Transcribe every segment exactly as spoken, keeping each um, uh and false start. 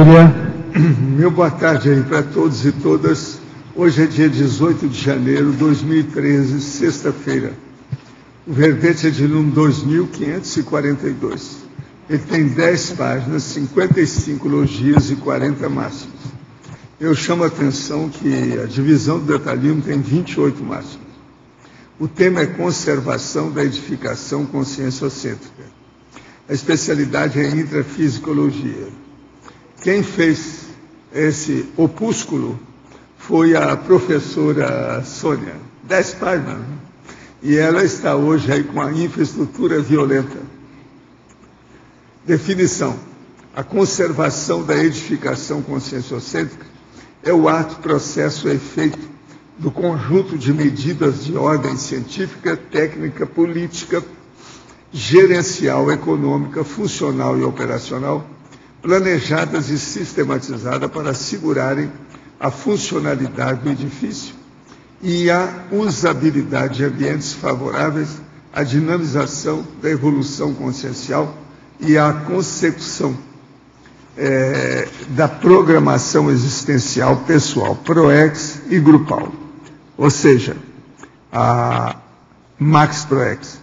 Júlia. Meu boa tarde aí para todos e todas. Hoje é dia dezoito de janeiro de dois mil e treze, sexta-feira. O verbete é de número dois mil quinhentos e quarenta e dois. Ele tem dez páginas, cinquenta e cinco logias e quarenta máximas. Eu chamo a atenção que a divisão do detalhismo tem vinte e oito máximas. O tema é conservação da edificação conscienciocêntrica. A especialidade é intrafisicologia. Quem fez esse opúsculo foi a professora Sônia, dez páginas, né? E ela está hoje aí com a infraestrutura violenta. Definição: a conservação da edificação conscienciocêntrica é o ato, processo, efeito do conjunto de medidas de ordem científica, técnica, política, gerencial, econômica, funcional e operacional, planejadas e sistematizadas para assegurarem a funcionalidade do edifício e a usabilidade de ambientes favoráveis à dinamização da evolução consciencial e à consecução é, da programação existencial pessoal, PROEX e grupal, ou seja, a Max PROEX.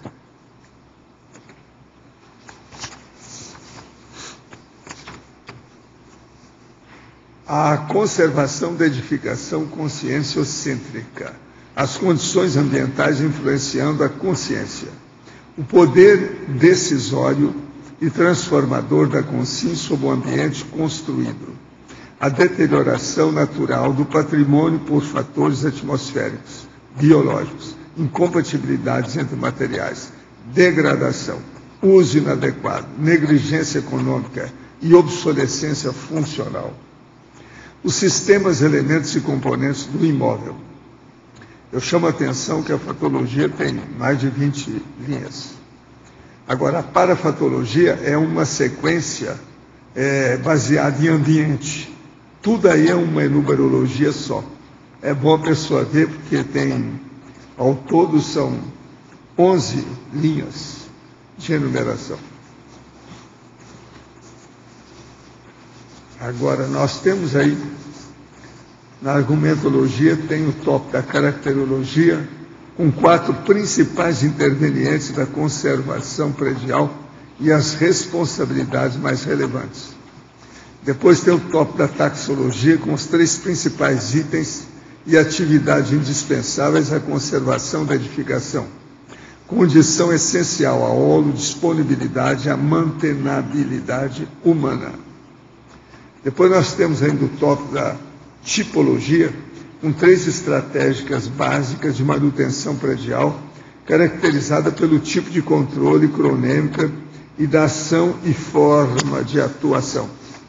A conservação da edificação conscienciocêntrica, as condições ambientais influenciando a consciência, o poder decisório e transformador da consciência sobre o ambiente construído, a deterioração natural do patrimônio por fatores atmosféricos, biológicos, incompatibilidades entre materiais, degradação, uso inadequado, negligência econômica e obsolescência funcional. Os sistemas, elementos e componentes do imóvel. Eu chamo a atenção que a fatologia tem mais de vinte linhas. Agora, a parafatologia é uma sequência é, baseada em ambiente. Tudo aí é uma enumerologia só. É bom a pessoa ver, porque tem, ao todo, são onze linhas de enumeração. Agora, nós temos aí, na argumentologia, tem o tópico da caracterologia, com quatro principais intervenientes da conservação predial e as responsabilidades mais relevantes. Depois tem o tópico da taxologia, com os três principais itens e atividades indispensáveis à conservação da edificação. Condição essencial à holo, disponibilidade, à mantenabilidade humana. Depois nós temos ainda o tópico da tipologia, com três estratégicas básicas de manutenção predial, caracterizada pelo tipo de controle cronêmica e da ação e forma de atuação.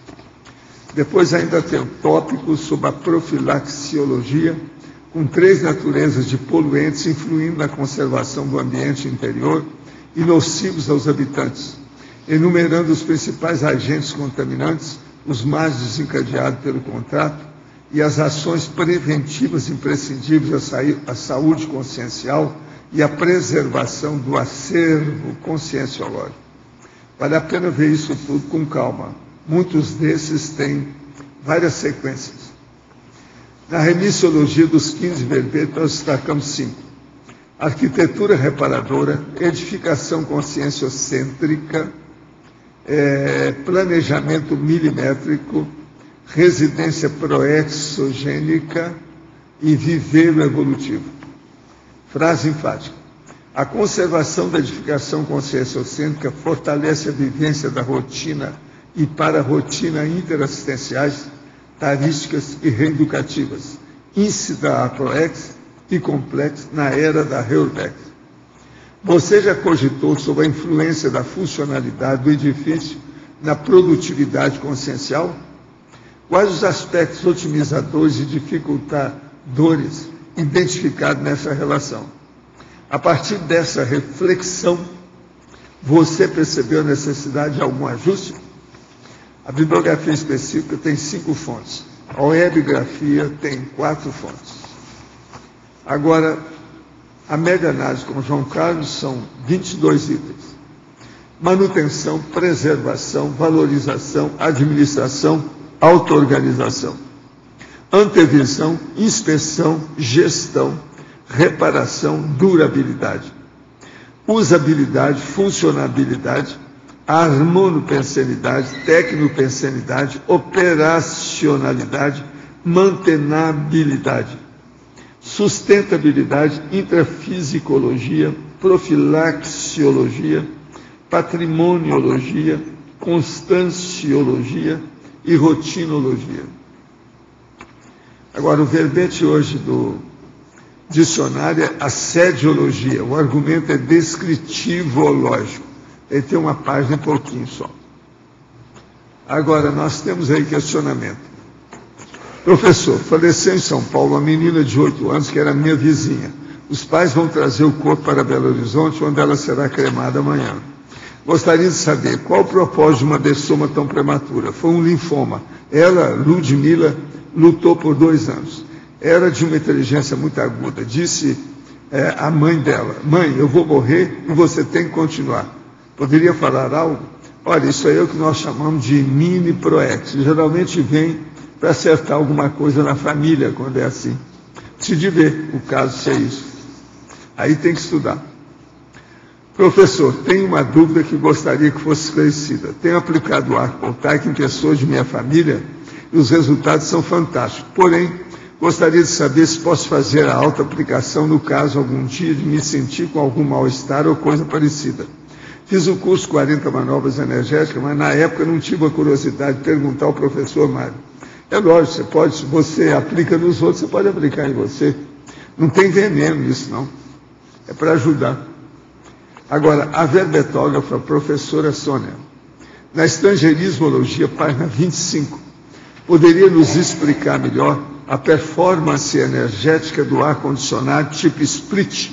Depois ainda tem o tópico sobre a profilaxiologia, com três naturezas de poluentes influindo na conservação do ambiente interior e nocivos aos habitantes, enumerando os principais agentes contaminantes, os mais desencadeados pelo contrato e as ações preventivas imprescindíveis à saúde consciencial e à preservação do acervo conscienciológico. Vale a pena ver isso tudo com calma. Muitos desses têm várias sequências. Na remissiologia dos quinze verbetes, nós destacamos cinco. Arquitetura reparadora, edificação conscienciocêntrica, É, planejamento milimétrico, residência proexogênica e viveiro evolutivo. Frase enfática: a conservação da edificação conscienciocêntrica fortalece a vivência da rotina e para-rotina interassistenciais, tarísticas e reeducativas, íncida a proex e complexo na era da reurbex. Você já cogitou sobre a influência da funcionalidade do edifício na produtividade consciencial? Quais os aspectos otimizadores e dificultadores identificados nessa relação? A partir dessa reflexão, você percebeu a necessidade de algum ajuste? A bibliografia específica tem cinco fontes. A webgrafia tem quatro fontes. Agora, a mega-análise com João Carlos são vinte e dois itens. Manutenção, preservação, valorização, administração, auto-organização. Antevisão, inspeção, gestão, reparação, durabilidade. Usabilidade, funcionabilidade, harmonopensenidade, tecnopensenidade, operacionalidade, mantenabilidade, sustentabilidade, intrafisicologia, profilaxiologia, patrimoniologia, constanciologia e rotinologia. Agora, o verbete hoje do dicionário é assediologia. O argumento é descritivológico. Ele tem uma página e pouquinho só. Agora, nós temos aí questionamento. Professor, faleceu em São Paulo uma menina de oito anos que era minha vizinha. Os pais vão trazer o corpo para Belo Horizonte, onde ela será cremada amanhã. Gostaria de saber qual o propósito de uma dessoma tão prematura. Foi um linfoma. Ela, Ludmila, lutou por dois anos. Era de uma inteligência muito aguda. Disse é, a mãe dela: mãe, eu vou morrer e você tem que continuar. Poderia falar algo? Olha, isso aí é o que nós chamamos de mini proex. Geralmente vem para acertar alguma coisa na família quando é assim. Decidi ver o caso ser isso. Aí tem que estudar. Professor, tenho uma dúvida que gostaria que fosse esclarecida. Tenho aplicado o arco voltaico em pessoas de minha família e os resultados são fantásticos. Porém, gostaria de saber se posso fazer a autoaplicação no caso algum dia de me sentir com algum mal-estar ou coisa parecida. Fiz o curso quarenta Manobras Energéticas, mas na época não tive a curiosidade de perguntar ao professor Mário. É lógico, você pode, se você aplica nos outros, você pode aplicar em você. Não tem veneno nisso, não. É para ajudar. Agora, a verbetógrafa, a professora Sônia, na Estrangeirismologia, página vinte e cinco, poderia nos explicar melhor a performance energética do ar-condicionado tipo split?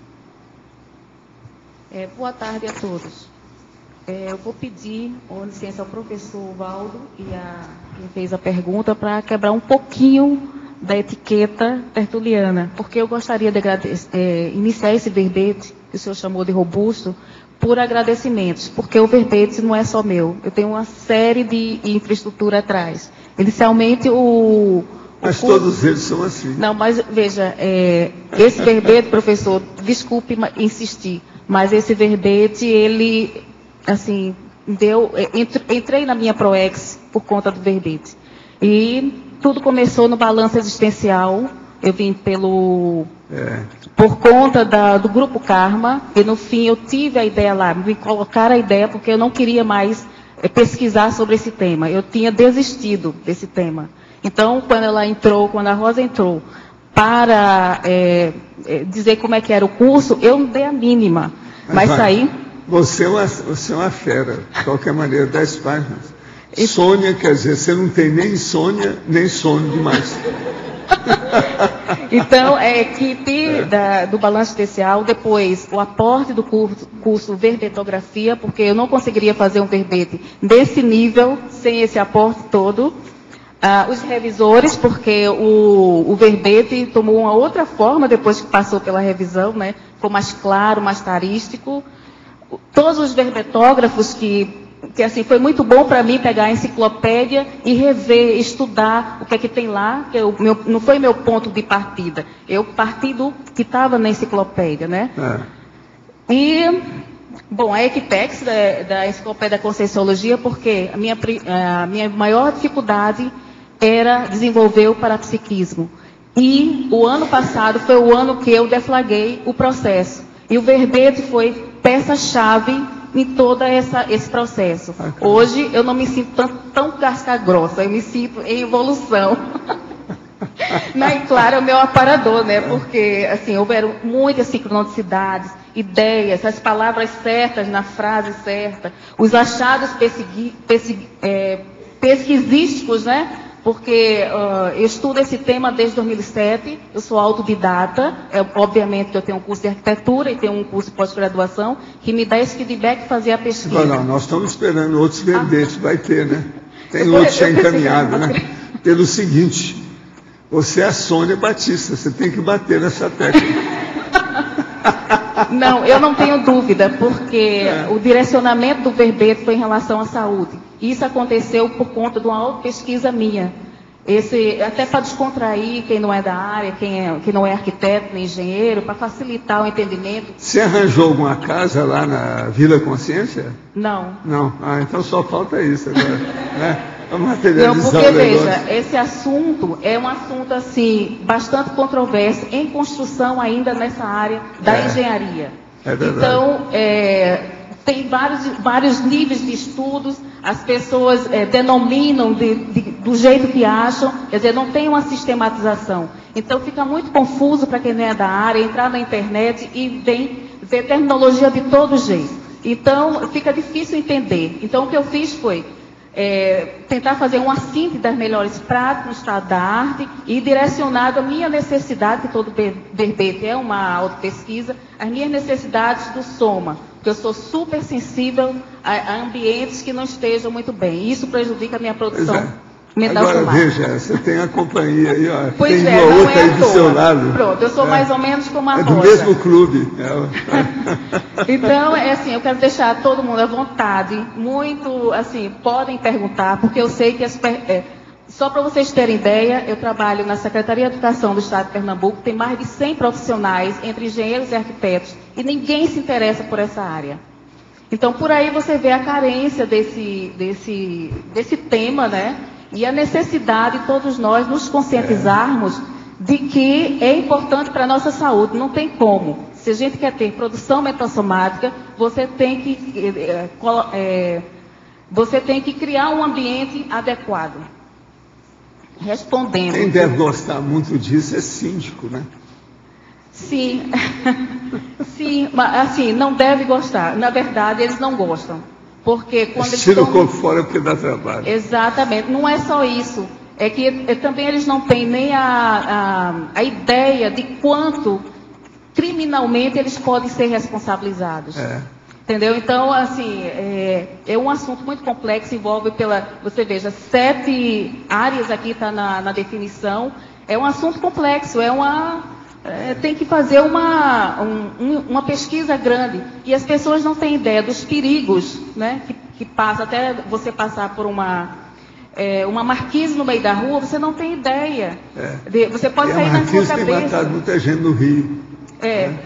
É, boa tarde a todos. É, eu vou pedir com licença ao professor Valdo e a quem fez a pergunta para quebrar um pouquinho da etiqueta tertuliana, porque eu gostaria de é, iniciar esse verbete, que o senhor chamou de robusto, por agradecimentos, porque o verbete não é só meu, eu tenho uma série de infraestrutura atrás. Inicialmente, o... Mas o curso... todos eles são assim. Não, mas veja, é, esse verbete, professor, desculpe insistir, mas esse verbete, ele, assim, deu... Entrei na minha ProEx por conta do verbete. E tudo começou no balanço existencial. Eu vim pelo... É. Por conta da, do Grupo Karma, e no fim eu tive a ideia lá, me colocar a ideia, porque eu não queria mais é, pesquisar sobre esse tema. Eu tinha desistido desse tema. Então, quando ela entrou, quando a Rosa entrou, para é, é, dizer como é que era o curso, eu não dei a mínima. Mas vai, saí... Você é, uma, você é uma fera, de qualquer maneira, dez páginas. E... Sônia, quer dizer, você não tem nem insônia, nem sono demais. Então, a equipe é. da, do Balanço Especial, depois o aporte do curso, curso Verbetografia, porque eu não conseguiria fazer um verbete desse nível, sem esse aporte todo. Ah, os revisores, porque o, o verbete tomou uma outra forma depois que passou pela revisão, né? Ficou mais claro, mais tarístico. Todos os verbetógrafos que... que assim, foi muito bom para mim pegar a enciclopédia e rever, estudar o que é que tem lá, que eu, meu, não foi meu ponto de partida. Eu parti do que estava na enciclopédia, né? É. E, bom, a Equipex, da, da Enciclopédia da Conscienciologia, porque a minha, a minha maior dificuldade era desenvolver o parapsiquismo. E o ano passado foi o ano que eu deflaguei o processo. E o verbete foi peça-chave em todo essa, esse processo. Okay. Hoje eu não me sinto tão, tão casca grossa, eu me sinto em evolução. Mas, claro, é o meu aparador, né? Porque, assim, houveram muitas sincronicidades, ideias, as palavras certas na frase certa, os achados persegui, persegui, é, pesquisísticos, né? Porque uh, eu estudo esse tema desde dois mil e sete, eu sou autodidata, é, obviamente que eu tenho um curso de arquitetura e tenho um curso de pós-graduação, que me dá esse feedback fazer a pesquisa. Não, não, nós estamos esperando outros verbetes, ah. vai ter, né? Tem outros já encaminhados, né? Pelo seguinte, você é a Sônia Batista, você tem que bater nessa técnica. Não, eu não tenho dúvida, porque é. o direcionamento do verbete foi em relação à saúde. Isso aconteceu por conta de uma auto-pesquisa minha. Esse, até para descontrair quem não é da área, quem, é, quem não é arquiteto nem engenheiro, para facilitar o entendimento. Você arranjou alguma casa lá na Vila Consciência? Não. Não? Ah, então só falta isso agora, né? Vamos materializar Não, porque o negócio. veja, esse assunto é um assunto assim, bastante controverso, em construção ainda nessa área da é, engenharia. É verdade. Então, é, tem vários, vários níveis de estudos, as pessoas é, denominam de, de, do jeito que acham, quer dizer, não tem uma sistematização. Então fica muito confuso para quem não é da área, entrar na internet e vem ver terminologia de todo jeito. Então fica difícil entender. Então o que eu fiz foi é, tentar fazer uma síntese das melhores práticas no estado da arte e direcionado à minha necessidade, que todo verbete é uma autopesquisa, as minhas necessidades do soma. Porque eu sou super sensível a, a ambientes que não estejam muito bem. Isso prejudica a minha produção é. mental. Agora, veja, você tem a companhia aí, ó. Pois tem é, uma não outra é aí do seu lado. Pronto, eu sou é. mais ou menos como a É do Rosa. mesmo clube. É. Então, é assim, eu quero deixar todo mundo à vontade. Muito, assim, podem perguntar, porque eu sei que as... É, só para vocês terem ideia, eu trabalho na Secretaria de Educação do Estado de Pernambuco, tem mais de cem profissionais, entre engenheiros e arquitetos, e ninguém se interessa por essa área. Então, por aí você vê a carência desse, desse, desse tema, né? E a necessidade de todos nós nos conscientizarmos de que é importante para a nossa saúde, não tem como. Se a gente quer ter produção metossomática, você tem que, é, é, você tem que criar um ambiente adequado. Respondendo. Quem deve gostar muito disso é síndico, né? Sim, sim, mas assim, não deve gostar. Na verdade, eles não gostam. Porque quando eles tira estão... o corpo fora porque dá trabalho. Exatamente, não é só isso. É que é, também eles não têm nem a, a, a ideia de quanto criminalmente eles podem ser responsabilizados. É. Entendeu? Então, assim, é, é um assunto muito complexo, envolve pela, você veja, sete áreas aqui está na, na definição. É um assunto complexo, é uma, é, tem que fazer uma, um, uma pesquisa grande. E as pessoas não têm ideia dos perigos, né, que, que passa, até você passar por uma, é, uma marquise no meio da rua, você não tem ideia. É. De, você pode e sair a na sua cabeça. Tem matado muita gente no Rio. É. Né?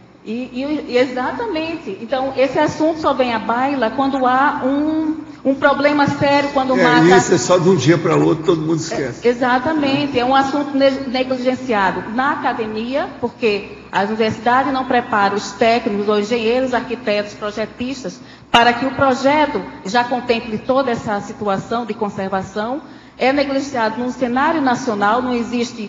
E, e, exatamente. Então, esse assunto só vem à baila quando há um, um problema sério, quando é, mata... Isso é só de um dia para o outro, todo mundo esquece. É, exatamente. É um assunto negligenciado na academia, porque as universidades não preparam os técnicos, os engenheiros, arquitetos, projetistas, para que o projeto já contemple toda essa situação de conservação. É negligenciado no cenário nacional, não existe...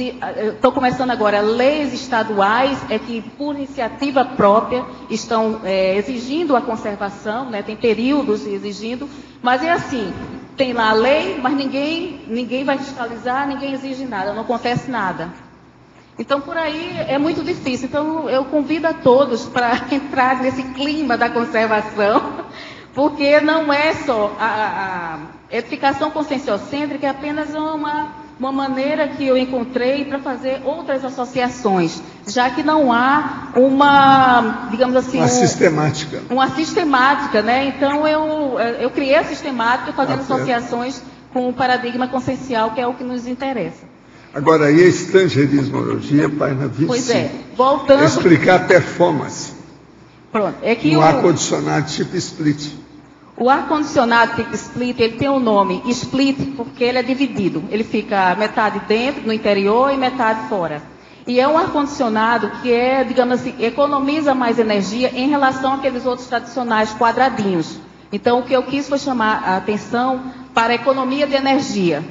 Estou começando agora, leis estaduais é que, por iniciativa própria, estão é, exigindo a conservação, né, tem períodos exigindo, mas é assim, tem lá a lei, mas ninguém, ninguém vai fiscalizar, ninguém exige nada, não acontece nada. Então, por aí é muito difícil. Então, eu convido a todos para entrar nesse clima da conservação, porque não é só a, a edificação conscienciocêntrica, é apenas uma... uma maneira que eu encontrei para fazer outras associações, já que não há uma, digamos assim... Uma um, sistemática. Uma sistemática, né? Então, eu, eu criei a sistemática fazendo ah, associações com o paradigma consciencial, que é o que nos interessa. Agora, aí a estrangeirismologia, página vinte e cinco. Pois é, voltando... Explicar a performance. Pronto, é que no o... ar-condicionado tipo split. O ar-condicionado tipo split, ele tem o nome split porque ele é dividido. Ele fica metade dentro, no interior, e metade fora. E é um ar-condicionado que é, digamos assim, economiza mais energia em relação àqueles outros tradicionais quadradinhos. Então, o que eu quis foi chamar a atenção para a economia de energia.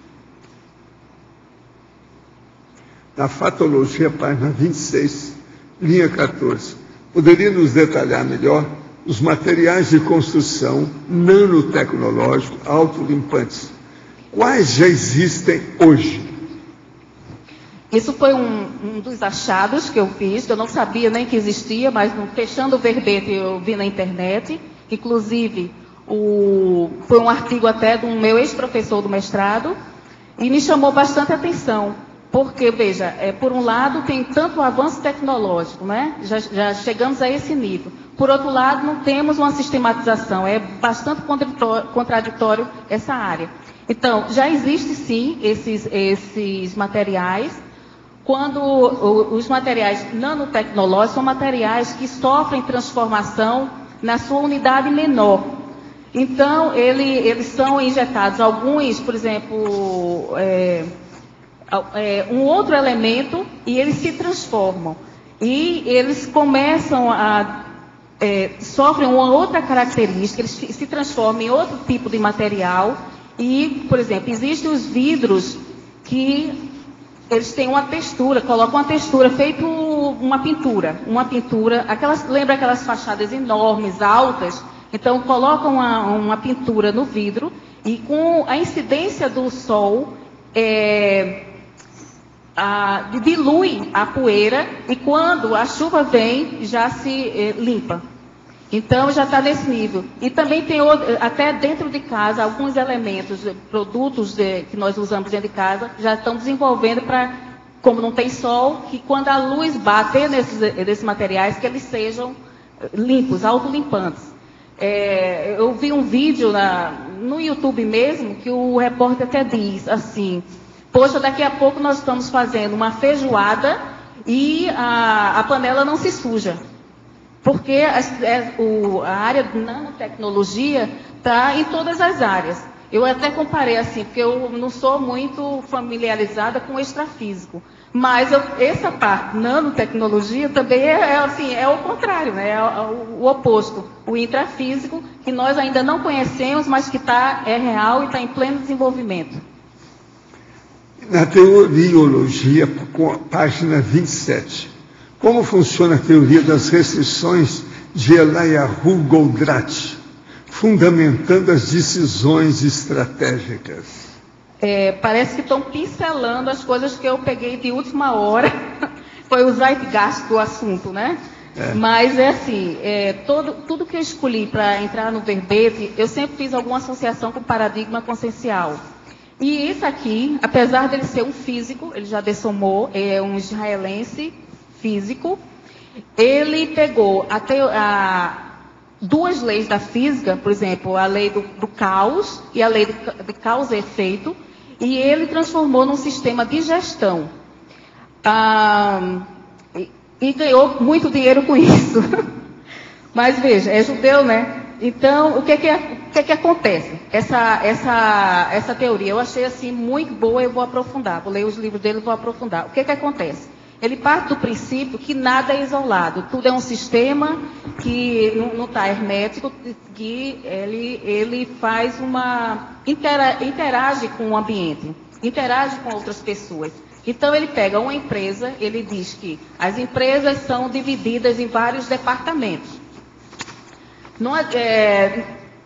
Na fatologia, página vinte e seis, linha quatorze. Poderia nos detalhar melhor os materiais de construção nanotecnológicos autolimpantes? Quais já existem hoje? Isso foi um, um dos achados que eu fiz, que eu não sabia nem que existia, mas no, fechando o verbete eu vi na internet. Inclusive, o, foi um artigo até do meu ex-professor do mestrado, e me chamou bastante atenção. Porque, veja, é, por um lado tem tanto o avanço tecnológico, né? Já, já chegamos a esse nível. Por outro lado, não temos uma sistematização, é bastante contraditório, contraditório essa área. Então, já existe sim esses, esses materiais, quando o, os materiais nanotecnológicos são materiais que sofrem transformação na sua unidade menor. Então, ele, eles são injetados, alguns, por exemplo, é, é, um outro elemento, e eles se transformam. E eles começam a... É, sofrem uma outra característica, eles se transformam em outro tipo de material. E, por exemplo, existem os vidros que eles têm uma textura, colocam uma textura, feito uma pintura. Uma pintura, aquelas, lembra aquelas fachadas enormes, altas? Então, colocam uma, uma pintura no vidro e com a incidência do sol, é, a, dilui a poeira e quando a chuva vem, já se é, limpa. Então, já está nesse nível. E também tem, até dentro de casa, alguns elementos, produtos de, que nós usamos dentro de casa, já estão desenvolvendo para, como não tem sol, que quando a luz bater nesses, nesses materiais, que eles sejam limpos, autolimpantes. É, eu vi um vídeo na, no YouTube mesmo, que o repórter até diz assim, poxa, daqui a pouco nós estamos fazendo uma feijoada e a, a panela não se suja. Porque a, é, o, a área de nanotecnologia está em todas as áreas. Eu até comparei assim, porque eu não sou muito familiarizada com o extrafísico. Mas eu, essa parte, nanotecnologia, também é, é, assim, é o contrário, né? É o, o oposto. O intrafísico, que nós ainda não conhecemos, mas que tá, é real e está em pleno desenvolvimento. Na teoriologia, página vinte e sete. Como funciona a teoria das restrições de Eliyahu Goldratt, fundamentando as decisões estratégicas? É, parece que estão pincelando as coisas que eu peguei de última hora. Foi o zeitgeist do assunto, né? É. Mas é assim, é, todo, tudo que eu escolhi para entrar no verbete, eu sempre fiz alguma associação com o paradigma consciencial. E isso aqui, apesar dele ser um físico, ele já dessomou, é um israelense físico, ele pegou até a, duas leis da física, por exemplo, a lei do, do caos e a lei de, de causa e efeito, e ele transformou num sistema de gestão. Ah, e, e ganhou muito dinheiro com isso. Mas veja, é judeu, né? Então, o que é que, o que, é que acontece? Essa, essa, essa teoria eu achei assim muito boa, eu vou aprofundar, vou ler os livros dele e vou aprofundar. O que é que acontece? Ele parte do princípio que nada é isolado, tudo é um sistema que não está hermético, que ele, ele faz uma... Intera, interage com o ambiente, interage com outras pessoas. Então, ele pega uma empresa, ele diz que as empresas são divididas em vários departamentos. Não é, é,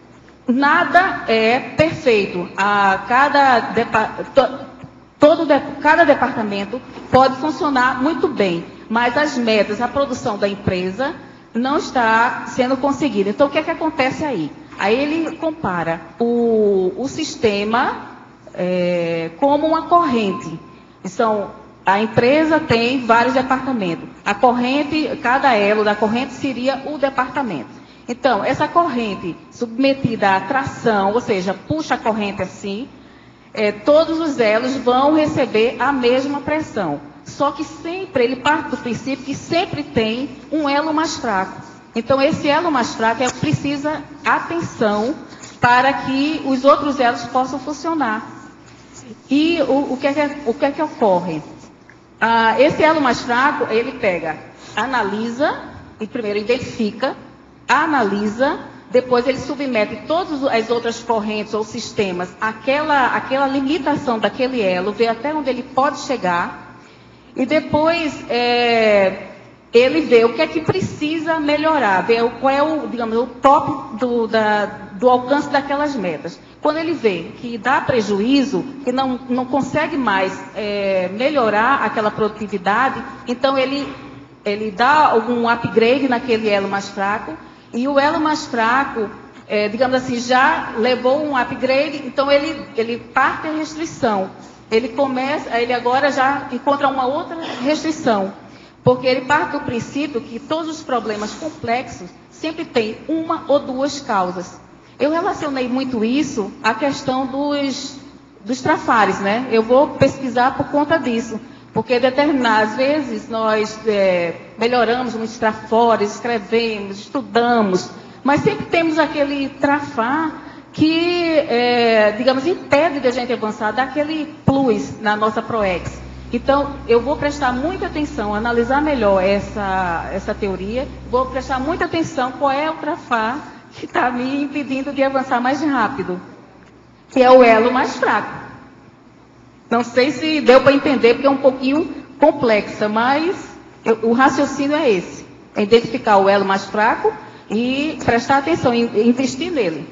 nada é perfeito. A cada departamento... Todo, cada departamento pode funcionar muito bem, mas as metas, a produção da empresa não está sendo conseguida. Então, o que é que acontece aí? Aí ele compara o, o sistema é, como uma corrente. Então, a empresa tem vários departamentos. A corrente, cada elo da corrente seria o departamento. Então, essa corrente submetida à tração, ou seja, puxa a corrente assim, É, todos os elos vão receber a mesma pressão. Só que sempre, ele parte do princípio que sempre tem um elo mais fraco. Então, esse elo mais fraco é, precisa atenção para que os outros elos possam funcionar. E o, o, que, é que, o que é que ocorre? Ah, esse elo mais fraco, ele pega, analisa, e primeiro identifica, analisa, depois ele submete todas as outras correntes ou sistemas àquela, àquela limitação daquele elo, vê até onde ele pode chegar, e depois é, ele vê o que é que precisa melhorar, vê qual é o, digamos, o top do, da, do alcance daquelas metas. Quando ele vê que dá prejuízo, que não, não consegue mais é, melhorar aquela produtividade, então ele, ele dá algum upgrade naquele elo mais fraco. E o elo mais fraco, é, digamos assim, já levou um upgrade, então ele, ele parte a restrição. ele começa, ele agora já encontra uma outra restrição, porque ele parte do princípio que todos os problemas complexos sempre têm uma ou duas causas. Eu relacionei muito isso à questão dos, dos trafares, né? Eu vou pesquisar por conta disso, porque determinadas vezes nós é, melhoramos muitos trafores, escrevemos, estudamos, mas sempre temos aquele trafar que, é, digamos, impede de a gente avançar, dá aquele plus na nossa PROEX. Então, eu vou prestar muita atenção, analisar melhor essa, essa teoria, vou prestar muita atenção qual é o trafar que está me impedindo de avançar mais rápido, que é o elo mais fraco. Não sei se deu para entender, porque é um pouquinho complexa, mas eu, o raciocínio é esse, é identificar o elo mais fraco e prestar atenção, investir nele.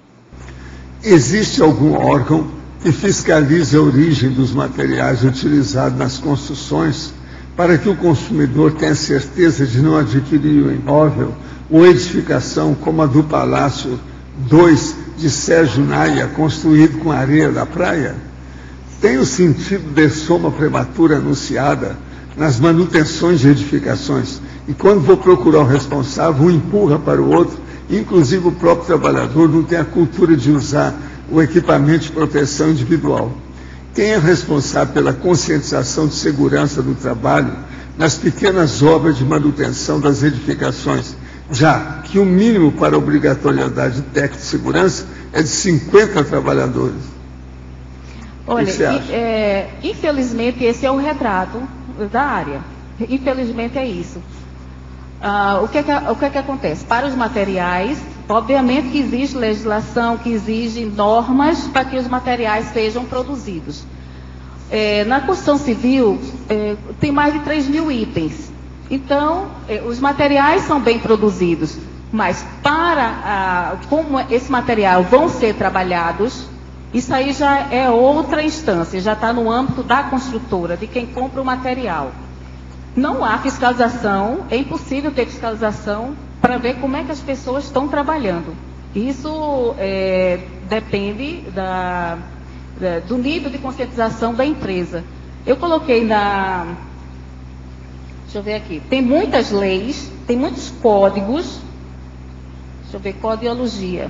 Existe algum órgão que fiscalize a origem dos materiais utilizados nas construções para que o consumidor tenha certeza de não adquirir o imóvel ou edificação como a do Palácio dois de Sérgio Naia, construído com areia da praia? Tem o sentido de soma prematura anunciada nas manutenções de edificações e quando vou procurar o responsável, um empurra para o outro, inclusive o próprio trabalhador não tem a cultura de usar o equipamento de proteção individual. Quem é responsável pela conscientização de segurança do trabalho nas pequenas obras de manutenção das edificações, já que o mínimo para a obrigatoriedade técnica de segurança é de cinquenta trabalhadores? Olha, e, é, infelizmente esse é o retrato da área. Infelizmente é isso. Ah, o que é que, o que é que acontece? Para os materiais, obviamente que existe legislação, que exige normas para que os materiais sejam produzidos. É, na construção civil, é, tem mais de três mil itens. Então, é, os materiais são bem produzidos, mas para a, como esse material vão ser trabalhados, isso aí já é outra instância, já está no âmbito da construtora, de quem compra o material. Não há fiscalização, é impossível ter fiscalização para ver como é que as pessoas estão trabalhando. Isso é, depende da, da, do nível de conscientização da empresa. Eu coloquei na... Deixa eu ver aqui. Tem muitas leis, tem muitos códigos. Deixa eu ver, codiologia.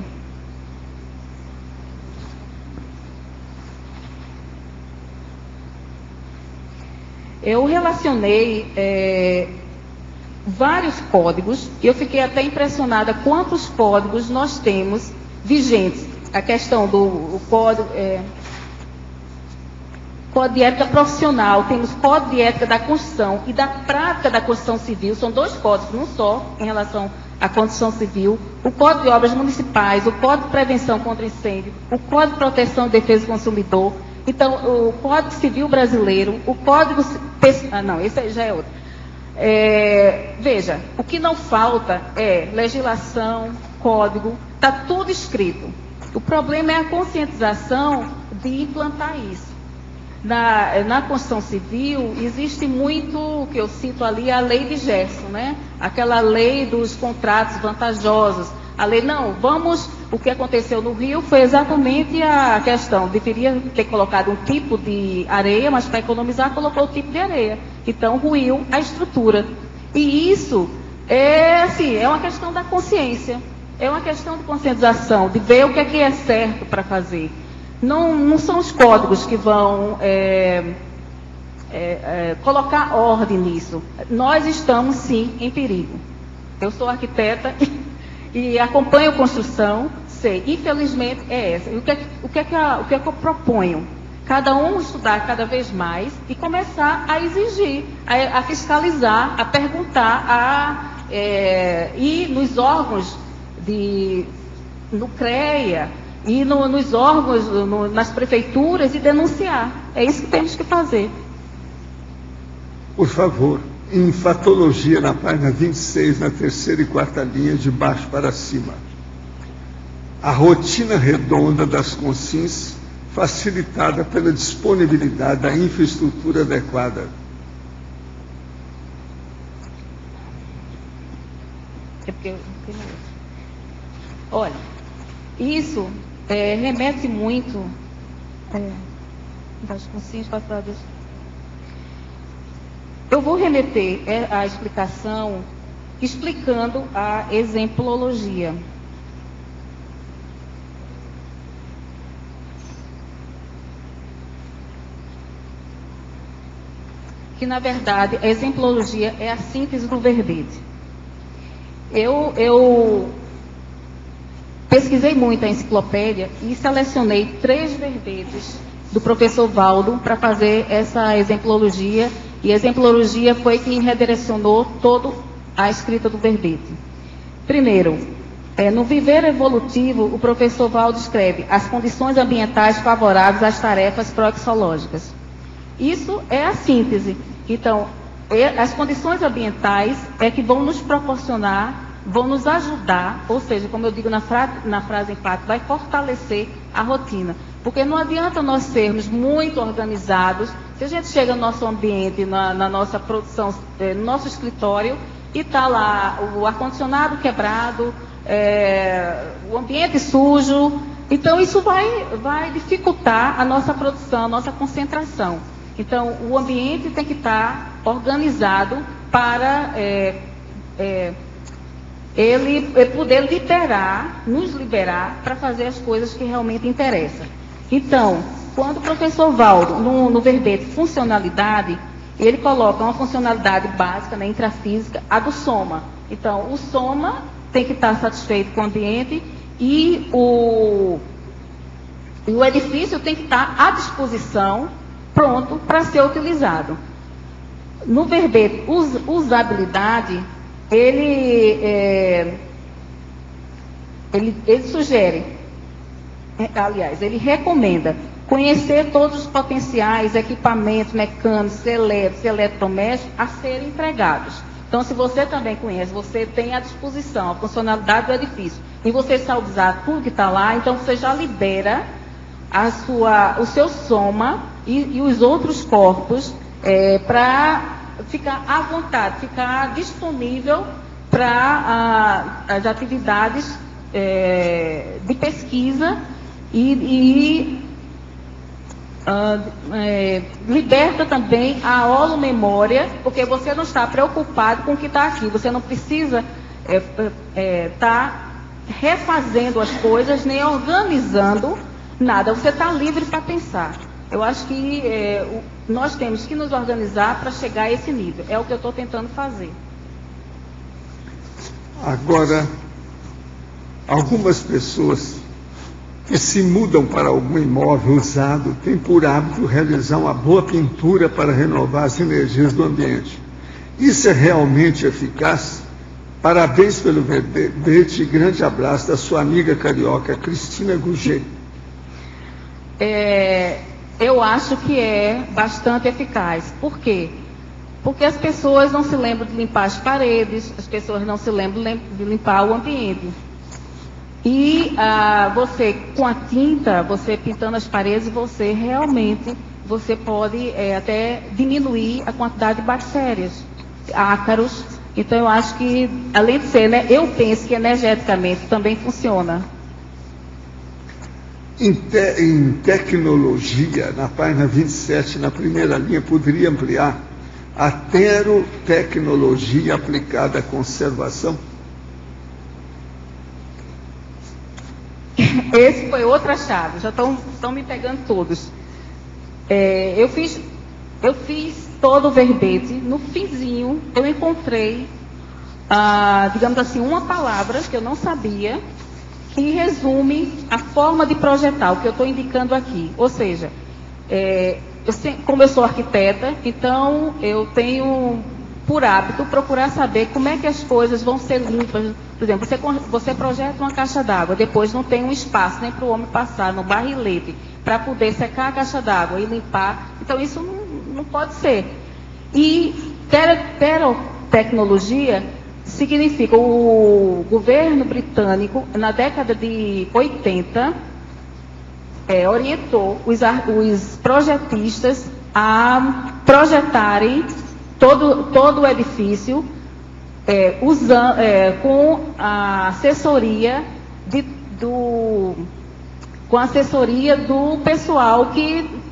Eu relacionei é, vários códigos e eu fiquei até impressionada quantos códigos nós temos vigentes. A questão do o código, é, código de ética profissional, temos código de ética da construção e da prática da construção civil, são dois códigos, não só em relação à construção civil, o Código de Obras Municipais, o Código de Prevenção contra Incêndio, o Código de Proteção e Defesa do Consumidor. Então, o Código Civil Brasileiro, o Código... Ah, não, esse já é outro. É, veja, o que não falta é legislação, código, está tudo escrito. O problema é a conscientização de implantar isso. Na, na construção civil, existe muito, que eu cito ali, a lei de Gerson, né? Aquela lei dos contratos vantajosos. A lei, não, vamos... O que aconteceu no Rio foi exatamente a questão. Deveria ter colocado um tipo de areia, mas para economizar colocou o tipo de areia. Então, ruiu a estrutura. E isso é, assim, é uma questão da consciência. É uma questão de conscientização, de ver o que é que é certo para fazer. Não, não são os códigos que vão é, é, é, colocar ordem nisso. Nós estamos, sim, em perigo. Eu sou arquiteta e acompanho construção, sei, infelizmente é essa. E o que é, o que, é que, a, o que é que eu proponho? Cada um estudar cada vez mais e começar a exigir, a, a fiscalizar, a perguntar, a é, ir nos órgãos de, no CREA e no, nos órgãos, no, nas prefeituras e denunciar. É isso que temos que fazer. Por favor. Em fatologia, na página vinte e seis, na terceira e quarta linha, de baixo para cima. A rotina redonda das consins, facilitada pela disponibilidade da infraestrutura adequada. É porque eu... Olha, isso é, remete muito... É, Eu vou remeter a explicação explicando a exemplologia. Que, na verdade, a exemplologia é a síntese do verbete. Eu, eu pesquisei muito a enciclopédia e selecionei três verbetes do professor Valdo para fazer essa exemplologia, e a exemplologia foi quem redirecionou toda a escrita do verbete. Primeiro, é, no Viver Evolutivo, o professor Valdo escreve as condições ambientais favoráveis às tarefas proexológicas. Isso é a síntese. Então, as condições ambientais é que vão nos proporcionar, vão nos ajudar, ou seja, como eu digo na, fra na frase empática, vai fortalecer a rotina. Porque não adianta nós sermos muito organizados, se a gente chega no nosso ambiente, na, na nossa produção, é, no nosso escritório, e está lá o ar-condicionado quebrado, é, o ambiente sujo, então isso vai, vai dificultar a nossa produção, a nossa concentração. Então, o ambiente tem que estar organizado para é, é, ele poder liberar, nos liberar para fazer as coisas que realmente interessam. Então, quando o professor Valdo, no, no verbete funcionalidade, ele coloca uma funcionalidade básica, né, intrafísica, a do soma. Então, o soma tem que estar satisfeito com o ambiente e o, e o edifício tem que estar à disposição, pronto para ser utilizado. No verbete us, usabilidade, ele, é, ele, ele sugere, aliás, ele recomenda conhecer todos os potenciais equipamentos mecânicos, elétricos, eletrodomésticos a serem empregados. Então, se você também conhece, você tem à disposição a funcionalidade do edifício, e você sabe usar tudo que está lá, então você já libera a sua, o seu soma e, e os outros corpos é, para ficar à vontade, ficar disponível para as atividades é, de pesquisa e, e uh, é, liberta também a holomemória, porque você não está preocupado com o que está aqui, você não precisa estar é, é, tá refazendo as coisas, nem organizando nada, você está livre para pensar. Eu acho que é, o, nós temos que nos organizar para chegar a esse nível. É o que eu estou tentando fazer. Agora, algumas pessoas que se mudam para algum imóvel usado têm por hábito realizar uma boa pintura para renovar as energias do ambiente. Isso é realmente eficaz? Parabéns pelo verbete e grande abraço da sua amiga carioca, Cristina Gugê. É, eu acho que é bastante eficaz. Por quê? Porque as pessoas não se lembram de limpar as paredes, as pessoas não se lembram de limpar o ambiente. E ah, você, com a tinta, você pintando as paredes, você realmente, você pode é, até diminuir a quantidade de bactérias, ácaros. Então, eu acho que, além de ser, né, eu penso que energeticamente também funciona. Em, te, em tecnologia, na página vinte e sete, na primeira linha, poderia ampliar a terotecnologia aplicada à conservação? Esse foi outra chave, já estão me pegando todos. É, eu, fiz, eu fiz todo o verbete, no finzinho eu encontrei, ah, digamos assim, uma palavra que eu não sabia, que resume a forma de projetar, o que eu estou indicando aqui. Ou seja, é, eu, como eu sou arquiteta, então eu tenho por hábito procurar saber como é que as coisas vão ser limpas. Por exemplo, você, você projeta uma caixa d'água, depois não tem um espaço nem para o homem passar no barrilete para poder secar a caixa d'água e limpar. Então isso não, não pode ser. E terotecnologia significa, o governo britânico, na década de oitenta, é, orientou os, os projetistas a projetarem todo, todo o edifício é, usando, é, com a assessoria de, do, com a assessoria do pessoal que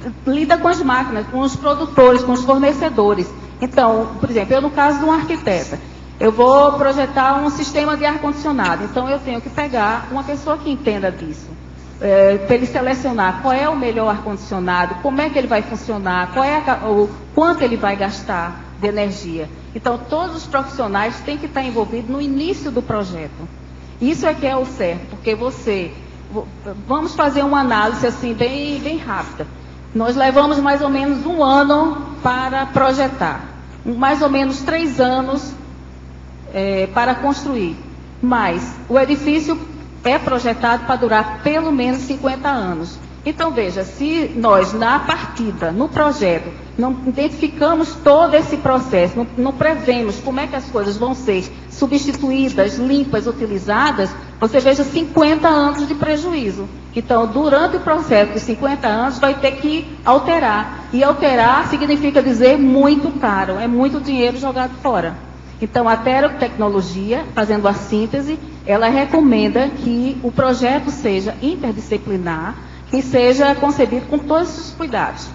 lida com as máquinas, com os produtores, com os fornecedores. Então, por exemplo, eu no caso de um arquiteta, eu vou projetar um sistema de ar-condicionado, então eu tenho que pegar uma pessoa que entenda disso, é, para ele selecionar qual é o melhor ar-condicionado, como é que ele vai funcionar, qual é a, o quanto ele vai gastar de energia. Então, todos os profissionais têm que estar envolvidos no início do projeto. Isso é que é o certo, porque você... Vamos fazer uma análise assim bem, bem rápida. Nós levamos mais ou menos um ano para projetar, mais ou menos três anos é, para construir. Mas o edifício é projetado para durar pelo menos cinquenta anos. Então, veja, se nós, na partida, no projeto, não identificamos todo esse processo, não, não prevemos como é que as coisas vão ser substituídas, limpas, utilizadas, você veja cinquenta anos de prejuízo. Então, durante o processo de cinquenta anos, vai ter que alterar. E alterar significa dizer muito caro, é muito dinheiro jogado fora. Então, a Terotecnologia, fazendo a síntese, ela recomenda que o projeto seja interdisciplinar, que seja concebido com todos os cuidados.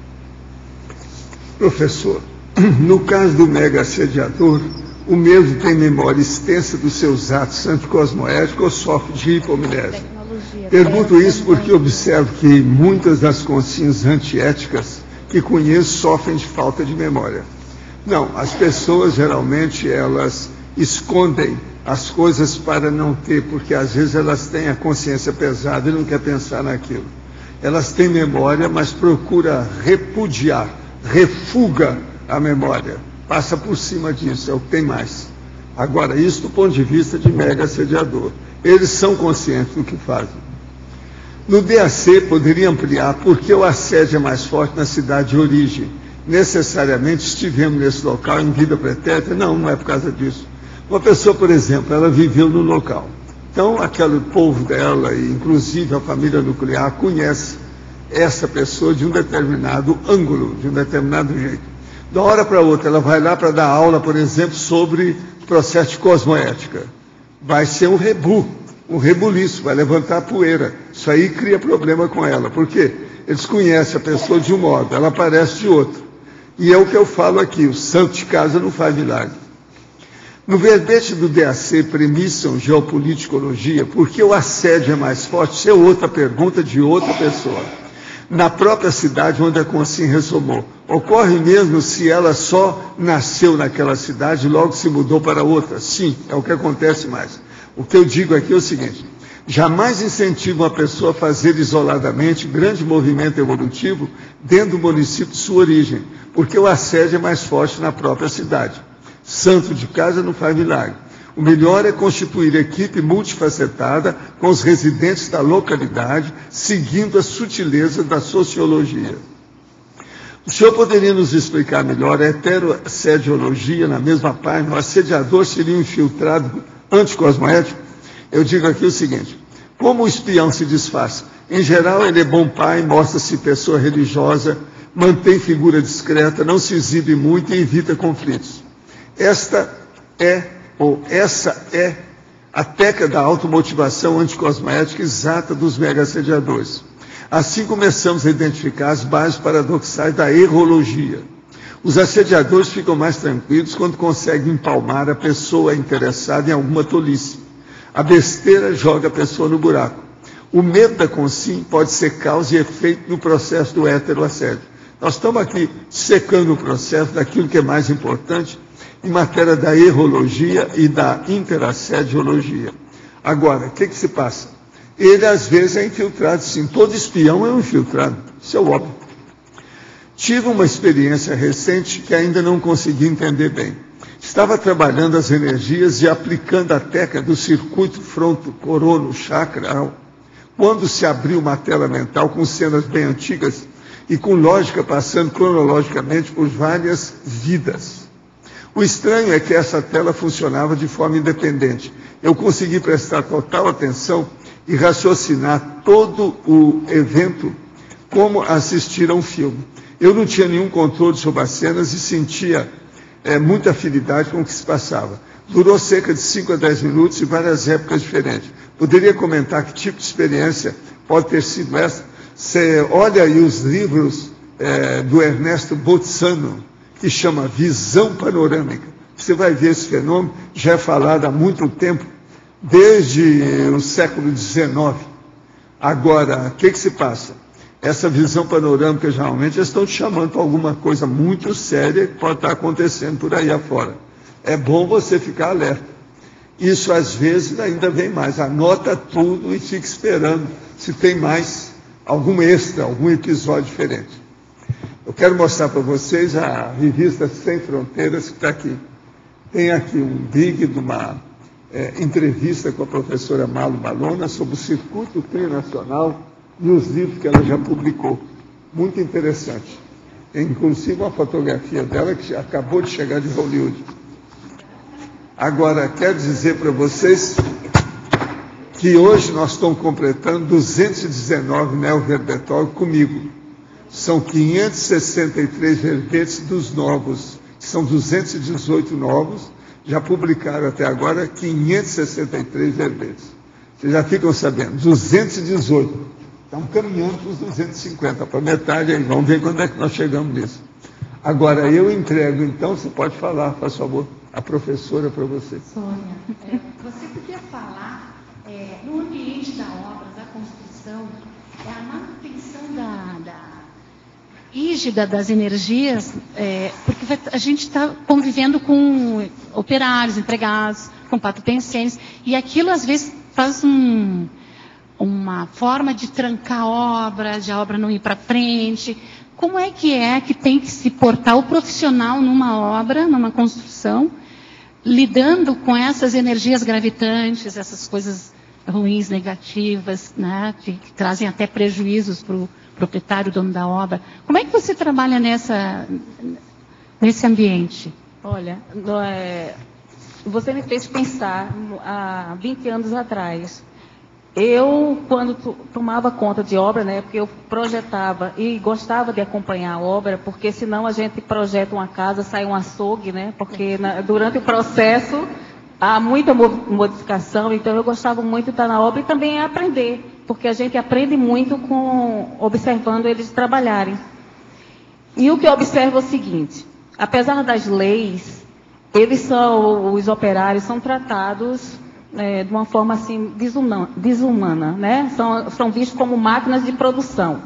Professor, no caso do mega assediador, o mesmo tem memória extensa dos seus atos anticosmoéticos ou sofre de hipomnese? Pergunto isso porque observo que muitas das consciências antiéticas que conheço sofrem de falta de memória. Não, as pessoas geralmente elas escondem as coisas para não ter, porque às vezes elas têm a consciência pesada e não quer pensar naquilo. Elas têm memória, mas procura repudiar, refuga a memória, passa por cima disso, é o que tem mais. Agora, isso do ponto de vista de mega assediador. Eles são conscientes do que fazem. No D A C, poderia ampliar porque o assédio é mais forte na cidade de origem. Necessariamente estivemos nesse local em vida pretérita? Não, não é por causa disso. Uma pessoa, por exemplo, ela viveu no local. Então, aquele povo dela, e inclusive a família nuclear, conhece essa pessoa de um determinado ângulo, de um determinado jeito. Da hora para outra, ela vai lá para dar aula, por exemplo, sobre processo de cosmoética. Vai ser um rebu, um rebuliço, vai levantar poeira. Isso aí cria problema com ela. Por quê? Eles conhecem a pessoa de um modo, ela aparece de outro. E é o que eu falo aqui, o santo de casa não faz milagre. No verbete do D A C, premissam geopoliticologia, porque o assédio é mais forte, isso é outra pergunta de outra pessoa. Na própria cidade onde a consciência ressomou. Ocorre mesmo se ela só nasceu naquela cidade e logo se mudou para outra? Sim, é o que acontece mais. O que eu digo aqui é o seguinte, jamais incentivo uma pessoa a fazer isoladamente grande movimento evolutivo dentro do município de sua origem, porque o assédio é mais forte na própria cidade. Santo de casa não faz milagre. O melhor é constituir equipe multifacetada com os residentes da localidade, seguindo a sutileza da sociologia. O senhor poderia nos explicar melhor a heteroassediologia na mesma página? O assediador seria um infiltrado anticosmoético? Eu digo aqui o seguinte, como o espião se disfarça? Em geral, ele é bom pai, mostra-se pessoa religiosa, mantém figura discreta, não se exibe muito e evita conflitos. Esta é, ou essa é, a técnica da automotivação anticosmoética exata dos mega-assediadores. Assim começamos a identificar as bases paradoxais da errologia. Os assediadores ficam mais tranquilos quando conseguem empalmar a pessoa interessada em alguma tolice. A besteira joga a pessoa no buraco. O medo da consciência pode ser causa e efeito no processo do heteroassédio. Nós estamos aqui secando o processo daquilo que é mais importante em matéria da errologia e da interassediologia. Agora, o que, que se passa? Ele, às vezes, é infiltrado, sim. Todo espião é um infiltrado. Isso é óbvio. Tive uma experiência recente que ainda não consegui entender bem. Estava trabalhando as energias e aplicando a técnica do circuito fronto-corono-chakral, quando se abriu uma tela mental com cenas bem antigas e com lógica passando cronologicamente por várias vidas. O estranho é que essa tela funcionava de forma independente. Eu consegui prestar total atenção e raciocinar todo o evento como assistir a um filme. Eu não tinha nenhum controle sobre as cenas e sentia é, muita afinidade com o que se passava. Durou cerca de cinco a dez minutos e várias épocas diferentes. Poderia comentar que tipo de experiência pode ter sido essa? Você olha aí os livros é, do Ernesto Bolzano, que chama Visão Panorâmica. Você vai ver esse fenômeno, já é falado há muito tempo, desde o século dezenove. Agora, o que, que se passa? Essa visão panorâmica, geralmente, eles estão te chamando para alguma coisa muito séria que pode estar acontecendo por aí afora. É bom você ficar alerta. Isso, às vezes, ainda vem mais. Anota tudo e fica esperando se tem mais algum extra, algum episódio diferente. Eu quero mostrar para vocês a revista Sem Fronteiras, que está aqui. Tem aqui um big de uma é, entrevista com a professora Malu Malona sobre o circuito trinacional e os livros que ela já publicou. Muito interessante. Tem, inclusive, uma fotografia dela que acabou de chegar de Hollywood. Agora, quero dizer para vocês que hoje nós estamos completando duzentos e dezenove neoverbetórios comigo. São quinhentos e sessenta e três verbetes dos novos, são duzentos e dezoito novos, já publicaram até agora quinhentos e sessenta e três verbetes. Vocês já ficam sabendo, duzentos e dezoito. Estamos caminhando para os duzentos e cinquenta, para metade aí, vamos ver quando é que nós chegamos nisso. Agora, eu entrego, então, você pode falar, por favor, a professora para você. Sônia, é, você podia falar, é, no ambiente da obra, da construção, é a manutenção da, da rígida das energias, é, porque vai, a gente está convivendo com operários, empregados, com pato-pensenes, e aquilo, às vezes, faz um... uma forma de trancar a obra, de a obra não ir para frente. Como é que é que tem que se portar o profissional numa obra, numa construção, lidando com essas energias gravitantes, essas coisas ruins, negativas, né, que, que trazem até prejuízos para o proprietário, dono da obra. Como é que você trabalha nessa, nesse ambiente? Olha, é, você me fez pensar há vinte anos atrás. Eu, quando tomava conta de obra, né, porque eu projetava e gostava de acompanhar a obra, porque senão a gente projeta uma casa, sai um açougue, né, porque na, durante o processo há muita modificação, então eu gostava muito de estar na obra e também aprender, porque a gente aprende muito com, observando eles trabalharem. E o que eu observo é o seguinte, apesar das leis, eles são, os operários são tratados... É, de uma forma assim desumana, desumana, né? São, são vistos como máquinas de produção.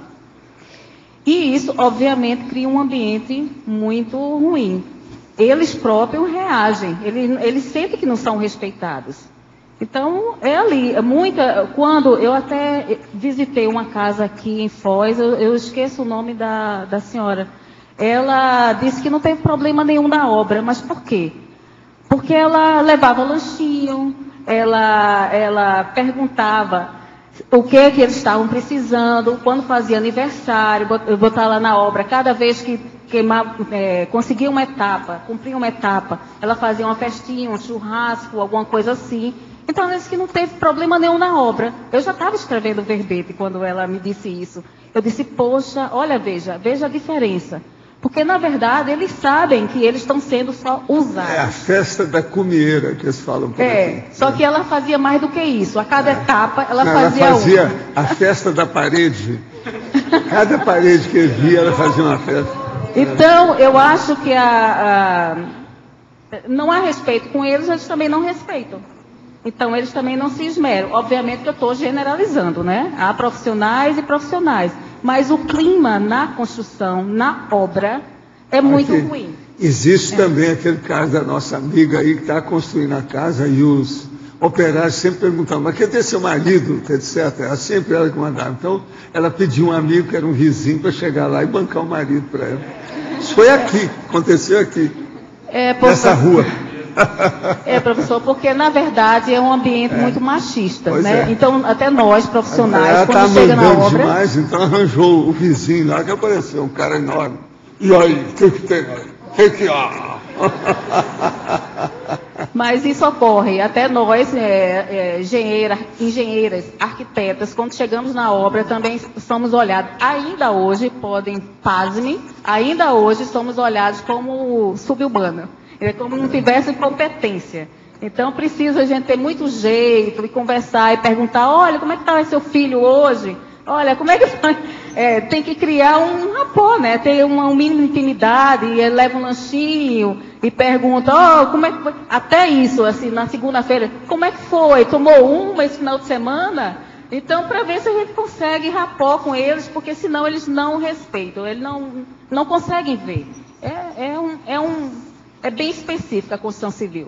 E isso, obviamente, cria um ambiente muito ruim. Eles próprios reagem, eles, eles sentem que não são respeitados. Então, é ali, é muita, quando eu até visitei uma casa aqui em Foz, eu, eu esqueço o nome da, da senhora, ela disse que não teve problema nenhum na obra, mas por quê? Porque ela levava lanchinho, Ela, ela perguntava o que, que eles estavam precisando, quando fazia aniversário, botar lá na obra, cada vez que queimava, é, conseguia uma etapa, cumpria uma etapa, ela fazia uma festinha, um churrasco, alguma coisa assim. Então, ela disse que não teve problema nenhum na obra. Eu já estava escrevendo o verbete quando ela me disse isso. Eu disse, poxa, olha, veja, veja a diferença. Porque, na verdade, eles sabem que eles estão sendo só usados. É a festa da comieira que eles falam por É, aqui. só que ela fazia mais do que isso. A cada é. etapa, ela Não, fazia Ela fazia uma. a festa da parede. Cada parede que via, ela fazia uma festa. Então, eu acho que a, a, não há respeito com eles, eles também não respeitam. Então, eles também não se esmeram. Obviamente que eu estou generalizando, né? Há profissionais e profissionais. Mas o clima na construção, na obra, é muito Aqui, ruim. Existe é. também aquele caso da nossa amiga aí que está construindo a casa e os operários sempre perguntavam, mas cadê seu marido, etcétera. Era sempre ela que mandava. Então, ela pediu um amigo que era um vizinho para chegar lá e bancar o marido para ela. Isso foi aqui, aconteceu aqui, é, nessa rua. É, professor, porque na verdade é um ambiente é. muito machista, pois né? É. Então, até nós, profissionais, ela quando tá chega na obra... demais, então arranjou o vizinho lá que apareceu, um cara enorme. E aí, o que que tem? O que que há? Mas isso ocorre, até nós, é, é, engenheira, engenheiras, arquitetas, quando chegamos na obra também somos olhados, ainda hoje, podem, pasmem, ainda hoje somos olhados como sub-humana. É como não tivesse competência. Então, precisa a gente ter muito jeito e conversar e perguntar, olha, como é que está seu filho hoje? Olha, como é que foi? é, tem que criar um rapó, né? Ter uma, um mínimo de intimidade, e ele leva um lanchinho e pergunta, oh, como é que foi? Até isso, assim, na segunda-feira, como é que foi? Tomou uma esse final de semana? Então, para ver se a gente consegue rapó com eles, porque senão eles não respeitam, eles não, não conseguem ver. É, é, um, é, um, é bem específica a Constituição Civil.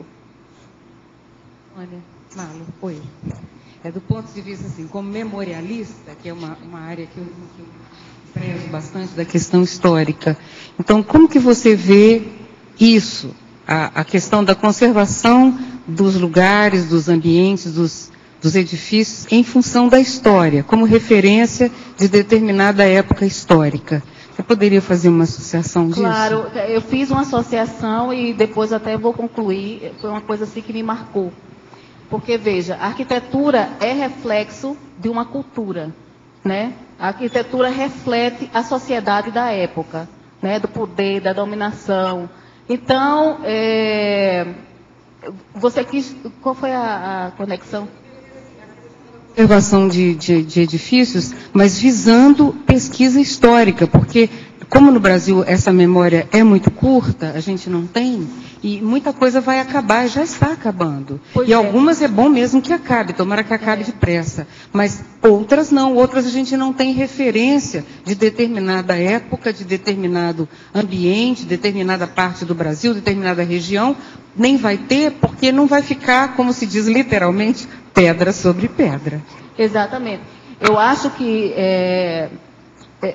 Olha, Marlo, oi. É, do ponto de vista, assim, como memorialista, que é uma, uma área que eu, que eu prezo bastante da questão histórica. Então, como que você vê isso, a, a questão da conservação dos lugares, dos ambientes, dos, dos edifícios, em função da história, como referência de determinada época histórica? Você poderia fazer uma associação disso? Claro, eu fiz uma associação e depois até vou concluir, foi uma coisa assim que me marcou. Porque, veja, a arquitetura é reflexo de uma cultura, né? A arquitetura reflete a sociedade da época, né? Do poder, da dominação. Então, é... você quis... Qual foi a, a conexão? Conservação de, de, de edifícios, mas visando pesquisa histórica, porque como no Brasil essa memória é muito curta, a gente não tem, e muita coisa vai acabar, já está acabando. Pois e é. Algumas é bom mesmo que acabe, tomara que acabe É. depressa. Mas outras não, outras a gente não tem referência de determinada época, de determinado ambiente, determinada parte do Brasil, determinada região, nem vai ter, porque não vai ficar, como se diz literalmente, pedra sobre pedra. Exatamente. Eu acho que é, é,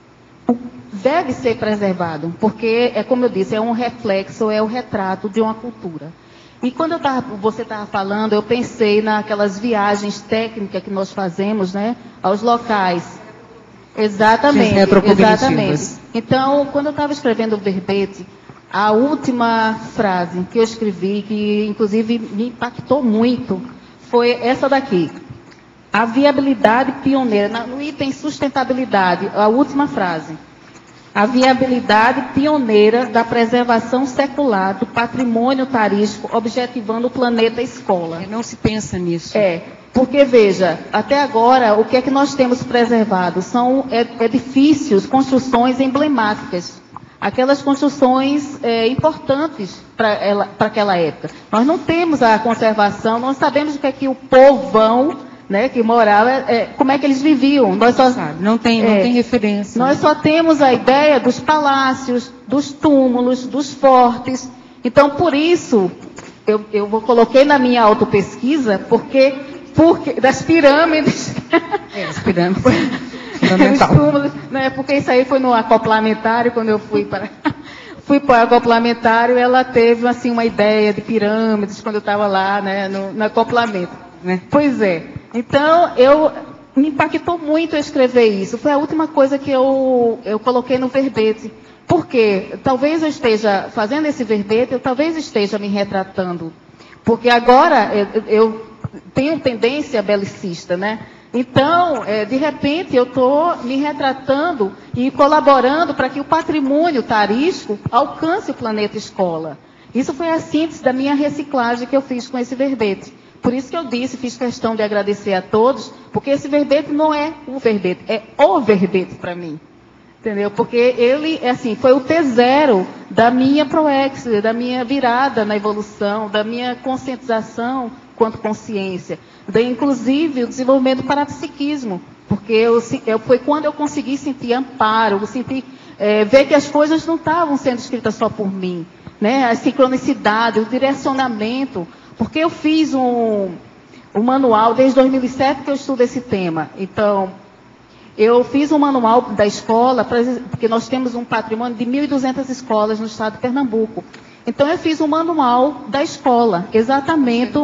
deve ser preservado, porque, é como eu disse, é um reflexo, é o retrato de uma cultura. E quando eu tava, você estava falando, eu pensei naquelas viagens técnicas que nós fazemos, né, aos locais. Exatamente, exatamente. Então, quando eu estava escrevendo o verbete, a última frase que eu escrevi, que inclusive me impactou muito, foi essa daqui. A viabilidade pioneira, no item sustentabilidade, a última frase. A viabilidade pioneira da preservação secular do patrimônio tarístico, objetivando o planeta escola. Não se pensa nisso. É, porque veja, até agora, o que é que nós temos preservado? São edifícios, construções emblemáticas. Aquelas construções é, importantes para aquela época. Nós não temos a conservação, não sabemos o que é que o povão, né, que morava, é, como é que eles viviam. Nós só, não tem, não é, tem referência. Nós só temos a ideia dos palácios, dos túmulos, dos fortes. Então, por isso, eu, eu vou, coloquei na minha autopesquisa, porque, porque das pirâmides. É, as pirâmides. Os túmulos, né, porque isso aí foi no acoplamentário, quando eu fui para fui para o acoplamentário, ela teve assim uma ideia de pirâmides quando eu estava lá, né, no, no acoplamento. Né? Pois é. Então, eu me impactou muito escrever isso. Foi a última coisa que eu, eu coloquei no verbete. Por quê? Talvez eu esteja fazendo esse verbete, eu talvez esteja me retratando. Porque agora eu, eu tenho tendência belicista, né? Então, é, de repente, eu estou me retratando e colaborando para que o patrimônio tarístico alcance o planeta escola. Isso foi a síntese da minha reciclagem que eu fiz com esse verbete. Por isso que eu disse, fiz questão de agradecer a todos, porque esse verbete não é o verbete, é o verbete para mim. Entendeu? Porque ele, assim, foi o T zero da minha proex, da minha virada na evolução, da minha conscientização quanto consciência, da, inclusive o desenvolvimento do parapsiquismo, porque eu, eu, foi quando eu consegui sentir amparo, eu senti, é, ver que as coisas não estavam sendo escritas só por mim, né? A sincronicidade, o direcionamento, porque eu fiz um, um manual desde dois mil e sete que eu estudo esse tema. Então, eu fiz um manual da escola, pra, porque nós temos um patrimônio de mil e duzentas escolas no estado de Pernambuco. Então, eu fiz um manual da escola, exatamente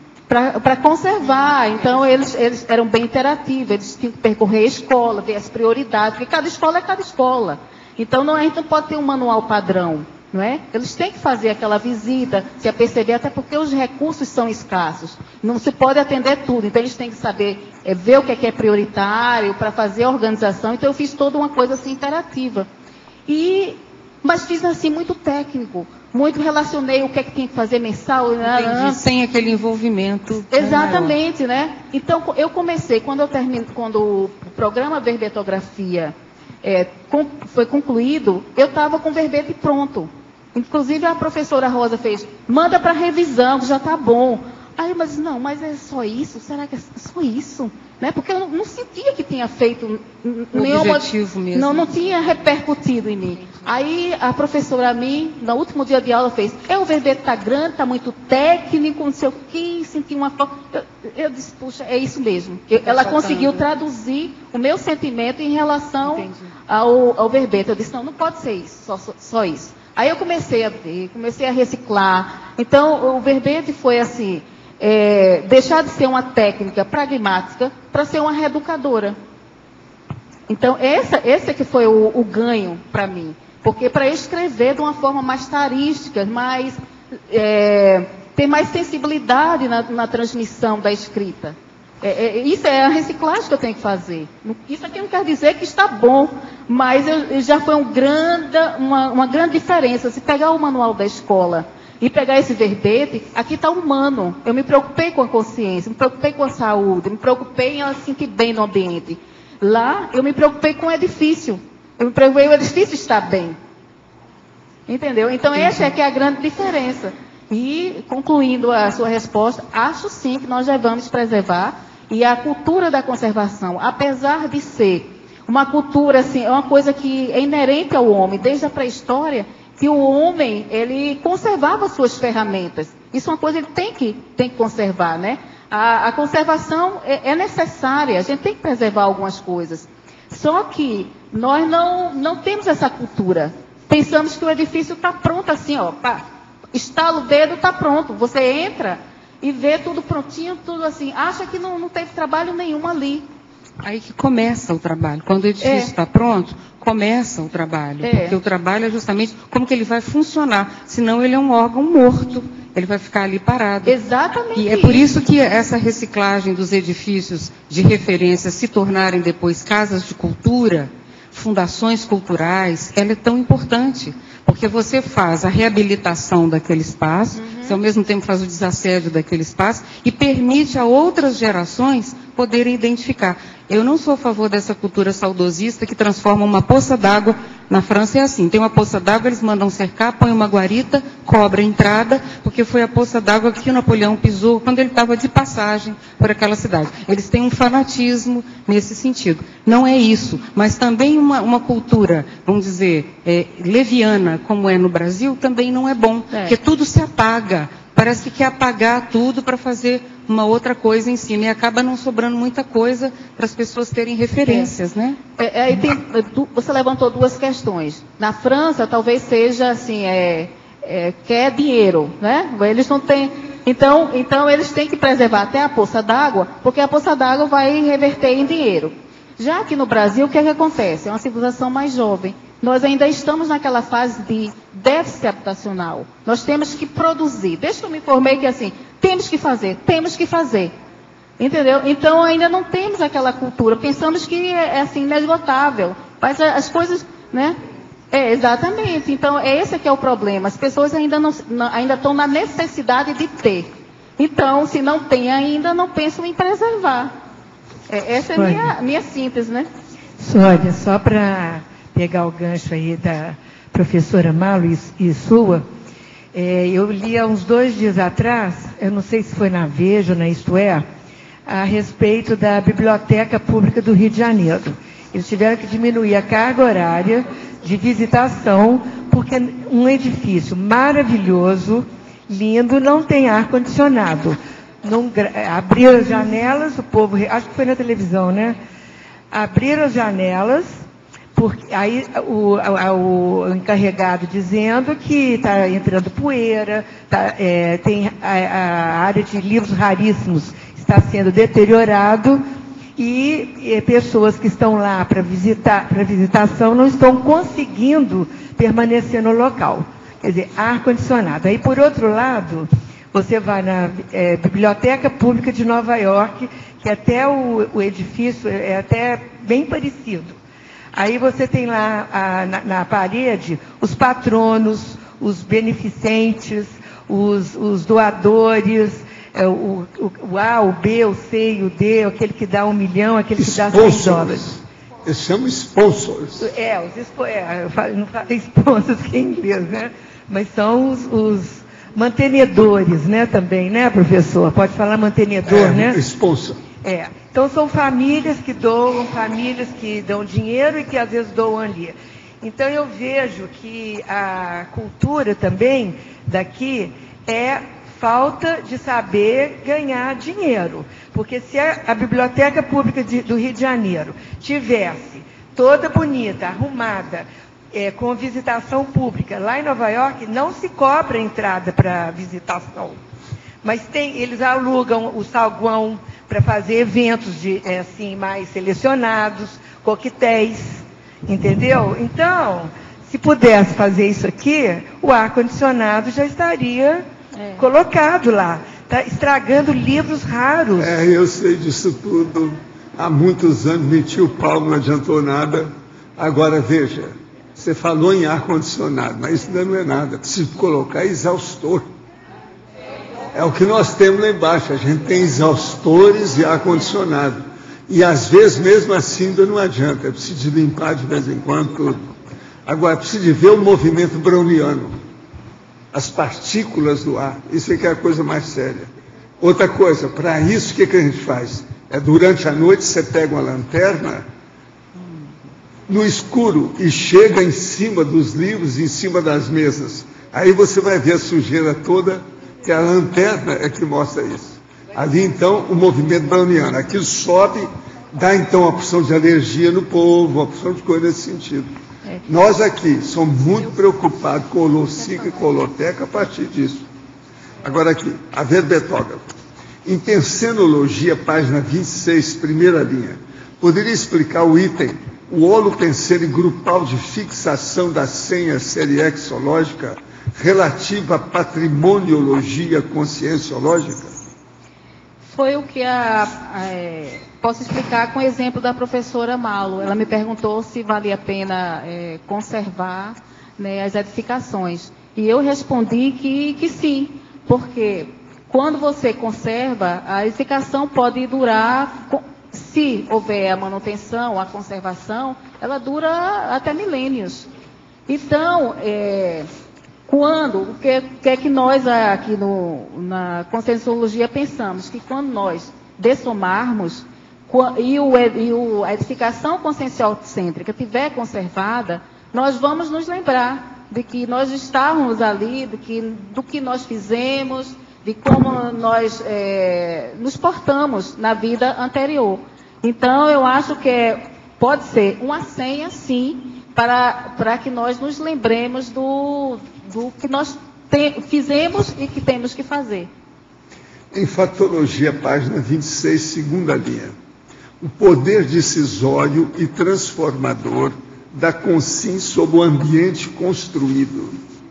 para conservar. Então, eles, eles eram bem interativos, eles tinham que percorrer a escola, ver as prioridades, porque cada escola é cada escola. Então, não, a gente não pode ter um manual padrão, não é? Eles têm que fazer aquela visita, se aperceber, até porque os recursos são escassos. Não se pode atender tudo, então eles têm que saber é, ver o que é, que é prioritário para fazer a organização. Então, eu fiz toda uma coisa assim interativa. E, mas fiz assim muito técnico. Muito relacionei o que é que tinha que fazer mensal. Entendi, sem aquele envolvimento. Exatamente, né? Então, eu comecei, quando eu termino, quando o programa Verbetografia é, com, foi concluído, eu estava com o verbete pronto. Inclusive a professora Rosa fez, manda para revisão, já está bom. Aí eu disse, não, mas é só isso? Será que é só isso? Né? Porque eu não, não sentia que tinha feito nenhuma... objetivo mesmo. Não, não tinha repercutido em mim. Aí a professora a mim, no último dia de aula, fez, é, o verbete está grande, está muito técnico, não sei o quê, senti uma... Eu, eu disse, puxa, é isso mesmo. Eu, ela faltando. conseguiu traduzir o meu sentimento em relação ao, ao verbete. Eu disse, não, não pode ser isso, só, só, só isso. Aí eu comecei a ver, comecei a reciclar. Então, o verbete foi assim... É, deixar de ser uma técnica pragmática para ser uma reeducadora. Então, essa, esse é que foi o, o ganho para mim. Porque para escrever de uma forma mais tarística, mais, é, ter mais sensibilidade na, na transmissão da escrita. É, é, isso é a reciclagem que eu tenho que fazer. Isso aqui não quer dizer que está bom, mas eu, já foi um grande, uma, uma grande diferença. Se pegar o manual da escola e pegar esse verbete, aqui está humano. Eu me preocupei com a consciência, me preocupei com a saúde, me preocupei em ela se sentir bem no ambiente. Lá, eu me preocupei com o edifício. Eu me preocupei com o edifício estar bem. Entendeu? Então, essa é que é a grande diferença. E, concluindo a sua resposta, acho sim que nós devemos preservar. E a cultura da conservação, apesar de ser uma cultura, assim, é uma coisa que é inerente ao homem, desde a pré-história, que o homem, ele conservava suas ferramentas. Isso é uma coisa que ele tem que, tem que conservar, né? A, a conservação é, é necessária, a gente tem que preservar algumas coisas. Só que nós não, não temos essa cultura. Pensamos que o edifício está pronto assim, ó, pá, estala o dedo, está pronto. Você entra e vê tudo prontinho, tudo assim. Acha que não, não teve trabalho nenhum ali. Aí que começa o trabalho. Quando o edifício está é. pronto, começa o trabalho. É. Porque o trabalho é justamente como que ele vai funcionar. Senão ele é um órgão morto. Ele vai ficar ali parado. Exatamente. E é por isso que essa reciclagem dos edifícios de referência se tornarem depois casas de cultura, fundações culturais, ela é tão importante. Porque você faz a reabilitação daquele espaço, uhum. você ao mesmo tempo faz o desassédio daquele espaço e permite a outras gerações poderem identificar. Eu não sou a favor dessa cultura saudosista que transforma uma poça d'água. Na França é assim, tem uma poça d'água, eles mandam cercar, põem uma guarita, cobra a entrada, porque foi a poça d'água que o Napoleão pisou quando ele estava de passagem por aquela cidade. Eles têm um fanatismo nesse sentido. Não é isso, mas também uma, uma cultura, vamos dizer, é, leviana, como é no Brasil, também não é bom, é. porque tudo se apaga. Parece que quer apagar tudo para fazer uma outra coisa em cima. E acaba não sobrando muita coisa para as pessoas terem referências, é. né? É, é, tem, você levantou duas questões. Na França, talvez seja assim, é, é, quer dinheiro, né? Eles não têm... Então, então, eles têm que preservar até a poça d'água, porque a poça d'água vai reverter em dinheiro. Já aqui no Brasil, o que é que acontece? É uma civilização mais jovem. Nós ainda estamos naquela fase de déficit habitacional. Nós temos que produzir. Desde que eu me informei que assim, temos que fazer, temos que fazer. Entendeu? Então ainda não temos aquela cultura. Pensamos que é, é assim, inesgotável. Mas as coisas, né? É, exatamente. Então esse é que é o problema. As pessoas ainda, não, não, ainda estão na necessidade de ter. Então, se não tem ainda, não pensam em preservar. É, essa é a minha, minha síntese, né? Sônia, só para pegar o gancho aí da professora Malo e, e sua, é, eu li há uns dois dias atrás, eu não sei se foi na Veja, na Isto É, a respeito da Biblioteca Pública do Rio de Janeiro. Eles tiveram que diminuir a carga horária de visitação, porque um edifício maravilhoso, lindo, não tem ar-condicionado. Abriram as janelas, o povo, acho que foi na televisão, né? Abriram as janelas, porque aí o, o, o encarregado dizendo que está entrando poeira, tá, é, tem a, a área de livros raríssimos está sendo deteriorado e, e pessoas que estão lá para visitar, para visitação não estão conseguindo permanecer no local. Quer dizer, ar-condicionado. Aí, por outro lado, você vai na é, Biblioteca Pública de Nova York, que até o, o edifício é até bem parecido. Aí você tem lá a, na, na parede os patronos, os beneficentes, os, os doadores, é, o, o, o A, o B, o C e o D, aquele que dá um milhão, aquele que dá cem dólares. Eles chamam sponsors. É, os expo, é, eu falo, não falo sponsors que é em inglês, né? Mas são os, os mantenedores, né, também, né, professor? Pode falar mantenedor, é, né? Sponsor. É. Então são famílias que doam, famílias que dão dinheiro e que às vezes doam ali. Então eu vejo que a cultura também daqui é falta de saber ganhar dinheiro. Porque se a, a Biblioteca Pública de, do Rio de Janeiro tivesse toda bonita, arrumada, é, com visitação pública, lá em Nova York não se cobra entrada para visitação. Mas tem, eles alugam o saguão para fazer eventos de, é, assim, mais selecionados, coquetéis, entendeu? Então, se pudesse fazer isso aqui, o ar-condicionado já estaria é. colocado lá. Está estragando livros raros. É, eu sei disso tudo. Há muitos anos meti o pau, não adiantou nada. Agora, veja, você falou em ar-condicionado, mas isso ainda não é nada. Preciso colocar exaustor. É o que nós temos lá embaixo. A gente tem exaustores e ar-condicionado. E às vezes, mesmo assim, ainda não adianta. É preciso limpar de vez em quando tudo. Agora, é preciso ver o movimento browniano. As partículas do ar. Isso é que é a coisa mais séria. Outra coisa, para isso, o que, que a gente faz? É durante a noite, você pega uma lanterna no escuro e chega em cima dos livros, em cima das mesas. Aí você vai ver a sujeira toda, que a lanterna é que mostra isso. Ali, então, o movimento browniano. Aquilo sobe, dá, então, uma opção de alergia no povo, uma opção de coisa nesse sentido. Nós aqui somos muito preocupados com holocica e coloteca a partir disso. Agora aqui, a verbetógrafo. Em Pensenologia, página vinte e seis, primeira linha, poderia explicar o item, o holopenseiro grupal de fixação da senha seriexológica relativa à patrimoniologia conscienciológica? Foi o que a, a é, posso explicar com o exemplo da professora Malo. Ela me perguntou se valia a pena é, conservar, né, as edificações. E eu respondi que, que sim, porque quando você conserva, a edificação pode durar, se houver a manutenção, a conservação, ela dura até milênios. Então, é, quando, o que, que é que nós aqui no, na Conscienciologia pensamos? Que quando nós dessomarmos e, o, e o, a edificação conscienciocêntrica estiver conservada, nós vamos nos lembrar de que nós estávamos ali, de que, do que nós fizemos, de como nós é, nos portamos na vida anterior. Então, eu acho que é, pode ser uma senha, sim, para, para que nós nos lembremos do, do que nós te, fizemos e que temos que fazer. Em Fatologia, página vinte e seis, segunda linha. O poder decisório e transformador da consciência sobre o ambiente construído.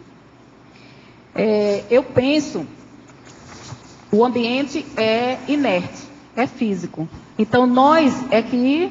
É, eu penso, o ambiente é inerte, é físico. Então, nós é que,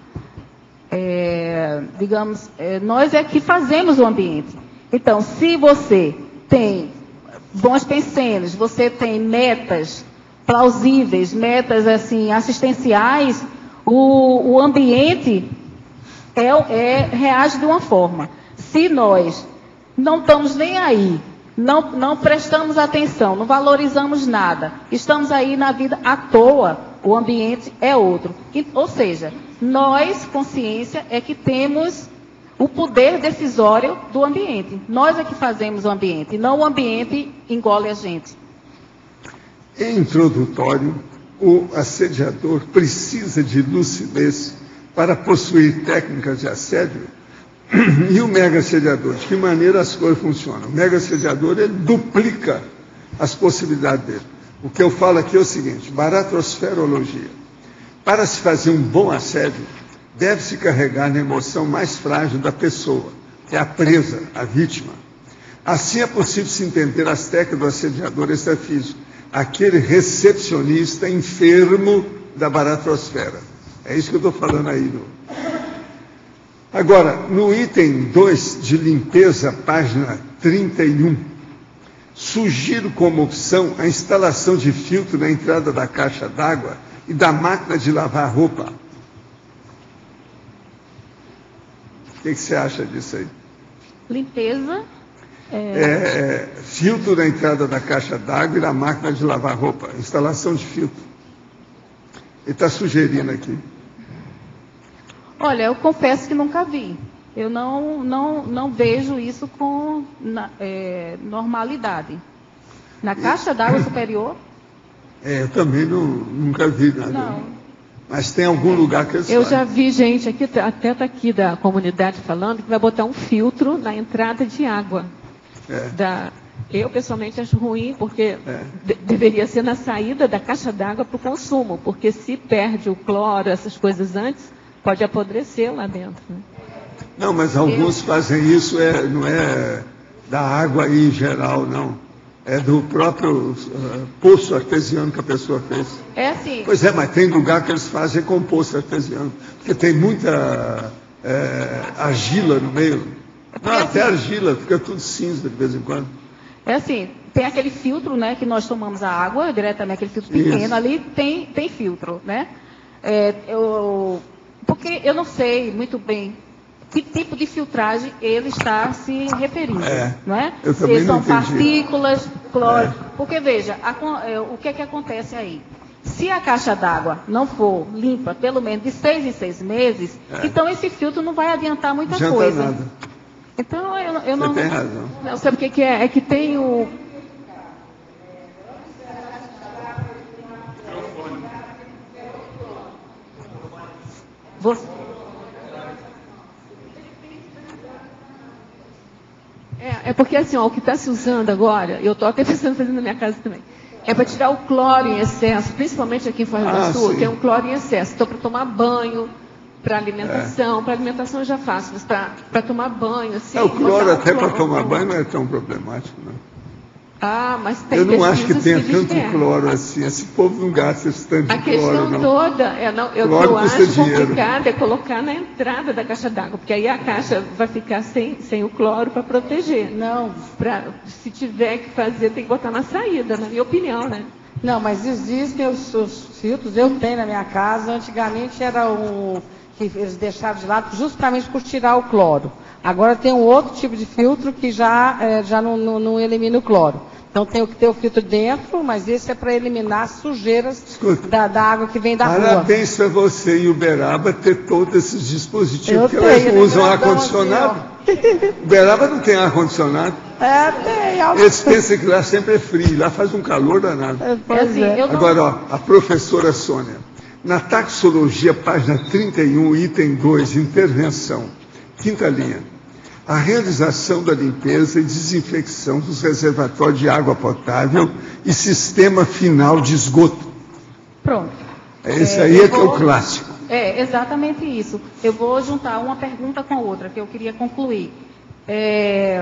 é, digamos, é, nós é que fazemos o ambiente. Então, se você tem bons pensenos, você tem metas plausíveis, metas assim assistenciais, o, o ambiente é, é, reage de uma forma. Se nós não estamos nem aí, não, não prestamos atenção, não valorizamos nada, estamos aí na vida à toa, o ambiente é outro. E, ou seja, nós, consciência, é que temos o poder decisório do ambiente. Nós é que fazemos o ambiente, não o ambiente engole a gente. Em introdutório, o assediador precisa de lucidez para possuir técnicas de assédio. E o mega assediador, de que maneira as coisas funcionam? O mega assediador, ele duplica as possibilidades dele. O que eu falo aqui é o seguinte, baratrosferologia. Para se fazer um bom assédio, deve-se carregar na emoção mais frágil da pessoa, que é a presa, a vítima. Assim é possível se entender as técnicas do assediador extrafísico, aquele recepcionista enfermo da baratrosfera. É isso que eu estou falando aí. No... Agora, no item dois de limpeza, página trinta e um, sugiro como opção a instalação de filtro na entrada da caixa d'água e da máquina de lavar roupa. que, que você acha disso aí? Limpeza. É... É, filtro na entrada da caixa d'água e na máquina de lavar roupa. Instalação de filtro. Ele está sugerindo aqui. Olha, eu confesso que nunca vi. Eu não, não, não vejo isso com na, é, normalidade. Na caixa d'água superior? É, eu também não, nunca vi nada. Não. Mas tem algum lugar que eles Eu fazem. já vi gente aqui, até está aqui da comunidade falando, que vai botar um filtro na entrada de água. É. Da, eu, pessoalmente, acho ruim, porque É. de, deveria ser na saída da caixa d'água para o consumo, porque se perde o cloro, essas coisas antes, pode apodrecer lá dentro. Né? Não, mas alguns fazem isso, é, não é da água aí em geral, não. É do próprio uh, poço artesiano que a pessoa fez. É assim. Pois é, mas tem lugar que eles fazem com poço artesiano. Porque tem muita é, argila no meio. Não, até argila, fica tudo cinza de vez em quando. É assim, tem aquele filtro, né, que nós tomamos a água, diretamente aquele filtro Isso. pequeno, ali tem, tem filtro, né? É, eu, porque eu não sei muito bem que tipo de filtragem ele está se referindo, É, não é? eu também Se não são entendi. partículas, cloro. É. Porque, veja, a, é, o que é que acontece aí? Se a caixa d'água não for limpa pelo menos de seis em seis meses, É. então esse filtro não vai adiantar muita Não adianta coisa. nada. Então, eu, eu Você não... tem razão. Não, sabe o que, que é? É que tem o... Você... É, é porque assim, ó, o que está se usando agora, eu estou até pensando em fazer na minha casa também, é para tirar o cloro em excesso, principalmente aqui em Foz do Ah, Iguaçu, sim. tem um cloro em excesso. Então, para tomar banho, para alimentação, para alimentação eu já faço, mas para tomar banho, assim... É, o cloro botar até o para cloro- tomar banho não é tão problemático, não. Ah, mas tem Eu não acho que pesquisas tenha dizem tanto que é. cloro assim. Esse povo não gasta esse tanto A de cloro, questão não. toda, é, não, eu, Cloro eu custa acho dinheiro. complicado é colocar na entrada da caixa d'água, porque aí a caixa vai ficar sem, sem o cloro para proteger. Não, Pra, se tiver que fazer, tem que botar na saída, na minha opinião, né? não, mas existem os, os filtros, eu tenho na minha casa, antigamente era um que eles deixavam de lado justamente por tirar o cloro. Agora tem um outro tipo de filtro que já, eh, já não, não, não elimina o cloro. Então tem que ter o filtro dentro, mas esse é para eliminar as sujeiras Escuta, da, da água que vem da rua. Parabéns para você e Uberaba ter todos esses dispositivos, Eu porque elas tenho, não usam né, ar-condicionado. Uberaba não tem ar-condicionado. É, tem. algo- Eles pensam que lá sempre é frio, lá faz um calor danado. É, É pois assim, é. eu não... Agora, ó, a professora Sônia, na taxologia, página trinta e um, item dois, intervenção, quinta linha. A realização da limpeza e desinfecção dos reservatórios de água potável e sistema final de esgoto. Pronto. Esse É, aí eu é que é o vou- clássico. É, exatamente isso. Eu vou juntar uma pergunta com a outra, que eu queria concluir. É,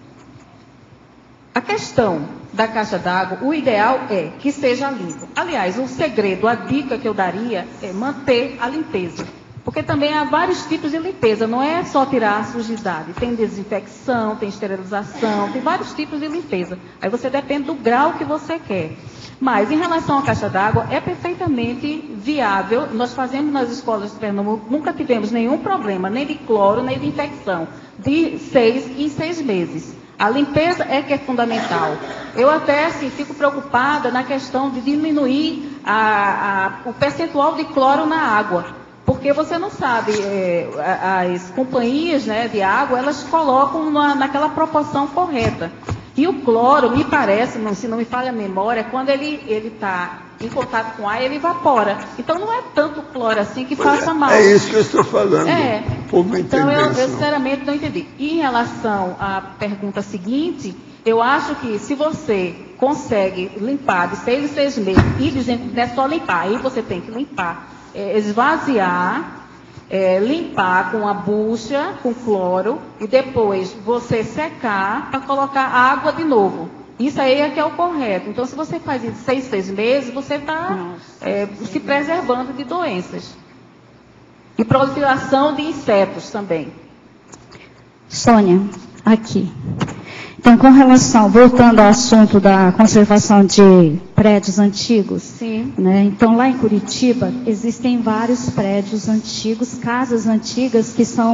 A questão da caixa d'água, o ideal é que seja limpo. Aliás, o segredo, a dica que eu daria é manter a limpeza. Porque também há vários tipos de limpeza, não é só tirar a sujidade. Tem desinfecção, tem esterilização, tem vários tipos de limpeza. Aí você depende do grau que você quer. Mas, em relação à caixa d'água, é perfeitamente viável. Nós fazemos nas escolas de Pernambuco, nunca tivemos nenhum problema, nem de cloro, nem de infecção, de seis em seis meses. A limpeza é que é fundamental. Eu até, assim, fico preocupada na questão de diminuir a, a, o percentual de cloro na água. Porque você não sabe, é, as companhias, né, de água, elas colocam na, naquela proporção correta. E o cloro, me parece, não, se não me falha a memória, quando ele está em contato com o ar, ele evapora. Então não é tanto cloro assim que faça mal. É isso que eu estou falando. É. O povo não Então, entende eu, eu isso, não. sinceramente não entendi. E em relação à pergunta seguinte, eu acho que se você consegue limpar de seis em seis meses, e dizendo que não é só limpar, aí você tem que limpar, é, esvaziar, é, limpar com a bucha, com cloro, e depois você secar para colocar água de novo. Isso aí é que é o correto. Então, se você faz isso de seis, seis meses, você está é, se preservando de doenças. E proliferação de insetos também. Sônia, aqui. Então, com relação, voltando ao assunto da conservação de prédios antigos, Sim. né? Então, lá em Curitiba, existem vários prédios antigos, casas antigas que são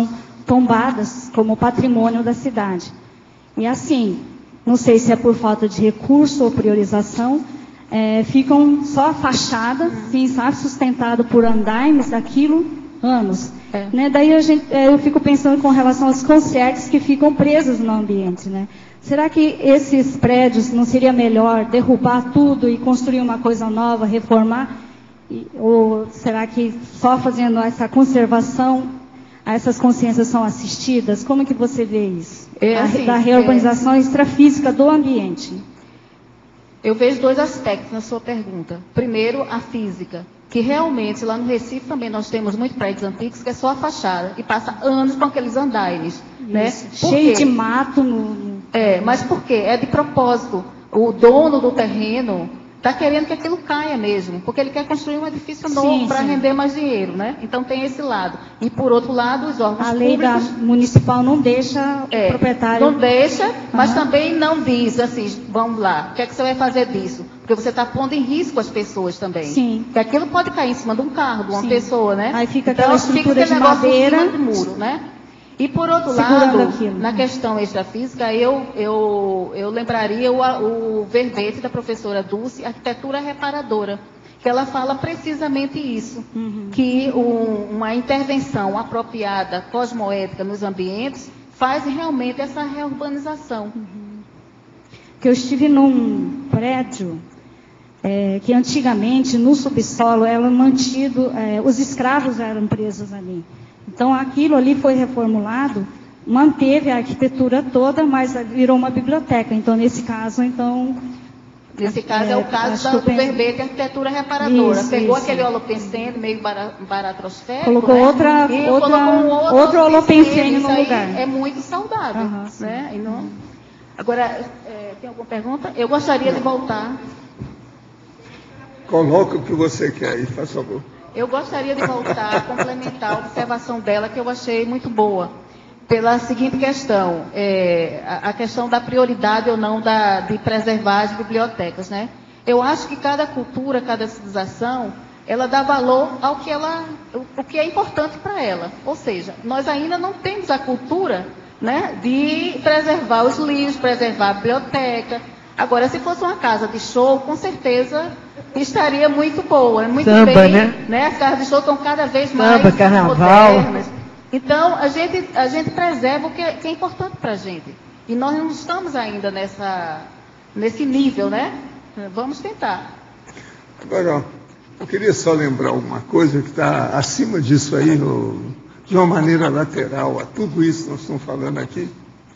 tombadas como patrimônio da cidade. E assim, não sei se é por falta de recurso ou priorização, é, ficam só a fachada, sim, sabe, sustentado por andaimes daquilo, anos. É. Né? Daí a gente, eu fico pensando com relação aos concertos que ficam presos no ambiente, né? Será que esses prédios não seria melhor derrubar tudo e construir uma coisa nova, reformar? E, ou será que só fazendo essa conservação, essas consciências são assistidas? Como que você vê isso? É assim, a, da reorganização é... extrafísica do ambiente. Eu vejo dois aspectos na sua pergunta. Primeiro, a física, que realmente lá no Recife também nós temos muitos prédios antigos que é só a fachada e passa anos com aqueles andaimes, né? Cheio de mato no... É, mas por quê? É de propósito. O dono do terreno está querendo que aquilo caia mesmo, porque ele quer construir um edifício novo para render mais dinheiro, né? Então tem esse lado. E por outro lado, os órgãos a lei públicos, da municipal não deixa é, o proprietário... Não deixa, mas uhum. também não diz assim, vamos lá, o que é que você vai fazer disso? Porque você está pondo em risco as pessoas também. Sim. Porque aquilo pode cair em cima de um carro, de uma Sim. pessoa, né? Aí fica então, aquela estrutura fica de negócio madeira... em cima do muro, né? E por outro Segurando lado, aquilo. na questão extrafísica, eu, eu, eu lembraria o, o verbete da professora Dulce, Arquitetura Reparadora, que ela fala precisamente isso, uhum. que um, uma intervenção apropriada, cosmoética nos ambientes, faz realmente essa reurbanização. Uhum. Que eu estive num prédio é, que antigamente, no subsolo, era mantido, é, os escravos eram presos ali. Então, aquilo ali foi reformulado, manteve a arquitetura toda, mas virou uma biblioteca. Então, nesse caso, então... Nesse caso, é, é o caso da, do penso... verbete Arquitetura Reparadora. Isso, Pegou isso. aquele holopensene meio baratrosférico, colocou né? outra, e outra, colocou um outro, outro holopensene no aí lugar. É muito saudável. Uhum, né? E não... Agora, é, tem alguma pergunta? Eu gostaria de voltar... Coloca o que você quer aí, faz favor. Eu gostaria de voltar a complementar a observação dela, que eu achei muito boa, pela seguinte questão, é, a, a questão da prioridade ou não da, de preservar as bibliotecas, né? Eu acho que cada cultura, cada civilização, ela dá valor ao que, ela, o, o que é importante para ela. Ou seja, nós ainda não temos a cultura, né, de preservar os livros, preservar a biblioteca. Agora, se fosse uma casa de show, com certeza estaria muito boa, muito Samba, bem, né? né? As casas de show estão cada vez mais Samba, carnaval. modernas. Então, a gente, a gente preserva o que é, que é importante para a gente. E nós não estamos ainda nessa, nesse nível, né? Vamos tentar. Agora, ó, eu queria só lembrar uma coisa que está acima disso aí, no, de uma maneira lateral a tudo isso que nós estamos falando aqui,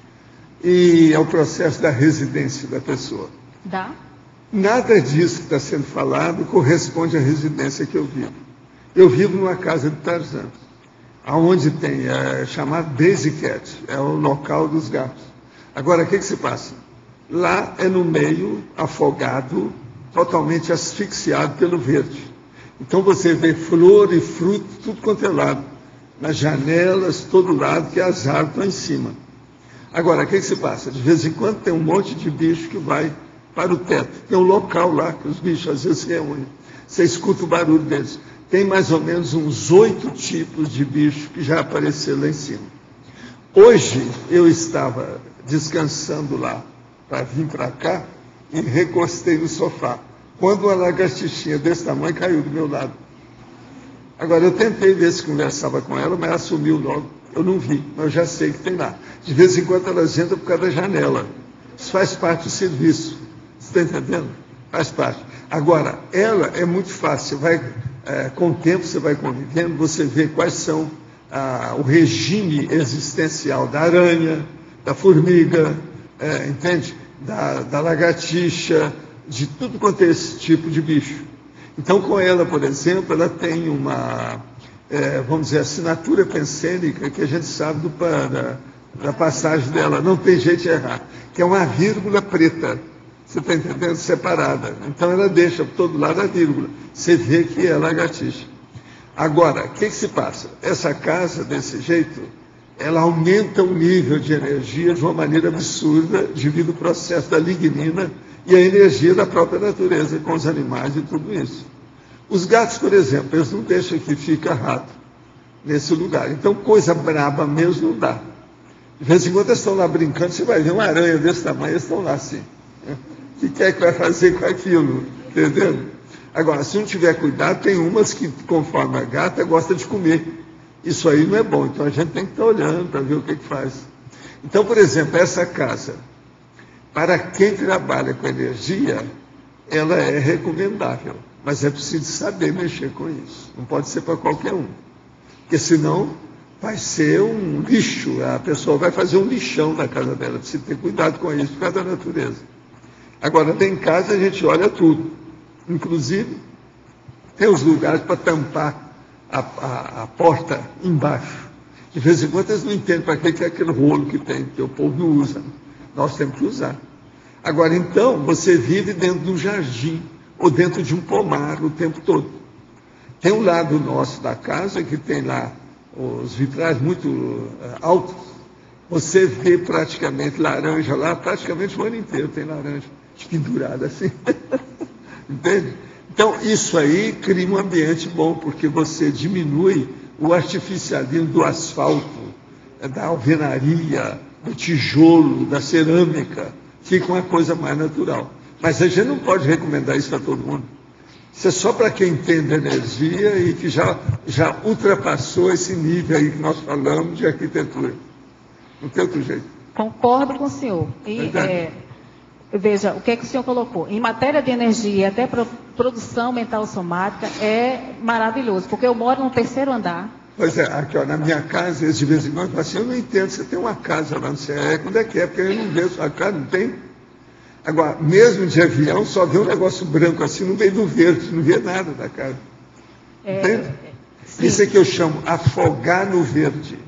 e é o processo da residência da pessoa. Dá? Nada disso que está sendo falado corresponde à residência que eu vivo. Eu vivo numa casa de Tarzan, onde tem, é chamado Daisy Cat, é o local dos gatos. Agora, o que, que se passa? Lá é no meio, afogado, totalmente asfixiado pelo verde. Então você vê flor e fruto, tudo quanto é lado. Nas janelas, todo lado, que as árvores estão em cima. Agora, o que, que se passa? De vez em quando tem um monte de bicho que vai para o teto. Tem um local lá que os bichos às vezes se reúnem. Você escuta o barulho deles. Tem mais ou menos uns oito tipos de bicho que já apareceram lá em cima. Hoje eu estava descansando lá para vir para cá e recostei no sofá. Quando uma lagartixinha desse tamanho caiu do meu lado. Agora, eu tentei ver se conversava com ela, mas ela sumiu logo. Eu não vi, mas eu já sei que tem lá. De vez em quando elas entram por causa da janela. Isso faz parte do serviço. Você está entendendo? Faz parte. Agora, ela é muito fácil. Você vai, é, com o tempo, você vai convivendo, você vê quais são ah, o regime existencial da aranha, da formiga, é, entende? Da, da lagartixa, de tudo quanto é esse tipo de bicho. Então, com ela, por exemplo, ela tem uma, é, vamos dizer, assinatura pensênica que a gente sabe do, da, da passagem dela, não tem jeito de errar, que é uma vírgula preta. Você está entendendo? Separada. Então ela deixa por todo lado a vírgula. Você vê que é lagartixa. Agora, o que, que se passa? Essa casa, desse jeito, ela aumenta o nível de energia de uma maneira absurda devido ao processo da lignina e a energia da própria natureza com os animais e tudo isso. Os gatos, por exemplo, eles não deixam que fica rato. nesse lugar. Então, coisa braba mesmo não dá. De vez em quando eles estão lá brincando, você vai ver uma aranha desse tamanho, eles estão lá assim. Né? O que é que vai fazer com aquilo? Entendeu? Agora, se não tiver cuidado, tem umas que, conforme a gata, gosta de comer. Isso aí não é bom. Então, a gente tem que estar olhando para ver o que, que faz. Então, por exemplo, essa casa, para quem trabalha com energia, ela é recomendável. Mas é preciso saber mexer com isso. Não pode ser para qualquer um. Porque senão vai ser um lixo. A pessoa vai fazer um lixão na casa dela. Precisa ter cuidado com isso por causa da natureza. Agora, em casa a gente olha tudo. Inclusive, tem os lugares para tampar a, a, a porta embaixo. De vez em quando eles não entendem para que é aquele rolo que tem, que o povo não usa. Nós temos que usar. Agora, então, você vive dentro de um jardim ou dentro de um pomar o tempo todo. Tem um lado nosso da casa que tem lá os vitrais muito uh, altos. Você vê praticamente laranja lá, praticamente o ano inteiro tem laranja pendurada assim. Entende? Então, isso aí cria um ambiente bom, porque você diminui o artificialismo do asfalto, da alvenaria, do tijolo, da cerâmica. Fica uma coisa mais natural. Mas a gente não pode recomendar isso para todo mundo. Isso é só para quem entende energia e que já, já ultrapassou esse nível aí que nós falamos de arquitetura. Não tem outro jeito. Concordo com o senhor. E, é, veja, o que é que o senhor colocou? Em matéria de energia, até para produção mental somática, é maravilhoso, porque eu moro no terceiro andar. Pois é, aqui ó, na minha casa, eles de vez em quando falam assim, eu não entendo, você tem uma casa lá no C E, quando é que é? Porque eu não vejo sua casa, não tem. Agora, mesmo de avião, só vê um negócio branco assim no meio do verde, não vê nada da casa. É, entende? É, isso é que eu chamo afogar no verde.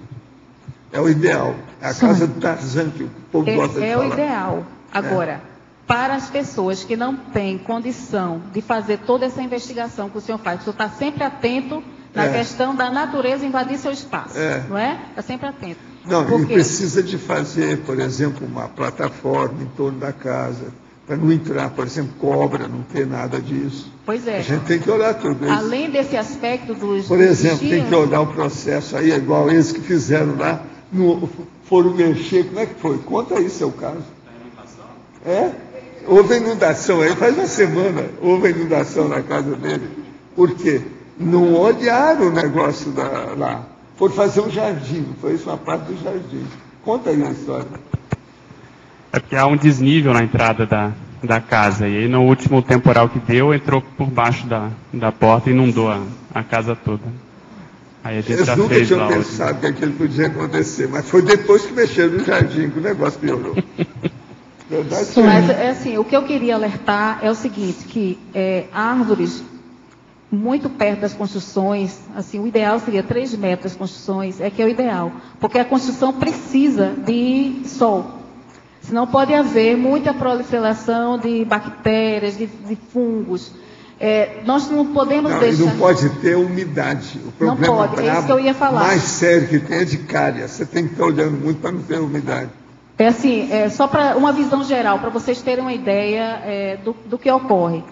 É o ideal. É a casa do Tarzan que o povo é, gosta de é falar. É o ideal. Agora, é. para as pessoas que não têm condição de fazer toda essa investigação que o senhor faz, o senhor está sempre atento na é. questão da natureza invadir seu espaço, é. não é? Está sempre atento. Não, e precisa de fazer, por exemplo, uma plataforma em torno da casa, para não entrar, por exemplo, cobra, não ter nada disso. Pois é. A gente tem que olhar tudo isso. Além desse aspecto dos... Por exemplo, tem que olhar o processo aí, é igual eles que fizeram lá, no, foram mexer, como é que foi? Conta aí seu caso. É? Houve inundação aí, faz uma semana, houve inundação na casa dele. Por quê? Não olharam o negócio da, lá. Foram fazer um jardim, foi isso uma parte do jardim. Conta aí a história. É porque há um desnível na entrada da, da casa. E aí no último temporal que deu, entrou por baixo da, da porta e inundou a, a casa toda. Aí a gente Eles já nunca fez tinham lá pensado outro. que aquilo podia acontecer, mas foi depois que mexeram no jardim que o negócio piorou. Verdade? Mas é assim, o que eu queria alertar é o seguinte, que é, árvores muito perto das construções, assim, o ideal seria três metros das construções, é que é o ideal, porque a construção precisa de sol, senão pode haver muita proliferação de bactérias, de, de fungos. É, nós não podemos não, deixar... Não pode ter umidade. O problema não pode, é isso que eu ia falar. mais sério que tem é de cária. Você tem que estar olhando muito para não ter umidade. É assim, é, só para uma visão geral, para vocês terem uma ideia é, do, do que ocorre.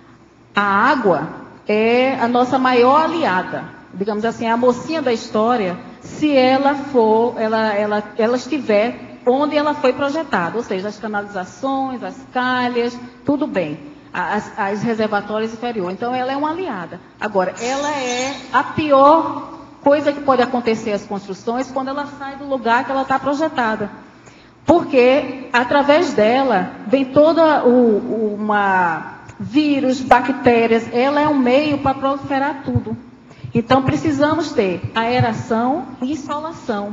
A água é a nossa maior aliada, digamos assim, a mocinha da história, se ela for, ela, ela, ela estiver onde ela foi projetada, ou seja, as canalizações, as calhas, tudo bem, as, as reservatórios inferiores. Então, ela é uma aliada. Agora, ela é a pior coisa que pode acontecer às construções quando ela sai do lugar que ela está projetada. Porque, através dela, vem toda o, uma... vírus, bactérias, ela é um meio para proliferar tudo. Então, precisamos ter aeração e insolação.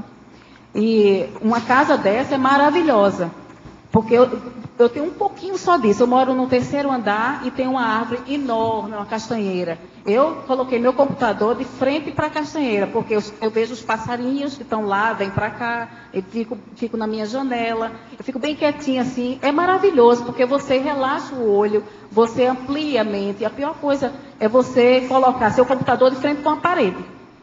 E uma casa dessa é maravilhosa, porque eu, eu tenho um pouquinho só disso. Eu moro no terceiro andar e tem uma árvore enorme, uma castanheira. Eu coloquei meu computador de frente para a castanheira, porque eu, eu vejo os passarinhos que estão lá, vêm para cá, eu fico, fico na minha janela, eu fico bem quietinha assim. É maravilhoso, porque você relaxa o olho, você amplia a mente. E a pior coisa é você colocar seu computador de frente para uma parede.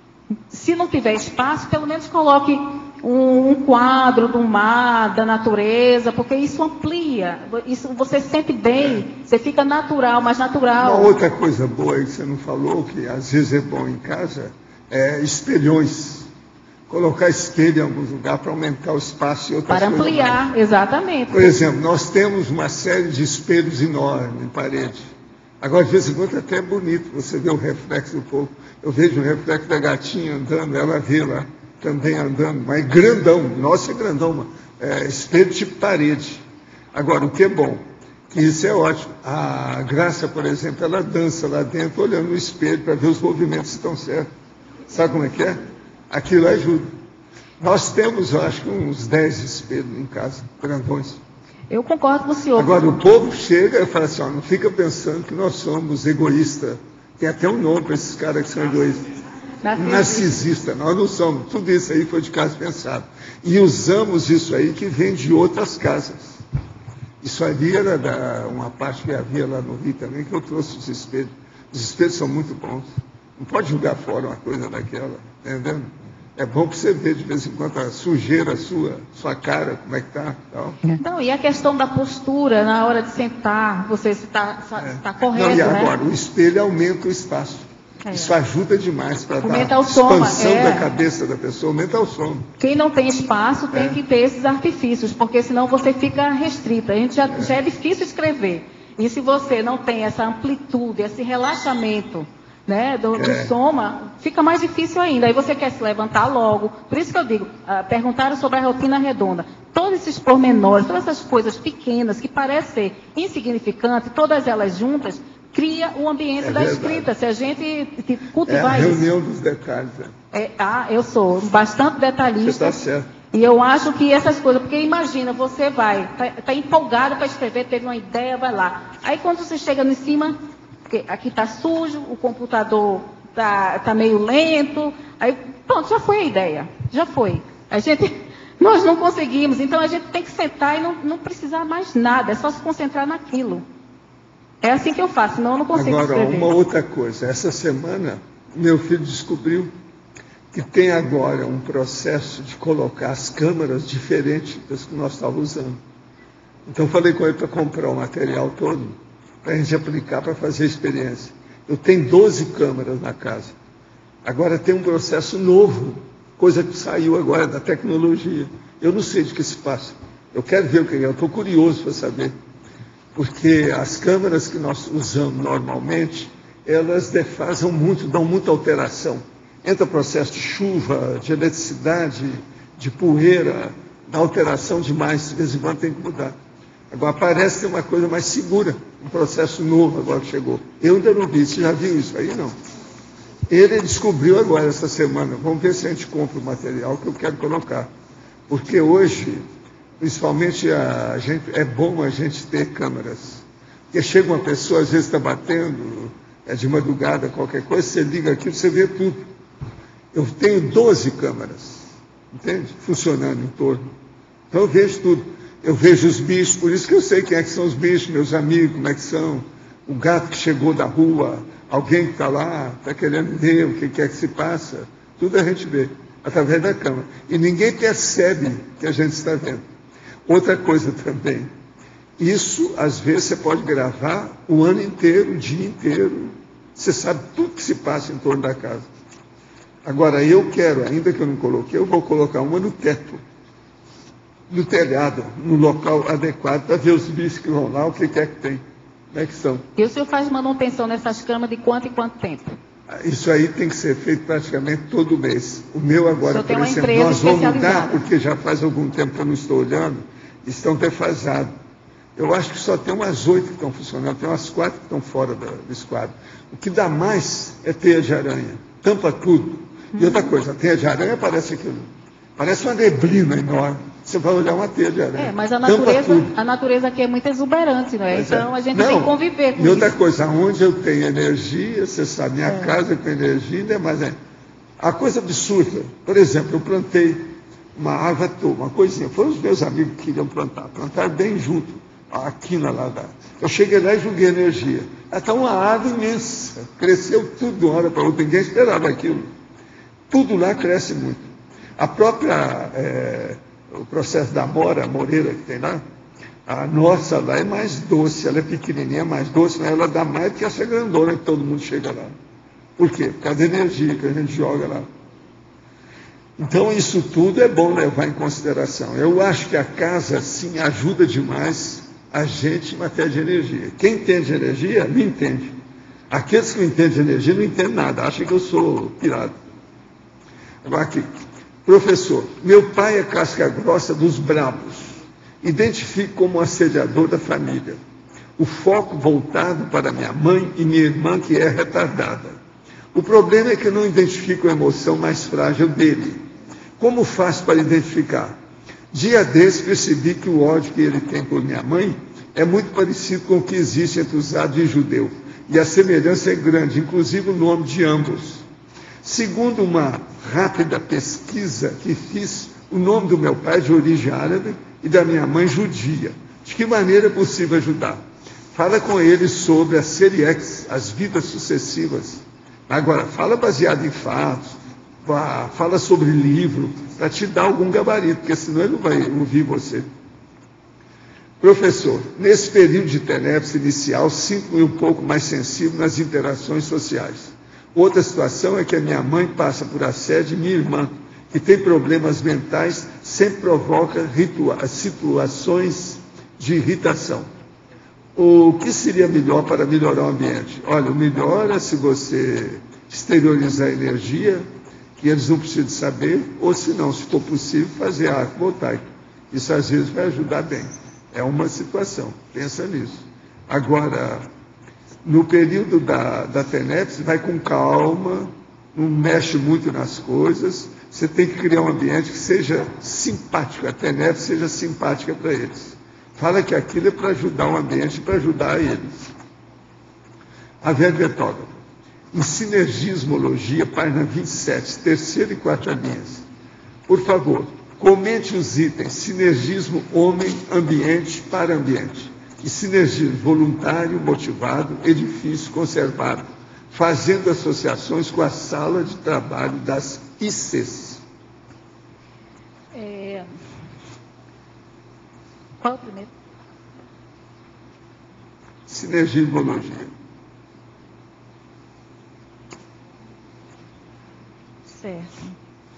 Se não tiver espaço, pelo menos coloque um, um quadro do mar, da natureza, porque isso amplia, isso você se sente bem, você fica natural, mais natural. Uma outra coisa boa aí que você não falou, que às vezes é bom em casa, é, espelhões. Colocar espelho em algum lugar para aumentar o espaço e outras Para coisas ampliar, mais. exatamente. Por exemplo, nós temos uma série de espelhos enormes em parede. Agora, de vez em quando, até é bonito você vê o reflexo do povo. Eu vejo o reflexo da gatinha andando, ela vê lá também andando, mas grandão, nossa, é grandão, é, espelho tipo parede. Agora, o que é bom, que isso é ótimo. A Graça, por exemplo, ela dança lá dentro, olhando no espelho para ver os movimentos se estão certos. Sabe como é que é? Aquilo ajuda. Nós temos, eu acho que uns dez espelhos em casa, grandões. Eu concordo com o senhor. Agora, o povo chega e fala assim, ó, não fica pensando que nós somos egoístas. Tem até um nome para esses caras que são egoístas. Narcisista. Narcisista. Nós não somos. Tudo isso aí foi de casa pensado. E usamos isso aí que vem de outras casas. Isso ali era da, uma parte que havia lá no Rio também, que eu trouxe os espelhos. Os espelhos são muito bons. Não pode jogar fora uma coisa daquela, entendeu? É bom para você ver de vez em quando a sujeira sua, sua cara, como é que está. Não, e a questão da postura na hora de sentar, você se está é. tá correto, Não, e né? agora, o espelho aumenta o espaço. É. Isso ajuda demais para dar a expansão é. da cabeça da pessoa, aumenta o som. Quem não tem espaço tem é. que ter esses artifícios, porque senão você fica restrita. A gente já é. já é difícil escrever. E se você não tem essa amplitude, esse relaxamento, né, do, do é. soma, fica mais difícil ainda. Aí você quer se levantar logo. Por isso que eu digo, uh, perguntaram sobre a rotina redonda. Todos esses pormenores, todas essas coisas pequenas que parecem ser insignificantes, todas elas juntas, cria o ambiente é da verdade. escrita. Se a gente cultivar isso. É a isso. reunião dos detalhes. É. É, ah, eu sou bastante detalhista. Você está certo. E eu acho que essas coisas, porque imagina, você vai, está tá empolgado para escrever, teve uma ideia, vai lá. Aí quando você chega em cima, porque aqui está sujo, o computador está tá meio lento, aí pronto, já foi a ideia, já foi. A gente, nós não conseguimos, então a gente tem que sentar e não, não precisar mais nada, é só se concentrar naquilo. É assim que eu faço, senão eu não consigo Agora, escrever. uma outra coisa, essa semana meu filho descobriu que tem agora um processo de colocar as câmeras diferentes das que nós estávamos usando. Então falei com ele para comprar o material todo, para a gente aplicar para fazer a experiência. Eu tenho doze câmeras na casa. Agora tem um processo novo, coisa que saiu agora da tecnologia. Eu não sei de que se passa. Eu quero ver o que é, eu estou curioso para saber. Porque as câmeras que nós usamos normalmente, elas defasam muito, dão muita alteração. Entra processo de chuva, de eletricidade, de poeira, dá alteração demais, de vez em quando tem que mudar. Agora parece ter uma coisa mais segura, um processo novo agora que chegou. Eu ainda não vi, você já viu isso aí? Não. Ele descobriu agora essa semana, vamos ver se a gente compra o material que eu quero colocar. Porque hoje, principalmente, a gente, é bom a gente ter câmeras. Porque chega uma pessoa, às vezes está batendo, é de madrugada, qualquer coisa, você liga aqui, você vê tudo. Eu tenho doze câmeras, entende? Funcionando em torno. Então eu vejo tudo. Eu vejo os bichos, por isso que eu sei quem é que são os bichos, meus amigos, como é que são. O gato que chegou da rua, alguém que está lá, está querendo ver o que quer que se passa. Tudo a gente vê, através da câmera. E ninguém percebe que a gente está vendo. Outra coisa também, isso às vezes você pode gravar o ano inteiro, o dia inteiro. Você sabe tudo que se passa em torno da casa. Agora, eu quero, ainda que eu não coloquei, eu vou colocar uma no teto, no telhado, no local adequado, para ver os bichos que vão lá, o que quer que tem, como é que são. E o senhor faz manutenção nessas câmeras de quanto em quanto tempo? Isso aí tem que ser feito praticamente todo mês. O meu agora, por exemplo, nós vamos mudar, porque já faz algum tempo que eu não estou olhando, estão defasados. Eu acho que só tem umas oito que estão funcionando, tem umas quatro que estão fora do esquadro. O que dá mais é teia de aranha, tampa tudo. E outra coisa, a teia de aranha parece aquilo, parece uma neblina enorme. Você vai olhar uma teia de aranha. É, mas a natureza, a natureza aqui é muito exuberante, não é? Mas então é. a gente não, tem que conviver com e outra isso. coisa, onde eu tenho energia, você sabe, minha é. casa com energia, ainda mais é. A coisa absurda, por exemplo, eu plantei uma árvore, uma coisinha, foram os meus amigos que queriam plantar, plantaram bem junto, a quina lá da. Eu cheguei lá e joguei energia. Está uma árvore imensa, cresceu tudo de uma hora para outra, ninguém esperava aquilo. Tudo lá cresce muito. A própria, é, o processo da mora, a moreira que tem lá, a nossa lá é mais doce, ela é pequenininha, mais doce, mas ela dá mais que essa grandona que todo mundo chega lá. Por quê? Por causa da energia que a gente joga lá. Então, isso tudo é bom levar em consideração. Eu acho que a casa, sim, ajuda demais a gente em matéria de energia. Quem entende de energia, me entende. Aqueles que não entendem de energia não entendem nada, acham que eu sou pirado. Agora aqui, professor, meu pai é casca grossa dos bravos. Identifico como assediador da família. O foco voltado para minha mãe e minha irmã, que é retardada. O problema é que eu não identifico a emoção mais frágil dele. Como faço para identificar? Dia desses percebi que o ódio que ele tem por minha mãe é muito parecido com o que existe entre os árabes e judeu. E a semelhança é grande, inclusive o nome de ambos. Segundo uma rápida pesquisa que fiz, o nome do meu pai é de origem árabe e da minha mãe judia. De que maneira é possível ajudar? Fala com ele sobre a série X, as vidas sucessivas. Agora, fala baseado em fatos, fala sobre livro, para te dar algum gabarito, porque senão ele não vai ouvir você. Professor, nesse período de tenebres inicial, sinto-me um pouco mais sensível nas interações sociais. Outra situação é que a minha mãe passa por assédio e minha irmã, que tem problemas mentais, sempre provoca situações de irritação. O que seria melhor para melhorar o ambiente? Olha, o melhor é se você exteriorizar a energia, que eles não precisam saber, ou se não, se for possível, fazer arco voltaico. Isso às vezes vai ajudar bem. É uma situação, pensa nisso. Agora, no período da, da tenebres, vai com calma, não mexe muito nas coisas, você tem que criar um ambiente que seja simpático, a tenebres seja simpática para eles. Fala que aquilo é para ajudar o ambiente, para ajudar eles. A verbetógrafa. Em sinergismologia, página vinte e sete, terceira e quarta linhas. Por favor, comente os itens sinergismo homem-ambiente para ambiente e sinergismo voluntário, motivado, edifício conservado, fazendo associações com a sala de trabalho das I Cs. É... Qual o primeiro? Sinergismologia. Certo.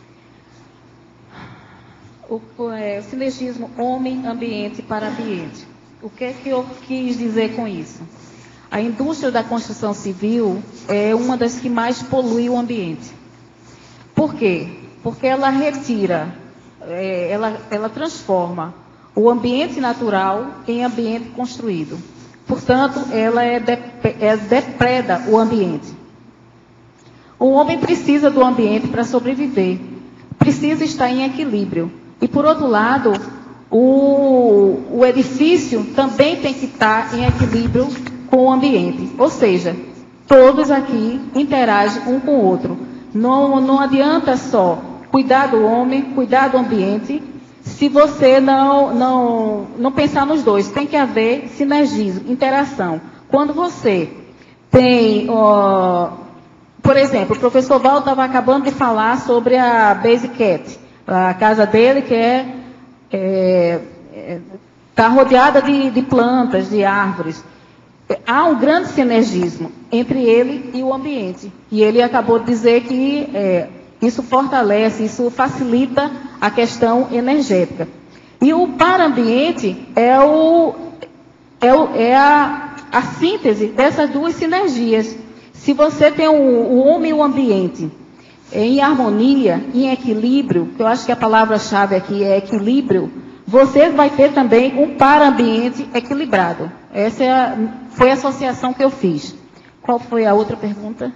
O, o, é, o sinergismo homem-ambiente para ambiente. O que é que eu quis dizer com isso? A indústria da construção civil é uma das que mais polui o ambiente. Por quê? Porque ela retira, é, ela, ela transforma o ambiente natural em ambiente construído. Portanto, ela é, de, é depreda o ambiente. O homem precisa do ambiente para sobreviver, precisa estar em equilíbrio. E, por outro lado, o, o edifício também tem que estar em equilíbrio com o ambiente. Ou seja, todos aqui interagem um com o outro. Não, não adianta só cuidar do homem, cuidar do ambiente, se você não, não, não pensar nos dois. Tem que haver sinergismo, interação. Quando você tem... Ó, por exemplo, o professor Val estava acabando de falar sobre a Base Cat, a casa dele que é, é, é está rodeada de, de plantas, de árvores. Há um grande sinergismo entre ele e o ambiente. E ele acabou de dizer que é, isso fortalece, isso facilita a questão energética. E o para-ambiente é, o, é, o, é a, a síntese dessas duas sinergias. Se você tem o, o homem e o ambiente em harmonia, em equilíbrio, que eu acho que a palavra-chave aqui é equilíbrio, você vai ter também um para-ambiente equilibrado. Essa é a, foi a associação que eu fiz. Qual foi a outra pergunta?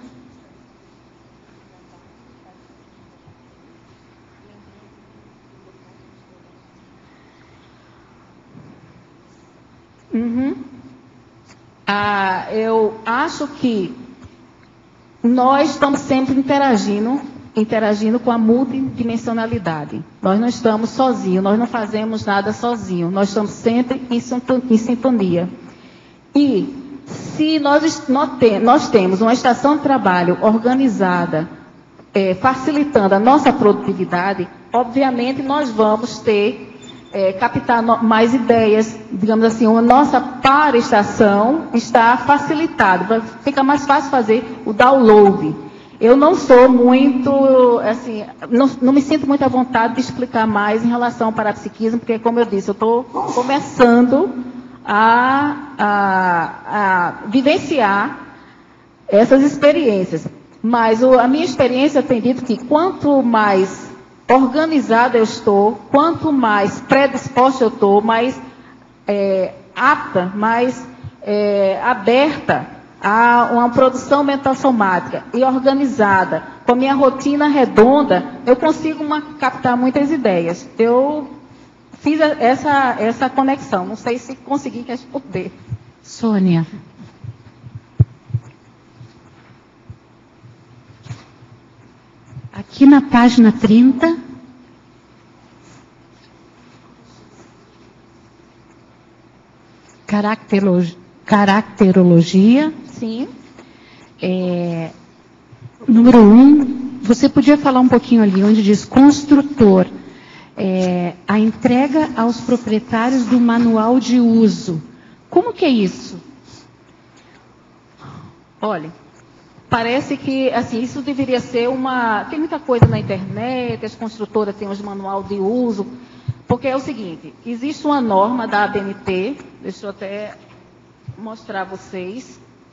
Uhum. Ah, eu acho que nós estamos sempre interagindo, interagindo com a multidimensionalidade. Nós não estamos sozinhos, nós não fazemos nada sozinhos, nós estamos sempre em sintonia. E se nós, nós temos uma estação de trabalho organizada, é, facilitando a nossa produtividade, obviamente nós vamos ter, é, captar no, mais ideias, digamos assim, a nossa para-estação está facilitada, fica mais fácil fazer o download. eu não sou muito, assim, não, não me sinto muito à vontade de explicar mais em relação ao parapsiquismo, porque, como eu disse, eu estou começando a, a, a vivenciar essas experiências. Mas o, a minha experiência tem dito que quanto mais organizada eu estou, quanto mais predisposta eu estou, mais é, apta, mais é, aberta a uma produção mental somática e organizada, com a minha rotina redonda, eu consigo uma, captar muitas ideias. Eu fiz essa, essa conexão, não sei se consegui responder. Sônia. Aqui na página trinta. Caracterologia. Caracterologia. Sim. É, número um, você podia falar um pouquinho ali, onde diz construtor. É, a entrega aos proprietários do manual de uso. Como que é isso? Olha, parece que, assim, isso deveria ser uma... Tem muita coisa na internet, as construtoras têm os manual de uso, porque é o seguinte, existe uma norma da A B N T, deixa eu até mostrar a vocês.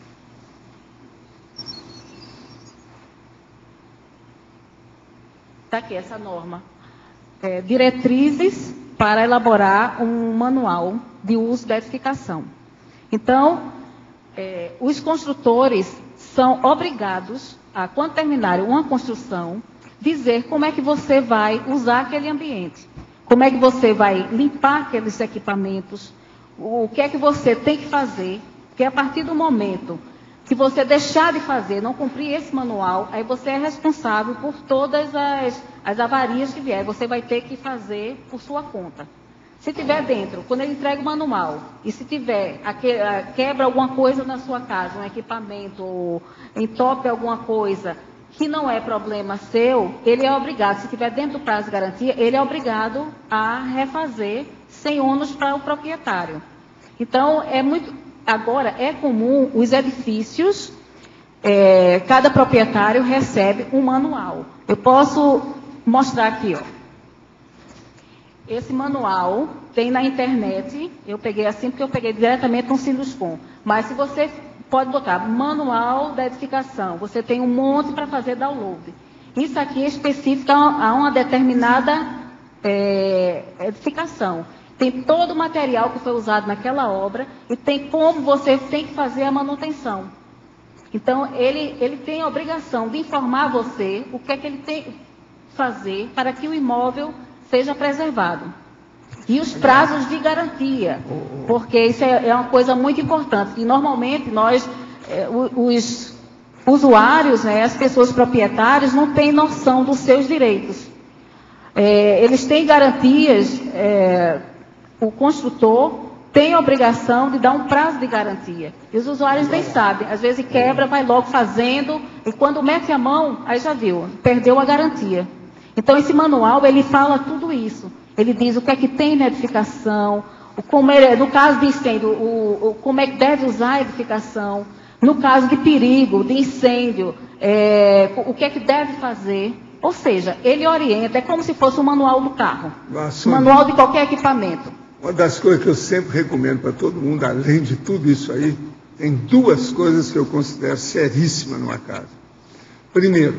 Está aqui essa norma. É, diretrizes para elaborar um manual de uso da edificação. Então, é, os construtores são obrigados a, quando terminarem uma construção, dizer como é que você vai usar aquele ambiente, como é que você vai limpar aqueles equipamentos, o que é que você tem que fazer, porque a partir do momento que você deixar de fazer, não cumprir esse manual, aí você é responsável por todas as, as avarias que vier. Você vai ter que fazer por sua conta. Se tiver dentro, quando ele entrega o manual, e se tiver, a que, a, quebra alguma coisa na sua casa, um equipamento, ou entope alguma coisa, que não é problema seu, ele é obrigado, se tiver dentro do prazo de garantia, ele é obrigado a refazer sem ônus para o proprietário. Então, é muito... Agora, é comum os edifícios, é, cada proprietário recebe um manual. Eu posso mostrar aqui, ó. Esse manual tem na internet, eu peguei assim porque eu peguei diretamente no Sinduscom. Mas se você pode botar manual da edificação, você tem um monte para fazer download. Isso aqui é específico a uma determinada é, edificação. Tem todo o material que foi usado naquela obra e tem como você tem que fazer a manutenção. Então, ele, ele tem a obrigação de informar você o que é que ele tem que fazer para que o imóvel seja preservado. E os prazos de garantia, porque isso é, é uma coisa muito importante. E, normalmente, nós, é, os usuários, né, as pessoas proprietárias, não têm noção dos seus direitos. É, eles têm garantias... É, o construtor tem a obrigação de dar um prazo de garantia. E os usuários nem sabem. Às vezes quebra, vai logo fazendo, e quando mete a mão, aí já viu, perdeu a garantia. Então, esse manual, ele fala tudo isso. Ele diz o que é que tem na edificação, o como é, no caso de incêndio, o, o, como é que deve usar a edificação, no caso de perigo, de incêndio, é, o que é que deve fazer. Ou seja, ele orienta, é como se fosse o manual do carro, o manual de qualquer equipamento. Uma das coisas que eu sempre recomendo para todo mundo, além de tudo isso aí, tem duas coisas que eu considero seríssimas numa casa. Primeiro,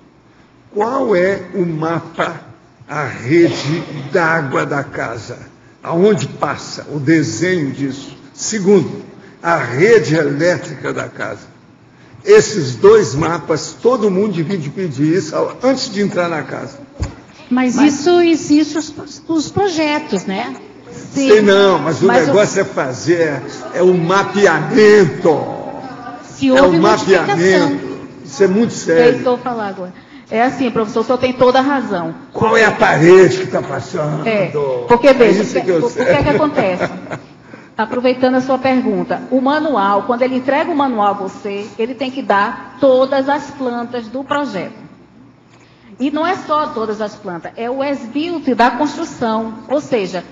qual é o mapa, a rede d'água da casa? Aonde passa o desenho disso? Segundo, a rede elétrica da casa. Esses dois mapas, todo mundo devia pedir isso antes de entrar na casa. Mas, mas isso existe os, os projetos, né? Sim. Sei não, mas o mas negócio eu... é fazer, é o mapeamento. Se houve é o mapeamento. Isso é muito sério. Eu estou falando agora. É assim, professor, o senhor tem toda a razão. Qual é a parede que está passando? É, porque veja, é que o que é que acontece? Aproveitando a sua pergunta, o manual, quando ele entrega o manual a você, ele tem que dar todas as plantas do projeto. E não é só todas as plantas, é o as-built da construção. Ou seja,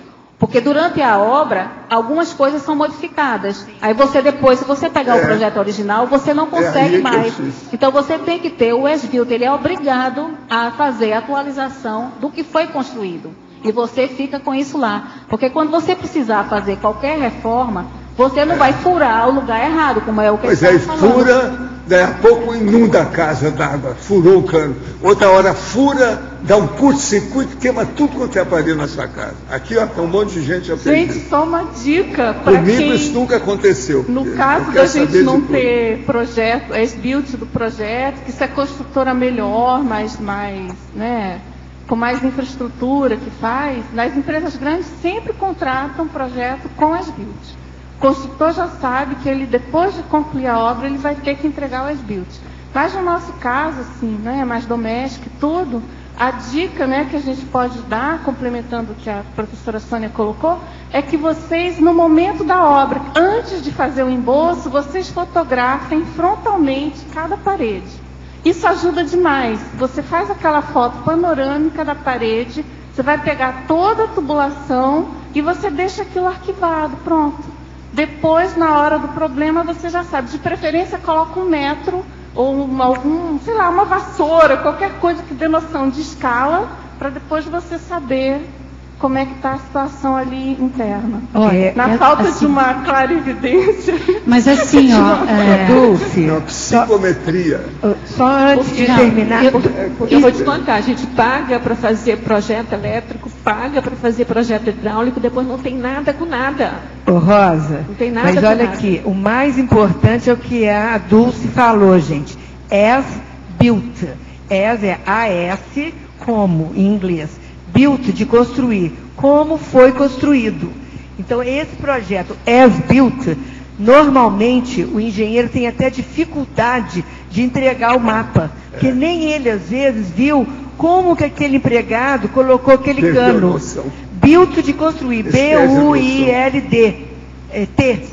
Porque durante a obra, algumas coisas são modificadas. Aí você depois, se você pegar É. o projeto original, você não É consegue aí que eu mais. fiz. Então você tem que ter, o as-built, ele é obrigado a fazer a atualização do que foi construído. E você fica com isso lá. Porque quando você precisar fazer qualquer reforma, você não vai furar o lugar errado, como é o que Pois ele é, está falando. fura, daí a pouco inunda a casa d'água, furou o cano. Outra hora fura, dá um curto-circuito, queima tudo quanto é aparelho na sua casa. Aqui, ó, tem um monte de gente já fez Gente, isso. só uma dica para Comigo quem... isso nunca aconteceu. No Eu caso quero da gente saber de não tudo. ter projeto, as-built do projeto, que se a construtora melhor, mais, mais, né, com mais infraestrutura que faz, nas empresas grandes sempre contratam projeto com as-built. O construtor já sabe que ele, depois de concluir a obra, ele vai ter que entregar o as-built. Mas no nosso caso, assim, né, mais doméstico e tudo, a dica, né, que a gente pode dar, complementando o que a professora Sônia colocou, é que vocês, no momento da obra, antes de fazer o embolso, vocês fotografem frontalmente cada parede. Isso ajuda demais. Você faz aquela foto panorâmica da parede, você vai pegar toda a tubulação e você deixa aquilo arquivado, pronto. Depois, na hora do problema, você já sabe. De preferência, coloca um metro ou uma, algum, sei lá, uma vassoura, qualquer coisa que dê noção de escala, para depois você saber como é que está a situação ali interna. Olha, Na é falta assim- de uma clarividência. Mas assim, ó, é, Dulce, Não, psicometria. só antes de Não, terminar, eu- Porque eu vou te contar, a gente paga para fazer projeto elétrico, paga para fazer projeto hidráulico, depois não tem nada com nada. Ô, Rosa, Não tem nada mas com olha nada. aqui, o mais importante é o que a Dulce falou, gente. As built. As é A S, como em inglês. Built, de construir. Como foi construído. Então, esse projeto as built, normalmente o engenheiro tem até dificuldade de entregar o mapa. Porque nem ele, às vezes, viu como que aquele empregado colocou aquele Perdeu a cano. noção. Built de construir, Esse perde a B U I L D, é, T,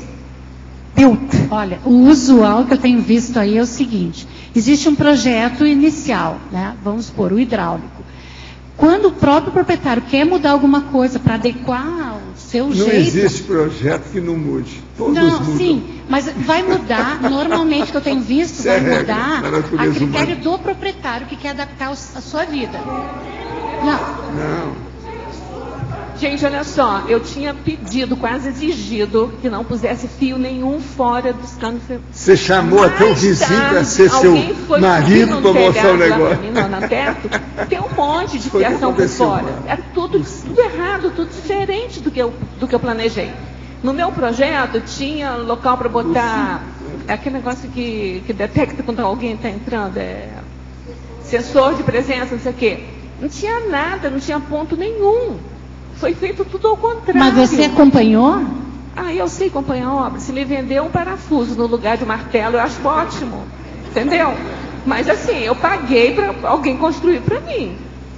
built. olha, o usual que eu tenho visto aí é o seguinte: existe um projeto inicial, né? Vamos supor, o hidráulico. Quando o próprio proprietário quer mudar alguma coisa para adequar ao seu Não jeito. existe projeto que não mude. Todos Não, mudam. sim, mas vai mudar, normalmente que eu tenho visto, Isso é vai regra, mudar da a natureza critério humana. do proprietário que quer adaptar o- a sua vida. Não, Não. Gente, olha só, eu tinha pedido, quase exigido, que não pusesse fio nenhum fora dos canos. Você chamou até o Mais vizinho para tarde, ser seu alguém foi marido subir para no mostrar o telhado lá pra negócio. mim, no, no teto, tem um monte de Foi o que fiação por aconteceu, fora. mano. É tudo, tudo errado, tudo diferente do que eu, do que eu planejei. No meu projeto tinha local para botar é aquele negócio que, que detecta quando alguém está entrando, é sensor de presença, não sei o quê. Não tinha nada, não tinha ponto nenhum. Foi feito tudo ao contrário. mas você acompanhou? Ah, eu sei acompanhar a obra. Se me vender um parafuso no lugar de martelo, eu acho ótimo. Entendeu? Mas assim, eu paguei para alguém construir para mim.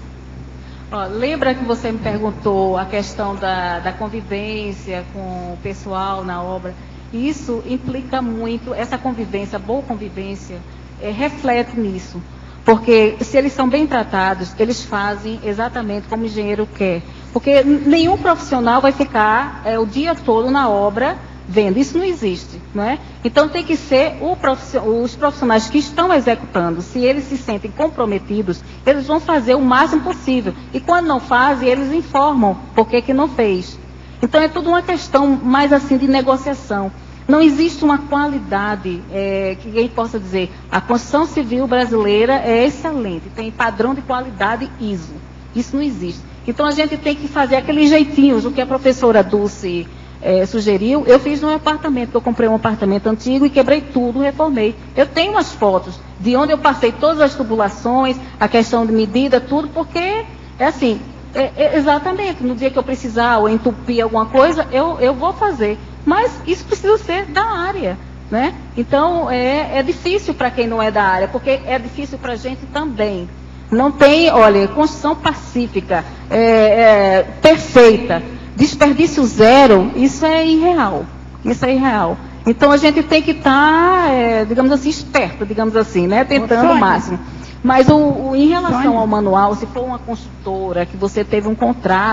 Ó, lembra que você me perguntou a questão da, da convivência com o pessoal na obra? Isso implica muito, essa convivência, boa convivência, é, reflete nisso. Porque se eles são bem tratados, eles fazem exatamente como o engenheiro quer. Porque nenhum profissional vai ficar é, o dia todo na obra vendo. Isso não existe, não é? Então tem que ser o profiss- os profissionais que estão executando. Se eles se sentem comprometidos, eles vão fazer o máximo possível. E quando não fazem, eles informam por que que não fez. Então é tudo uma questão mais assim de negociação. Não existe uma qualidade é, que alguém possa dizer, a construção civil brasileira é excelente, tem padrão de qualidade I S O. Isso não existe. Então a gente tem que fazer aqueles jeitinhos, o que a professora Dulce é, sugeriu. Eu fiz no meu apartamento, eu comprei um apartamento antigo e quebrei tudo, reformei. Eu tenho umas fotos de onde eu passei todas as tubulações, a questão de medida, tudo, porque é assim, é, é exatamente, no dia que eu precisar ou entupir alguma coisa, eu, eu vou fazer. Mas isso precisa ser da área, né? Então, é, é difícil para quem não é da área, porque é difícil para a gente também. Não tem, olha, construção pacífica, é, é, perfeita, desperdício zero, isso é irreal. Isso é irreal. Então, a gente tem que estar, é, digamos assim, esperto, digamos assim, né? Tentando o máximo. Mas o, o, em relação ao manual, se for uma construtora, que você teve um contrato,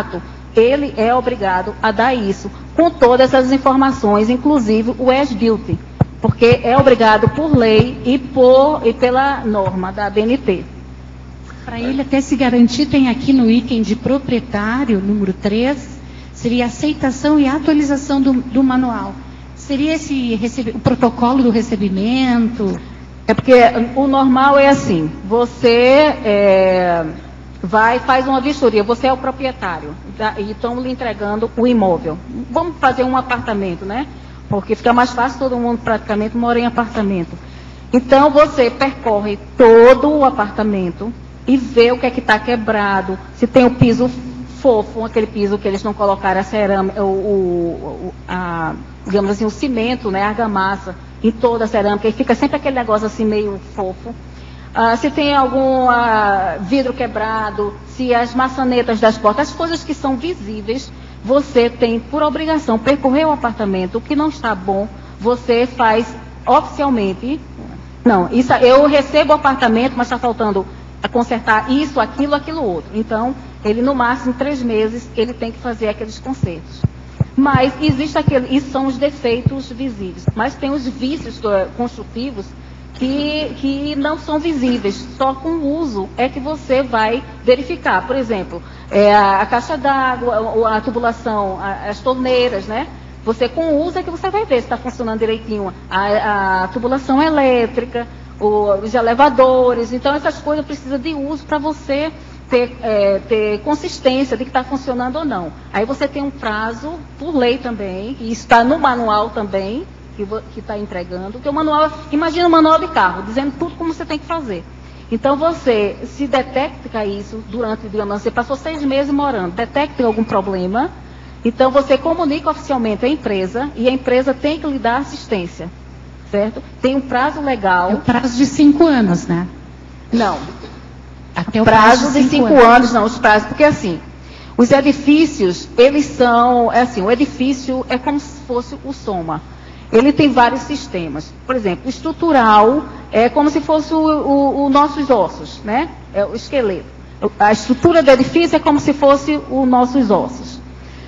ele é obrigado a dar isso, com todas as informações, inclusive o as-built, porque é obrigado por lei e, por, e pela norma da A B N T. Para ele até se garantir, tem aqui no item de proprietário, número três, seria aceitação e atualização do, do manual. Seria esse recebe, o protocolo do recebimento? É porque o normal é assim, você é, vai, faz uma vistoria, você é o proprietário, tá, e estão lhe entregando o imóvel. Vamos fazer um apartamento, né? Porque fica mais fácil, todo mundo praticamente mora em apartamento. Então você percorre todo o apartamento e vê o que é que está quebrado, se tem o piso fofo, aquele piso que eles não colocaram a cerâmica, o, o, a, digamos assim, o cimento, né, a argamassa em toda a cerâmica, e fica sempre aquele negócio assim meio fofo. Ah, se tem algum ah, vidro quebrado, se as maçanetas das portas, as coisas que são visíveis, você tem por obrigação percorrer o apartamento. O que não está bom, você faz oficialmente. Não, isso, eu recebo o apartamento, mas está faltando a consertar isso, aquilo, aquilo outro. Então, ele no máximo três meses, ele tem que fazer aqueles consertos. Mas existe aquele, isso são os defeitos visíveis. Mas tem os vícios construtivos que, que não são visíveis. Só com o uso é que você vai verificar. Por exemplo, é, a, a caixa d'água, a, a tubulação, a, as torneiras, né? Você com o uso é que você vai ver se está funcionando direitinho. A, a tubulação elétrica, os elevadores. Então, essas coisas precisam de uso para você ter, é, ter consistência de que está funcionando ou não. Aí você tem um prazo, por lei também, e isso está no manual também, que está entregando, que o manual, imagina o manual de carro, dizendo tudo como você tem que fazer. Então, você, se detecta isso durante, digamos, você passou seis meses morando, detecta algum problema, então você comunica oficialmente à empresa, e a empresa tem que lhe dar assistência. Certo? Tem um prazo legal. É o prazo de cinco anos, né? Não. Até o prazo, prazo de cinco, cinco anos. anos, não, os prazos, porque assim, os edifícios, eles são, é assim, o edifício é como se fosse o soma. Ele tem vários sistemas. Por exemplo, o estrutural é como se fosse os nossos ossos, né? É o esqueleto. A estrutura do edifício é como se fosse os nossos ossos.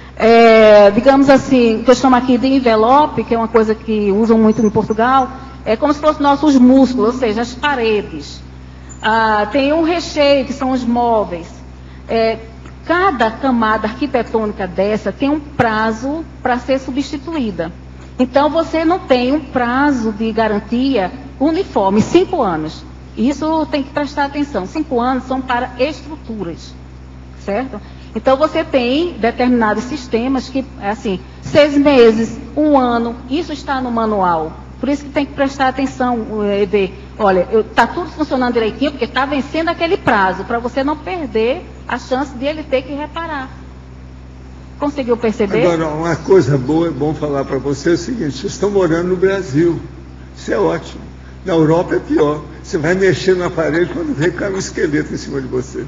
É, digamos assim, que eu chamo aqui de envelope, que é uma coisa que usam muito em Portugal, é como se fossem nossos músculos, ou seja, as paredes. Ah, tem um recheio, que são os móveis. É, cada camada arquitetônica dessa tem um prazo para ser substituída. Então, você não tem um prazo de garantia uniforme, cinco anos. Isso tem que prestar atenção. Cinco anos são para estruturas, certo? Então, você tem determinados sistemas que, assim, seis meses, um ano, isso está no manual. Por isso que tem que prestar atenção e ver, olha, está tudo funcionando direitinho, porque está vencendo aquele prazo, para você não perder a chance de ele ter que reparar. Conseguiu perceber? Agora, uma coisa boa, é bom falar para você, é o seguinte, vocês estão morando no Brasil. Isso é ótimo. Na Europa é pior. Você vai mexer no aparelho, quando vem, cai um esqueleto em cima de você.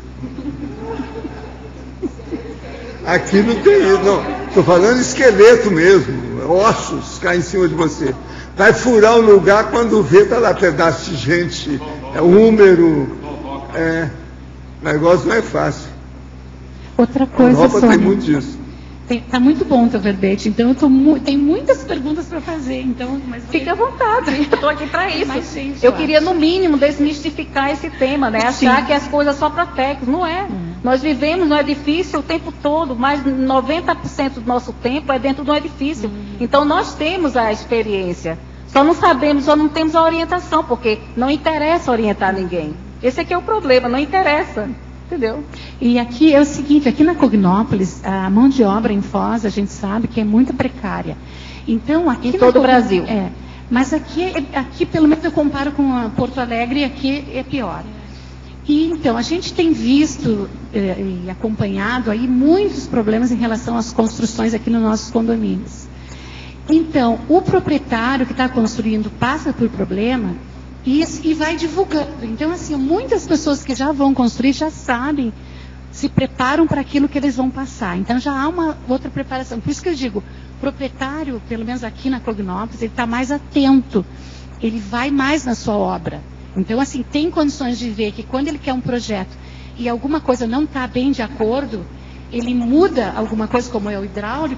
Aqui não tem isso, não. Estou falando esqueleto mesmo, ossos caem em cima de você. Vai furar o lugar, quando vê, está lá pedaço de gente, é húmero. É, o negócio não é fácil. Outra coisa, a Europa Sônia, tem muito disso. Está muito bom o teu verbete, então eu tô mu tenho muitas perguntas para fazer. Então, mas fique à vontade, eu estou aqui para isso. Mas, gente, eu eu queria, acho. no mínimo, desmistificar esse tema, né? Achar Sim. que as coisas só para técnicos. Não é. Hum. Nós vivemos no edifício o tempo todo, mas noventa por cento do nosso tempo é dentro do edifício. Hum. Então, nós temos a experiência. Só não sabemos, só não temos a orientação, porque não interessa orientar ninguém. Esse aqui é o problema, não interessa. Entendeu? E aqui é o seguinte, aqui na Cognópolis, a mão de obra em Foz, a gente sabe que é muito precária. Então, aqui em todo o Brasil. É, mas aqui, aqui, pelo menos eu comparo com a Porto Alegre, aqui é pior. E então, a gente tem visto eh, e acompanhado aí muitos problemas em relação às construções aqui nos nossos condomínios. Então, o proprietário que está construindo passa por problema e, e vai divulgando. Então, assim, muitas pessoas que já vão construir já sabem, se preparam para aquilo que eles vão passar. Então, já há uma outra preparação. Por isso que eu digo, o proprietário, pelo menos aqui na Cognópolis, ele está mais atento. Ele vai mais na sua obra. Então, assim, tem condições de ver que quando ele quer um projeto e alguma coisa não está bem de acordo, ele muda alguma coisa, como é o hidráulico,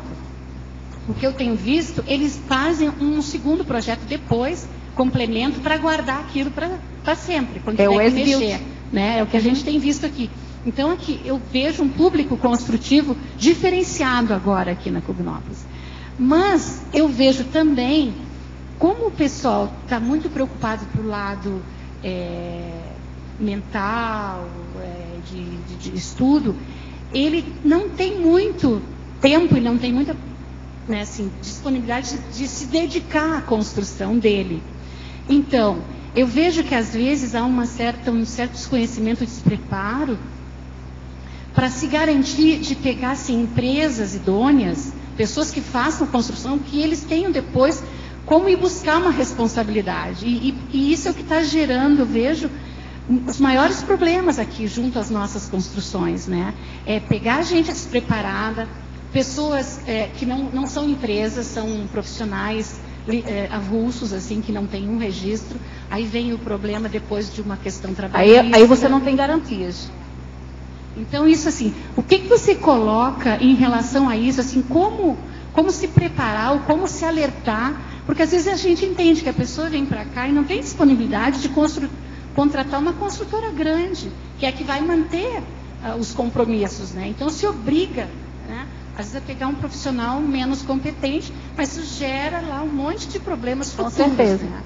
o que eu tenho visto, eles fazem um segundo projeto depois, complemento, para guardar aquilo para sempre, quando é tiver o que mexer. Né? É o que a gente tem visto aqui. Então, aqui, eu vejo um público construtivo diferenciado agora aqui na Clubinópolis. Mas eu vejo também como o pessoal está muito preocupado pelo lado é, mental, é, de, de, de estudo, ele não tem muito tempo e não tem muita, né, assim, disponibilidade de, de se dedicar à construção dele. Então, eu vejo que às vezes há uma certa, um certo desconhecimento, despreparo, para se garantir de pegar assim, empresas idôneas, pessoas que façam construção, que eles tenham depois como ir buscar uma responsabilidade. E, e, e isso é o que está gerando, eu vejo, os maiores problemas aqui junto às nossas construções, né? É pegar gente despreparada, pessoas é, que não, não são empresas, são profissionais é, avulsos, assim, que não têm um registro. Aí vem o problema depois de uma questão trabalhista. Aí, aí você não tem garantias. Então, isso assim, o que, que você coloca em relação a isso, assim, como, como se preparar, ou como se alertar, porque às vezes a gente entende que a pessoa vem para cá e não tem disponibilidade de constru, contratar uma construtora grande, que é que vai manter uh, os compromissos, né? Então, se obriga, né, às vezes a pegar um profissional menos competente, mas isso gera lá um monte de problemas futuros. Com certeza. Né?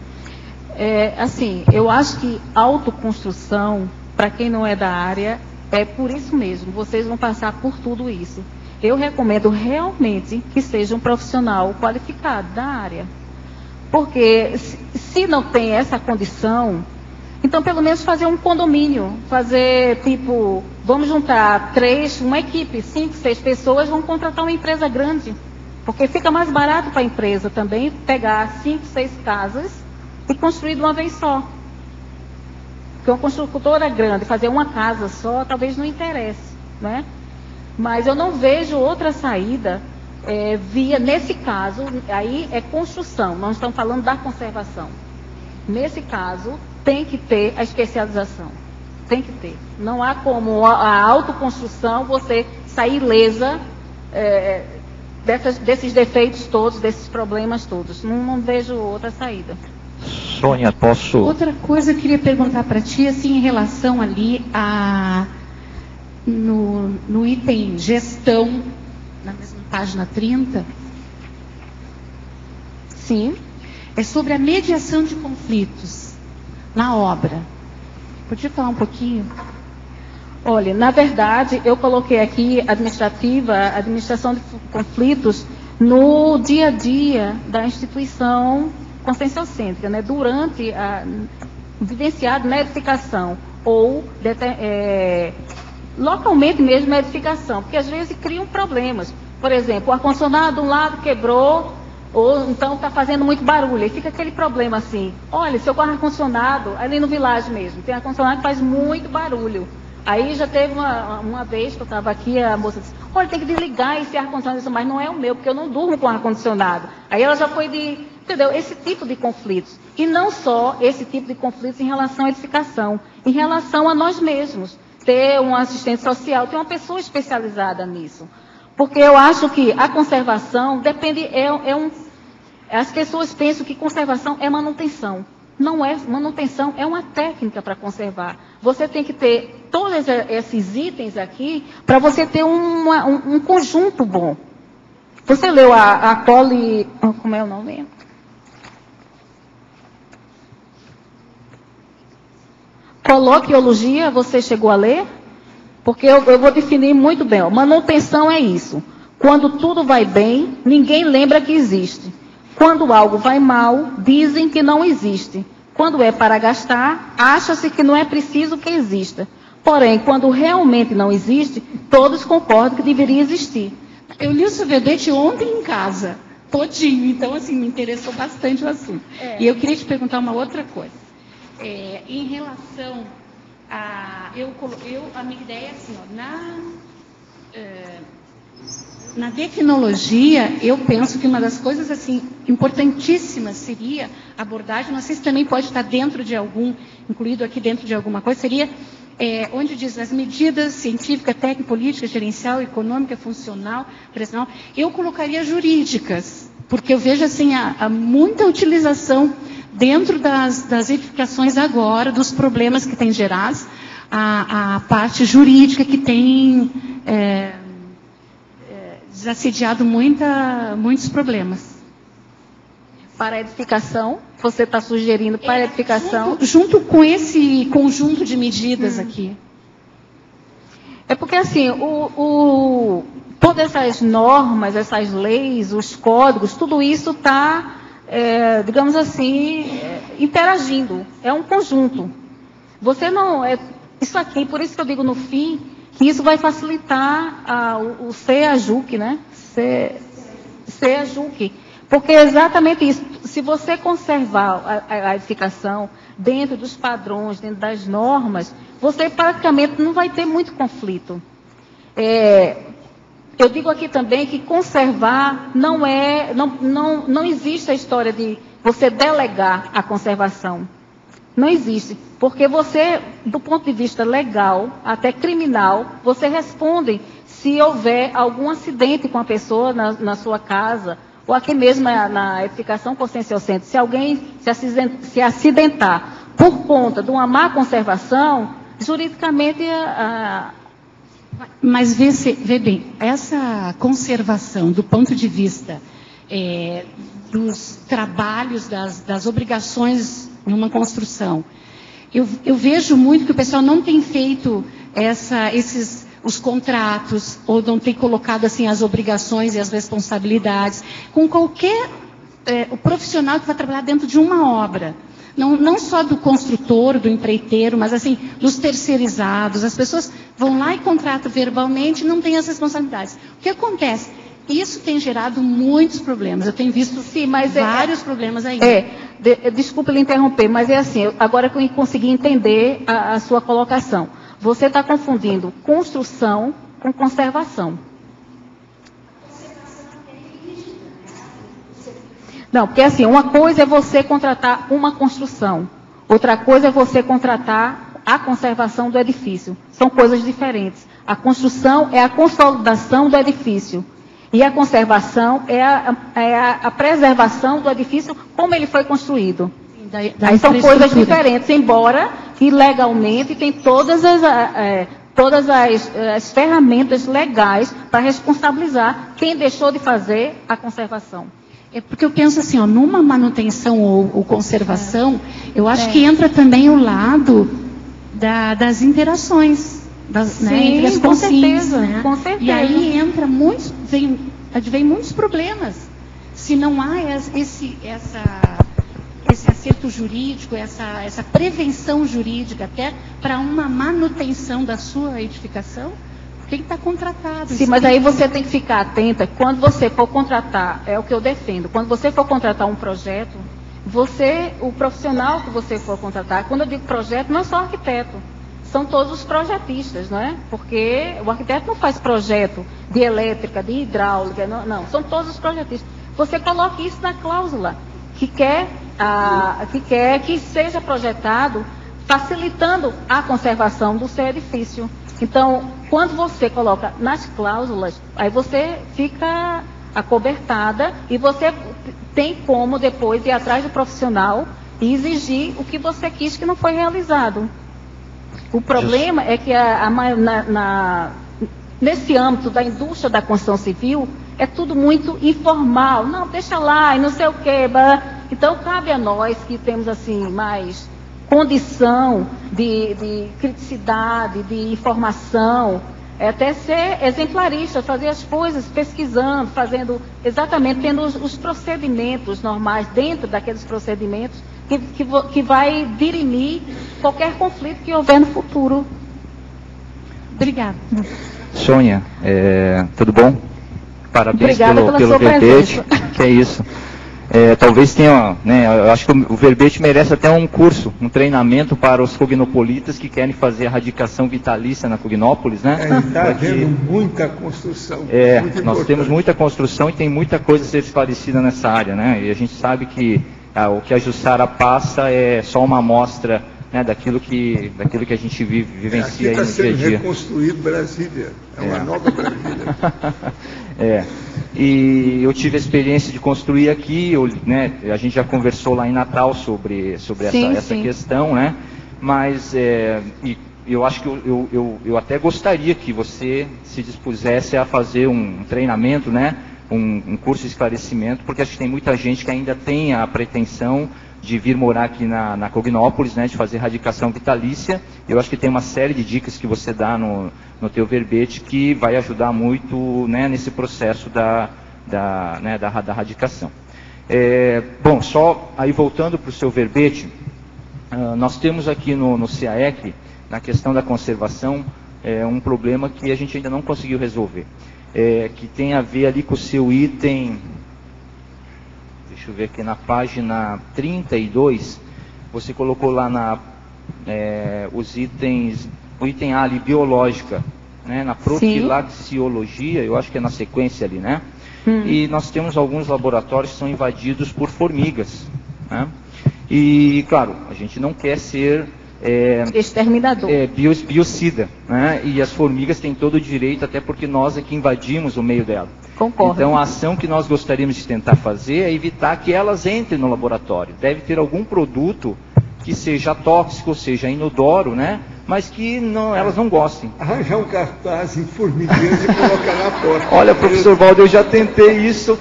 É, assim, eu acho que autoconstrução, para quem não é da área, é por isso mesmo, vocês vão passar por tudo isso. Eu recomendo realmente que seja um profissional qualificado da área. Porque se, se não tem essa condição, então pelo menos fazer um condomínio, fazer tipo, vamos juntar três, uma equipe, cinco, seis pessoas, vão contratar uma empresa grande. Porque fica mais barato para a empresa também pegar cinco, seis casas e construir de uma vez só. Porque uma construtora grande, fazer uma casa só, talvez não interesse, né? Mas eu não vejo outra saída é, via, nesse caso, aí é construção, nós estamos falando da conservação. Nesse caso, tem que ter a especialização, tem que ter. Não há como a, a autoconstrução você sair ilesa é, dessas, desses defeitos todos, desses problemas todos. Não, não vejo outra saída. Sônia, posso... Outra coisa eu queria perguntar para ti, assim, em relação ali a... No, no item gestão, na mesma página trinta. Sim. É sobre a mediação de conflitos na obra. Podia falar um pouquinho? Olha, na verdade, eu coloquei aqui administrativa, administração de conflitos no dia a dia da instituição conscienciocêntrica, né? Durante a vivenciado na edificação ou é, localmente mesmo na edificação, porque às vezes criam problemas. Por exemplo, o ar-condicionado de um lado quebrou, ou então está fazendo muito barulho, aí fica aquele problema assim, olha, seu ar-condicionado, ali no Village mesmo, tem ar-condicionado que faz muito barulho. Aí já teve uma, uma vez que eu estava aqui, a moça disse, olha, tem que desligar esse ar-condicionado, mas não é o meu, porque eu não durmo com ar-condicionado. Aí ela já foi de, entendeu, esse tipo de conflitos. E não só esse tipo de conflitos em relação à edificação, em relação a nós mesmos. Ter um assistente social, ter uma pessoa especializada nisso. Porque eu acho que a conservação depende, é, é um... As pessoas pensam que conservação é manutenção. Não é manutenção, é uma técnica para conservar. Você tem que ter todos esses itens aqui para você ter uma, um, um conjunto bom. Você leu a, a Cole... Como é o nome? Coloquiologia, você chegou a ler? Porque eu, eu vou definir muito bem. Ó. Manutenção é isso. Quando tudo vai bem, ninguém lembra que existe. Quando algo vai mal, dizem que não existe. Quando é para gastar, acha-se que não é preciso que exista. Porém, quando realmente não existe, todos concordam que deveria existir. Eu li o seu verbete ontem em casa, todinho. Então, assim, me interessou bastante o assunto. É. E eu queria te perguntar uma outra coisa. É, em relação a... Eu, eu, a minha ideia é assim, ó, na... É, Na tecnologia, eu penso que uma das coisas assim importantíssimas seria a abordagem, não sei se também pode estar dentro de algum, incluído aqui dentro de alguma coisa, seria é, onde diz as medidas científica, técnica, política, gerencial, econômica, funcional, operacional, eu colocaria jurídicas, porque eu vejo assim a, a muita utilização dentro das, das edificações agora, dos problemas que tem gerados, a, a parte jurídica que tem é, é, desassediado muita, muitos problemas. Para a edificação, você está sugerindo para a É, edificação... Junto, junto com esse conjunto de medidas hum. aqui. É porque, assim, o, o, todas essas normas, essas leis, os códigos, tudo isso está, é, digamos assim, é, interagindo. É um conjunto. Você não... É, isso aqui, por isso que eu digo no fim, que isso vai facilitar a, o, o CEAJUC, né? CEAJUC. Porque é exatamente isso. Se você conservar a, a edificação dentro dos padrões, dentro das normas, você praticamente não vai ter muito conflito. É, eu digo aqui também que conservar não é, não, não, não existe a história de você delegar a conservação. Não existe. Porque você, do ponto de vista legal, até criminal, você responde se houver algum acidente com a pessoa na, na sua casa, ou aqui mesmo na, na edificação consciencial centro, se alguém se acidentar por conta de uma má conservação, juridicamente... A, a... Mas vê, se, vê bem, essa conservação do ponto de vista é, dos trabalhos, das, das obrigações numa construção, eu, eu vejo muito que o pessoal não tem feito essa, esses... os contratos, ou não tem colocado assim as obrigações e as responsabilidades, com qualquer é, o profissional que vai trabalhar dentro de uma obra. Não, não só do construtor, do empreiteiro, mas assim, dos terceirizados. As pessoas vão lá e contratam verbalmente e não têm as responsabilidades. O que acontece? Isso tem gerado muitos problemas. Eu tenho visto Sim, mas vários é, problemas aí. É, de, desculpe lhe interromper, mas é assim, agora que eu consegui entender a, a sua colocação. Você está confundindo construção com conservação. Não, porque assim, uma coisa é você contratar uma construção, outra coisa é você contratar a conservação do edifício. São coisas diferentes. A construção é a consolidação do edifício. E a conservação é a, é a, a preservação do edifício como ele foi construído. Da, da Aí são coisas diferentes, embora que legalmente tem todas as, é, todas as, as ferramentas legais para responsabilizar quem deixou de fazer a conservação. É porque eu penso assim, ó, numa manutenção ou, ou conservação, eu acho é. que entra também o lado da, das interações, das, Sim, né, entre as com consciências, certeza, né? com certeza. E aí entra muitos, vem, advém muitos problemas. Se não há esse, essa, esse acerto jurídico, essa, essa prevenção jurídica até para uma manutenção da sua edificação, tem que estar contratado. Sim, mas aí você tem que ficar atenta. Quando você for contratar, é o que eu defendo, quando você for contratar um projeto, você, o profissional que você for contratar, quando eu digo projeto, não é só arquiteto, são todos os projetistas, não é? Porque o arquiteto não faz projeto de elétrica, de hidráulica, não, não, são todos os projetistas. Você coloca isso na cláusula, que quer, a, que quer que seja projetado facilitando a conservação do seu edifício. Então, quando você coloca nas cláusulas, aí você fica acobertada e você tem como depois ir atrás do profissional e exigir o que você quis que não foi realizado. O problema é que a, a, na, na, nesse âmbito da indústria da construção civil, é tudo muito informal. Não, deixa lá e não sei o quê. Então, cabe a nós que temos assim mais condição de, de criticidade, de informação, é até ser exemplarista, fazer as coisas pesquisando, fazendo exatamente, tendo os, os procedimentos normais dentro daqueles procedimentos que, que, que vai dirimir qualquer conflito que houver no futuro. Obrigada. Sônia, é, tudo bom? Parabéns Obrigada pelo, pela pelo sua verbete. presença. Que é isso. É, talvez tenha, né, eu acho que o verbete merece até um curso, um treinamento para os cognopolitas que querem fazer a radicação vitalícia na Cognópolis, né? É, está havendo muita construção. É, nós temos muita construção e tem muita coisa a ser esclarecida nessa área, né? E a gente sabe que ah, o que a Jussara passa é só uma amostra né, daquilo, que, daquilo que a gente vive, vivencia é, aqui aí no dia a dia. Está sendo reconstruído Brasília, é uma é. nova Brasília. É, e eu tive a experiência de construir aqui, eu, né, a gente já conversou lá em Natal sobre, sobre sim, essa, essa sim. questão, né, mas é, e, eu acho que eu, eu, eu, eu até gostaria que você se dispusesse a fazer um treinamento, né, um, um curso de esclarecimento, porque acho que tem muita gente que ainda tem a pretensão de vir morar aqui na, na Cognópolis, né, de fazer radicação vitalícia. Eu acho que tem uma série de dicas que você dá no, no teu verbete que vai ajudar muito, né, nesse processo da, da, né, da, da radicação. É, bom, só aí voltando para o seu verbete, uh, nós temos aqui no, no C A E C, na questão da conservação, é, um problema que a gente ainda não conseguiu resolver, é, que tem a ver ali com o seu item... Deixa eu ver aqui na página trinta e dois, você colocou lá na, é, os itens, o item A ali, biológica, né, na profilaxiologia, eu acho que é na sequência ali, né? Hum. E nós temos alguns laboratórios que são invadidos por formigas, né? E, claro, a gente não quer ser... É, exterminador. É, bio, biocida, né? E as formigas têm todo o direito, até porque nós é que invadimos o meio dela. Concordo. Então a ação que nós gostaríamos de tentar fazer é evitar que elas entrem no laboratório. Deve ter algum produto que seja tóxico, seja inodoro, né? Mas que não, elas não gostem. Arranjar um cartaz em formigueiros e colocar na porta. Olha, professor Valdo, eu já tentei isso,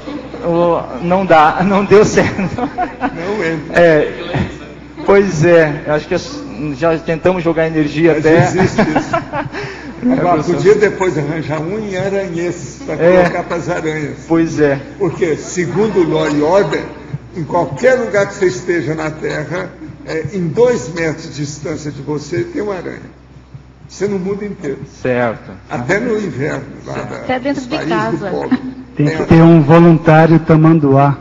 não dá, não deu certo. Não entra. É, pois é, acho que já tentamos jogar energia Mas até... existe isso. É, podia depois arranjar um em aranhês para é, colocar para as aranhas. Pois é. Porque, segundo o Law e Order, em qualquer lugar que você esteja na Terra, é, em dois metros de distância de você, tem uma aranha. Você no mundo inteiro. Certo. Até no inverno. Lá da, até dentro de casa. Tem que ter um voluntário tamanduá.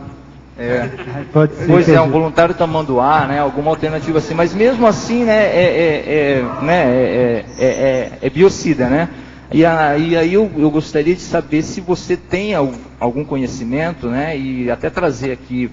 É. Pode ser pois é, um voluntário tamanduá, né, alguma alternativa assim, mas mesmo assim, né, é, é, é, né, é, é, é, é biocida, né, e, a, e aí eu, eu gostaria de saber se você tem algum conhecimento, né, e até trazer aqui,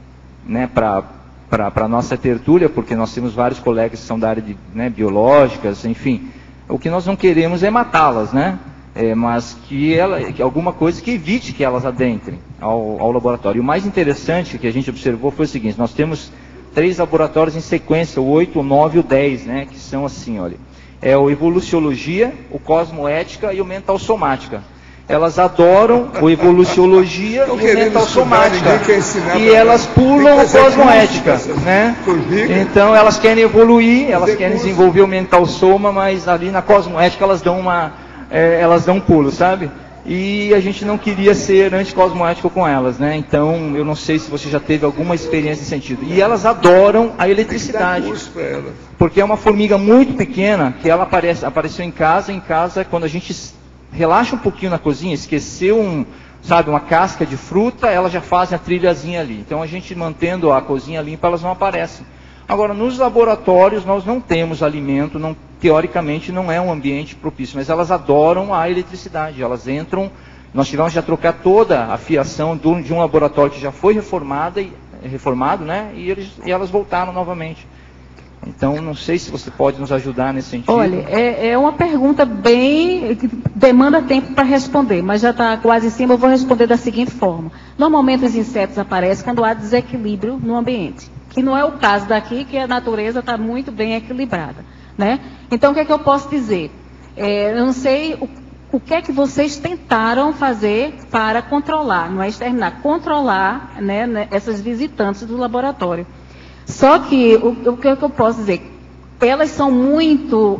né, para para a nossa tertúlia, porque nós temos vários colegas que são da área de, né, biológicas, enfim, o que nós não queremos é matá-las, né, É, mas que, ela, que alguma coisa que evite que elas adentrem ao, ao laboratório. E o mais interessante que a gente observou foi o seguinte: nós temos três laboratórios em sequência, o oito, o nove e o dez, né, que são assim, olha, é o Evoluciologia, o Cosmoética e o Mental Somática. Elas adoram o Evoluciologia e o Mental Somática. E elas pulam o Cosmoética, né? Então elas querem evoluir, elas querem desenvolver o Mental Soma, mas ali na Cosmoética elas dão uma... É, elas dão um pulo, sabe? E a gente não queria ser anticosmoético com elas, né? Então, eu não sei se você já teve alguma experiência nesse sentido. E elas adoram a eletricidade. Porque é uma formiga muito pequena, que ela aparece, apareceu em casa, em casa, quando a gente relaxa um pouquinho na cozinha, esqueceu um, sabe, uma casca de fruta, elas já fazem a trilhazinha ali. Então, a gente mantendo a cozinha limpa, elas não aparecem. Agora, nos laboratórios, nós não temos alimento, não, teoricamente não é um ambiente propício, mas elas adoram a eletricidade, elas entram, nós tivemos já trocar toda a fiação de um laboratório que já foi reformada e, reformado, né, e, eles, e elas voltaram novamente. Então, não sei se você pode nos ajudar nesse sentido. Olha, é, é uma pergunta bem... que demanda tempo para responder, mas já está quase em cima, eu vou responder da seguinte forma. Normalmente os insetos aparecem quando há desequilíbrio no ambiente, que não é o caso daqui, que a natureza está muito bem equilibrada, né? Então, o que é que eu posso dizer? É, eu não sei o, o que é que vocês tentaram fazer para controlar, não é exterminar, controlar, né, né, essas visitantes do laboratório. Só que, o, o que é que eu posso dizer? Elas são muito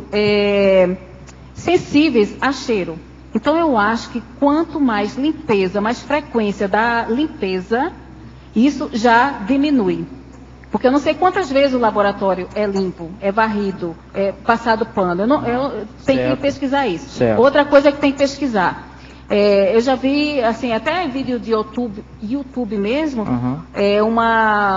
é, sensíveis a cheiro. Então, eu acho que quanto mais limpeza, mais frequência da limpeza, isso já diminui. Porque eu não sei quantas vezes o laboratório é limpo, é varrido, é passado pano. Eu, não, eu tenho que pesquisar isso. Certo. Outra coisa que tem que pesquisar. É, eu já vi, assim, até vídeo de YouTube, YouTube mesmo, uhum. é uma...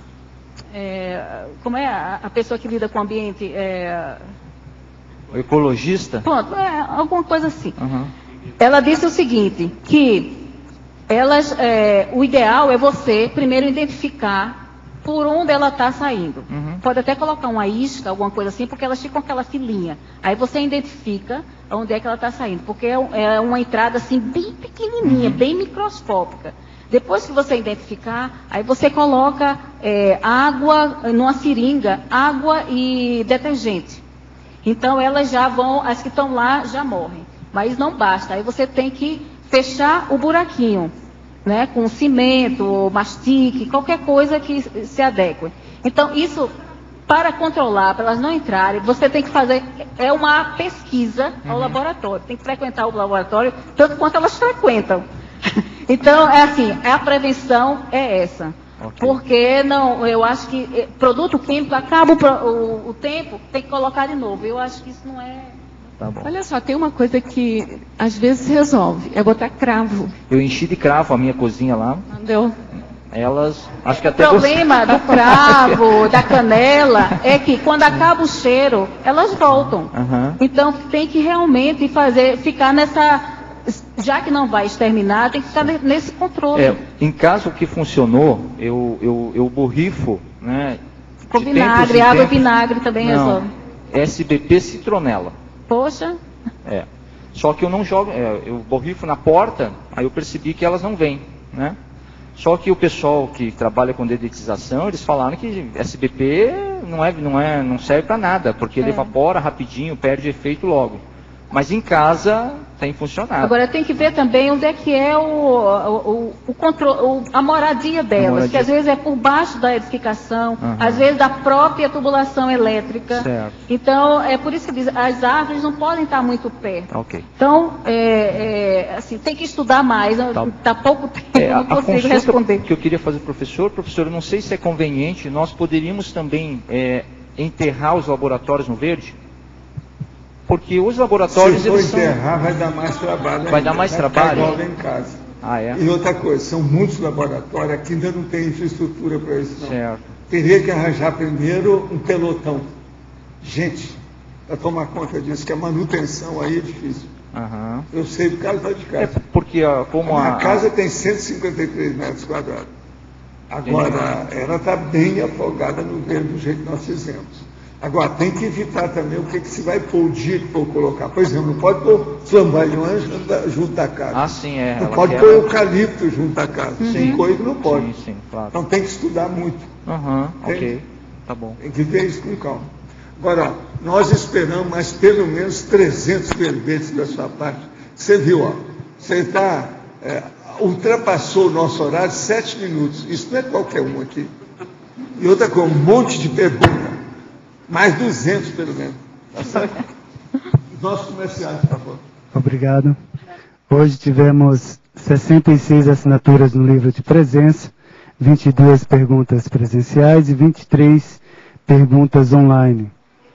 É, como é a, a pessoa que lida com o ambiente? É, o ecologista? Pronto, é, alguma coisa assim. Uhum. Ela disse o seguinte, que elas, é, o ideal é você primeiro identificar por onde ela está saindo. Uhum. pode até colocar uma isca, alguma coisa assim, porque elas ficam com aquela filinha. Aí você identifica onde é que ela está saindo, porque é uma entrada assim bem pequenininha, bem microscópica. Depois que você identificar, aí você coloca é, água numa seringa, água e detergente. Então elas já vão, as que estão lá já morrem. Mas não basta, aí você tem que fechar o buraquinho, né, com cimento, mastique, qualquer coisa que se adeque. Então isso, para controlar, para elas não entrarem, você tem que fazer, é uma pesquisa ao uhum. laboratório. Tem que frequentar o laboratório tanto quanto elas frequentam. Então, é assim, a prevenção é essa. Okay. Porque não, eu acho que produto químico, acaba o, o, o tempo, tem que colocar de novo. Eu acho que isso não é... Tá bom. Olha só, tem uma coisa que às vezes resolve, é botar cravo. Eu enchi de cravo a minha cozinha lá. Não deu? Elas, acho que até... O problema do cravo, da canela, é que quando acaba o cheiro, elas voltam. Uhum. Então, tem que realmente fazer, ficar nessa... Já que não vai exterminar, tem que ficar nesse controle. É, em caso que funcionou, eu, eu, eu borrifo, né? Com vinagre, água tempos, e vinagre também não, resolve. S B P citronela. Poxa. É. Só que eu não jogo, é, eu borrifo na porta, aí eu percebi que elas não vêm, né? Só que o pessoal que trabalha com dedetização, eles falaram que S B P não, é, não, é, não serve para nada, porque é. ele evapora rapidinho, perde efeito logo. Mas em casa tem funcionado. Agora tem que ver também onde é que é o, o, o controle, a moradia delas, a moradia. Que às vezes é por baixo da edificação, uhum. às vezes da própria tubulação elétrica. Certo. Então, é por isso que diz, as árvores não podem estar muito perto. Okay. Então, é, é, assim, tem que estudar mais, está tá pouco tempo, é, não consigo responder. Que eu queria fazer, professor, professor, eu não sei se é conveniente, nós poderíamos também é, enterrar os laboratórios no verde? Porque os laboratórios... Se for eles enterrar, são... vai dar mais trabalho. Vai ainda. dar mais vai trabalho? Igual lá em casa. Ah, é? E outra coisa, são muitos laboratórios, aqui ainda não tem infraestrutura para isso, não. Certo. Teria que arranjar primeiro um pelotão. Gente, para tomar conta disso, que a manutenção aí é difícil. Uhum. Eu sei do caso lá de casa. É porque ó, como a... a... A casa tem cento e cinquenta e três metros quadrados. Agora, ela está bem afogada no verde do jeito que nós fizemos. Agora, tem que evitar também o que, que se vai pôr o dia que for colocar. Por exemplo, não pode pôr flamboyant junto da casa. Ah, sim, é. Não pode pôr eucalipto junto da casa. Uhum. Tem coisa que não pode. Sim, sim, claro. Então tem que estudar muito. Uhum, ok, tá bom. Tem que ver isso com calma. Agora, ó, nós esperamos mais pelo menos trezentos verbetes da sua parte. Você viu, ó, você está... É, ultrapassou o nosso horário sete minutos. Isso não é qualquer um aqui. E outra coisa, um monte de pergunta. Mais duzentos, pelo menos. Tá certo? Os nossos comerciais, por favor. Obrigado. Hoje tivemos sessenta e seis assinaturas no livro de presença, vinte e duas perguntas presenciais e vinte e três perguntas online.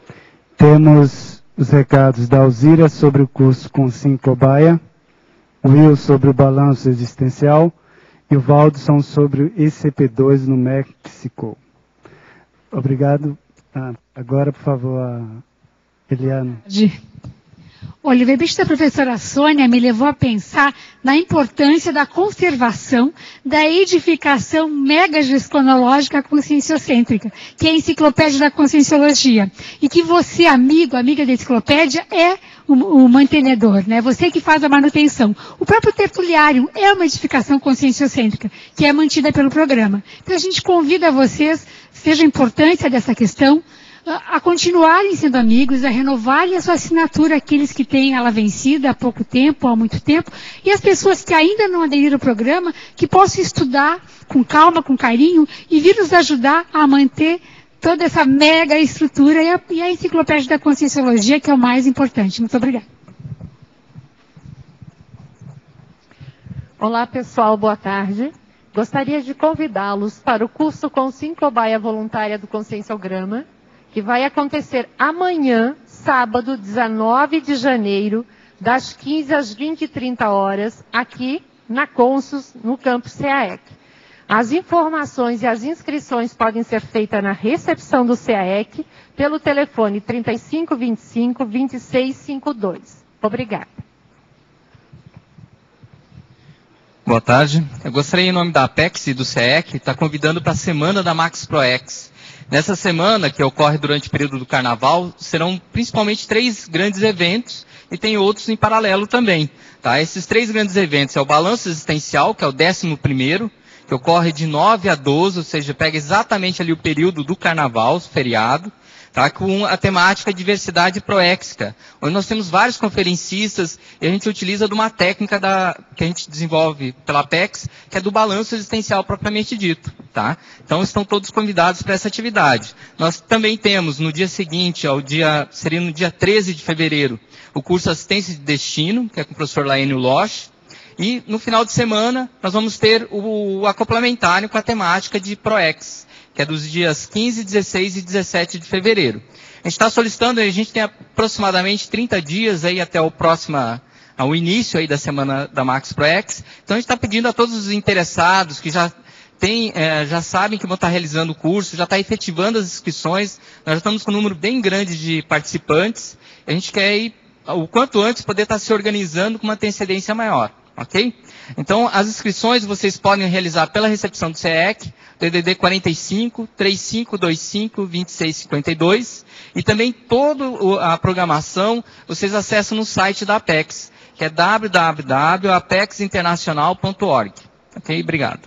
Temos os recados da Alzira sobre o curso com cinco Cobaia, o Will sobre o balanço existencial e o Valdson sobre o E C P dois no México. Obrigado. Ah, agora, por favor, a Eliana. Olha, o verbete da professora Sônia me levou a pensar na importância da conservação da edificação megagescronológica conscienciocêntrica, que é a enciclopédia da conscienciologia. E que você, amigo, amiga da enciclopédia, é o, o mantenedor, né? Você que faz a manutenção. O próprio Tertuliário é uma edificação conscienciocêntrica, que é mantida pelo programa. Então a gente convida vocês, seja a importância dessa questão, a continuarem sendo amigos, a renovarem a sua assinatura, aqueles que têm ela vencida há pouco tempo, há muito tempo, e as pessoas que ainda não aderiram ao programa, que possam estudar com calma, com carinho, e vir nos ajudar a manter toda essa mega estrutura e a, e a enciclopédia da conscienciologia, que é o mais importante. Muito obrigada. Olá, pessoal, boa tarde. Gostaria de convidá-los para o curso com cinco Cobaia voluntária do Conscienciograma, que vai acontecer amanhã, sábado, dezenove de janeiro, das quinze às vinte e trinta horas, aqui na Consus, no campus C A E C. As informações e as inscrições podem ser feitas na recepção do C A E C pelo telefone trinta e cinco, vinte e cinco, vinte e seis cinquenta e dois. Obrigada. Boa tarde. Eu gostaria, em nome da Apex e do C E E C, estar convidando para a Semana da Max ProEx. Nessa semana, que ocorre durante o período do Carnaval, serão principalmente três grandes eventos e tem outros em paralelo também. Tá? Esses três grandes eventos é o Balanço Existencial, que é o décimo primeiro, que ocorre de nove a doze, ou seja, pega exatamente ali o período do Carnaval, feriado. Tá, com a temática diversidade proéxica, onde nós temos vários conferencistas e a gente utiliza de uma técnica da, que a gente desenvolve pela Apex, que é do balanço existencial propriamente dito. Tá? Então estão todos convidados para essa atividade. Nós também temos no dia seguinte, ao dia, seria no dia treze de fevereiro, o curso Assistência de Destino, que é com o professor Laênio Losch, e no final de semana nós vamos ter o, o acoplamentário com a temática de Proex, que é dos dias quinze, dezesseis e dezessete de fevereiro. A gente está solicitando, a gente tem aproximadamente trinta dias aí até o próximo, ao início aí da semana da Max Proex. Então a gente está pedindo a todos os interessados que já tem, é, já sabem que vão estar realizando o curso, já está efetivando as inscrições. Nós já estamos com um número bem grande de participantes. A gente quer ir, o quanto antes, poder estar se organizando com uma antecedência maior. Ok? Então, as inscrições vocês podem realizar pela recepção do C E C, D D D quarenta e cinco, trinta e cinco vinte e cinco, vinte e seis cinquenta e dois, e também toda a programação vocês acessam no site da Apex, que é w w w ponto apex internacional ponto org. Ok? Obrigado.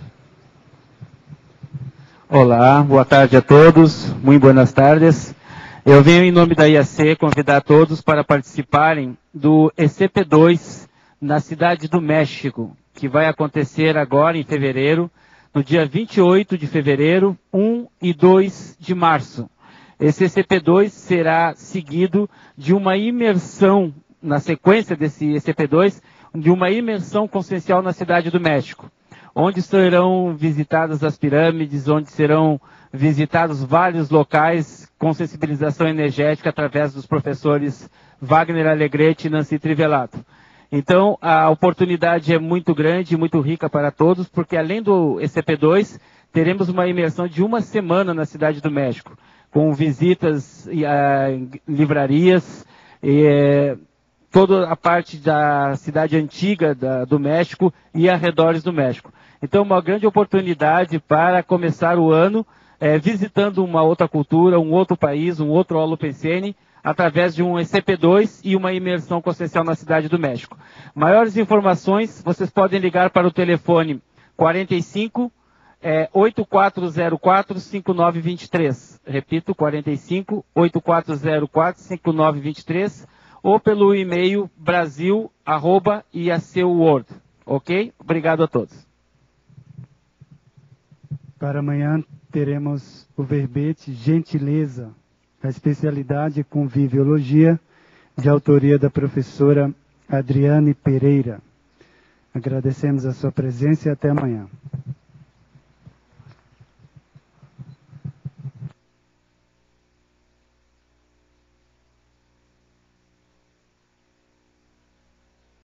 Olá, boa tarde a todos, muito boas tardes. Eu venho em nome da I A C convidar todos para participarem do E C P dois na Cidade do México, que vai acontecer agora em fevereiro, no dia vinte e oito de fevereiro, um e dois de março. Esse E C P dois será seguido de uma imersão, na sequência desse E C P dois, de uma imersão consciencial na Cidade do México, onde serão visitadas as pirâmides, onde serão visitados vários locais com sensibilização energética através dos professores Wagner Alegrete e Nancy Trivelato. Então, a oportunidade é muito grande e muito rica para todos, porque além do E C P dois, teremos uma imersão de uma semana na Cidade do México, com visitas a livrarias, e, é, toda a parte da cidade antiga da, do México e arredores do México. Então, uma grande oportunidade para começar o ano é, visitando uma outra cultura, um outro país, um outro Holopensene, através de um E C P dois e uma imersão consciencial na Cidade do México. Maiores informações, vocês podem ligar para o telefone quarenta e cinco, é, oito quatro zero quatro, cinco nove dois três. Repito, quarenta e cinco, oito quatro zero quatro, cinco nove dois três, ou pelo e-mail brasil arroba iacworld. Ok? Obrigado a todos. Para amanhã teremos o verbete Gentileza, a especialidade Conviviologia, de autoria da professora Adriane Pereira. Agradecemos a sua presença e até amanhã.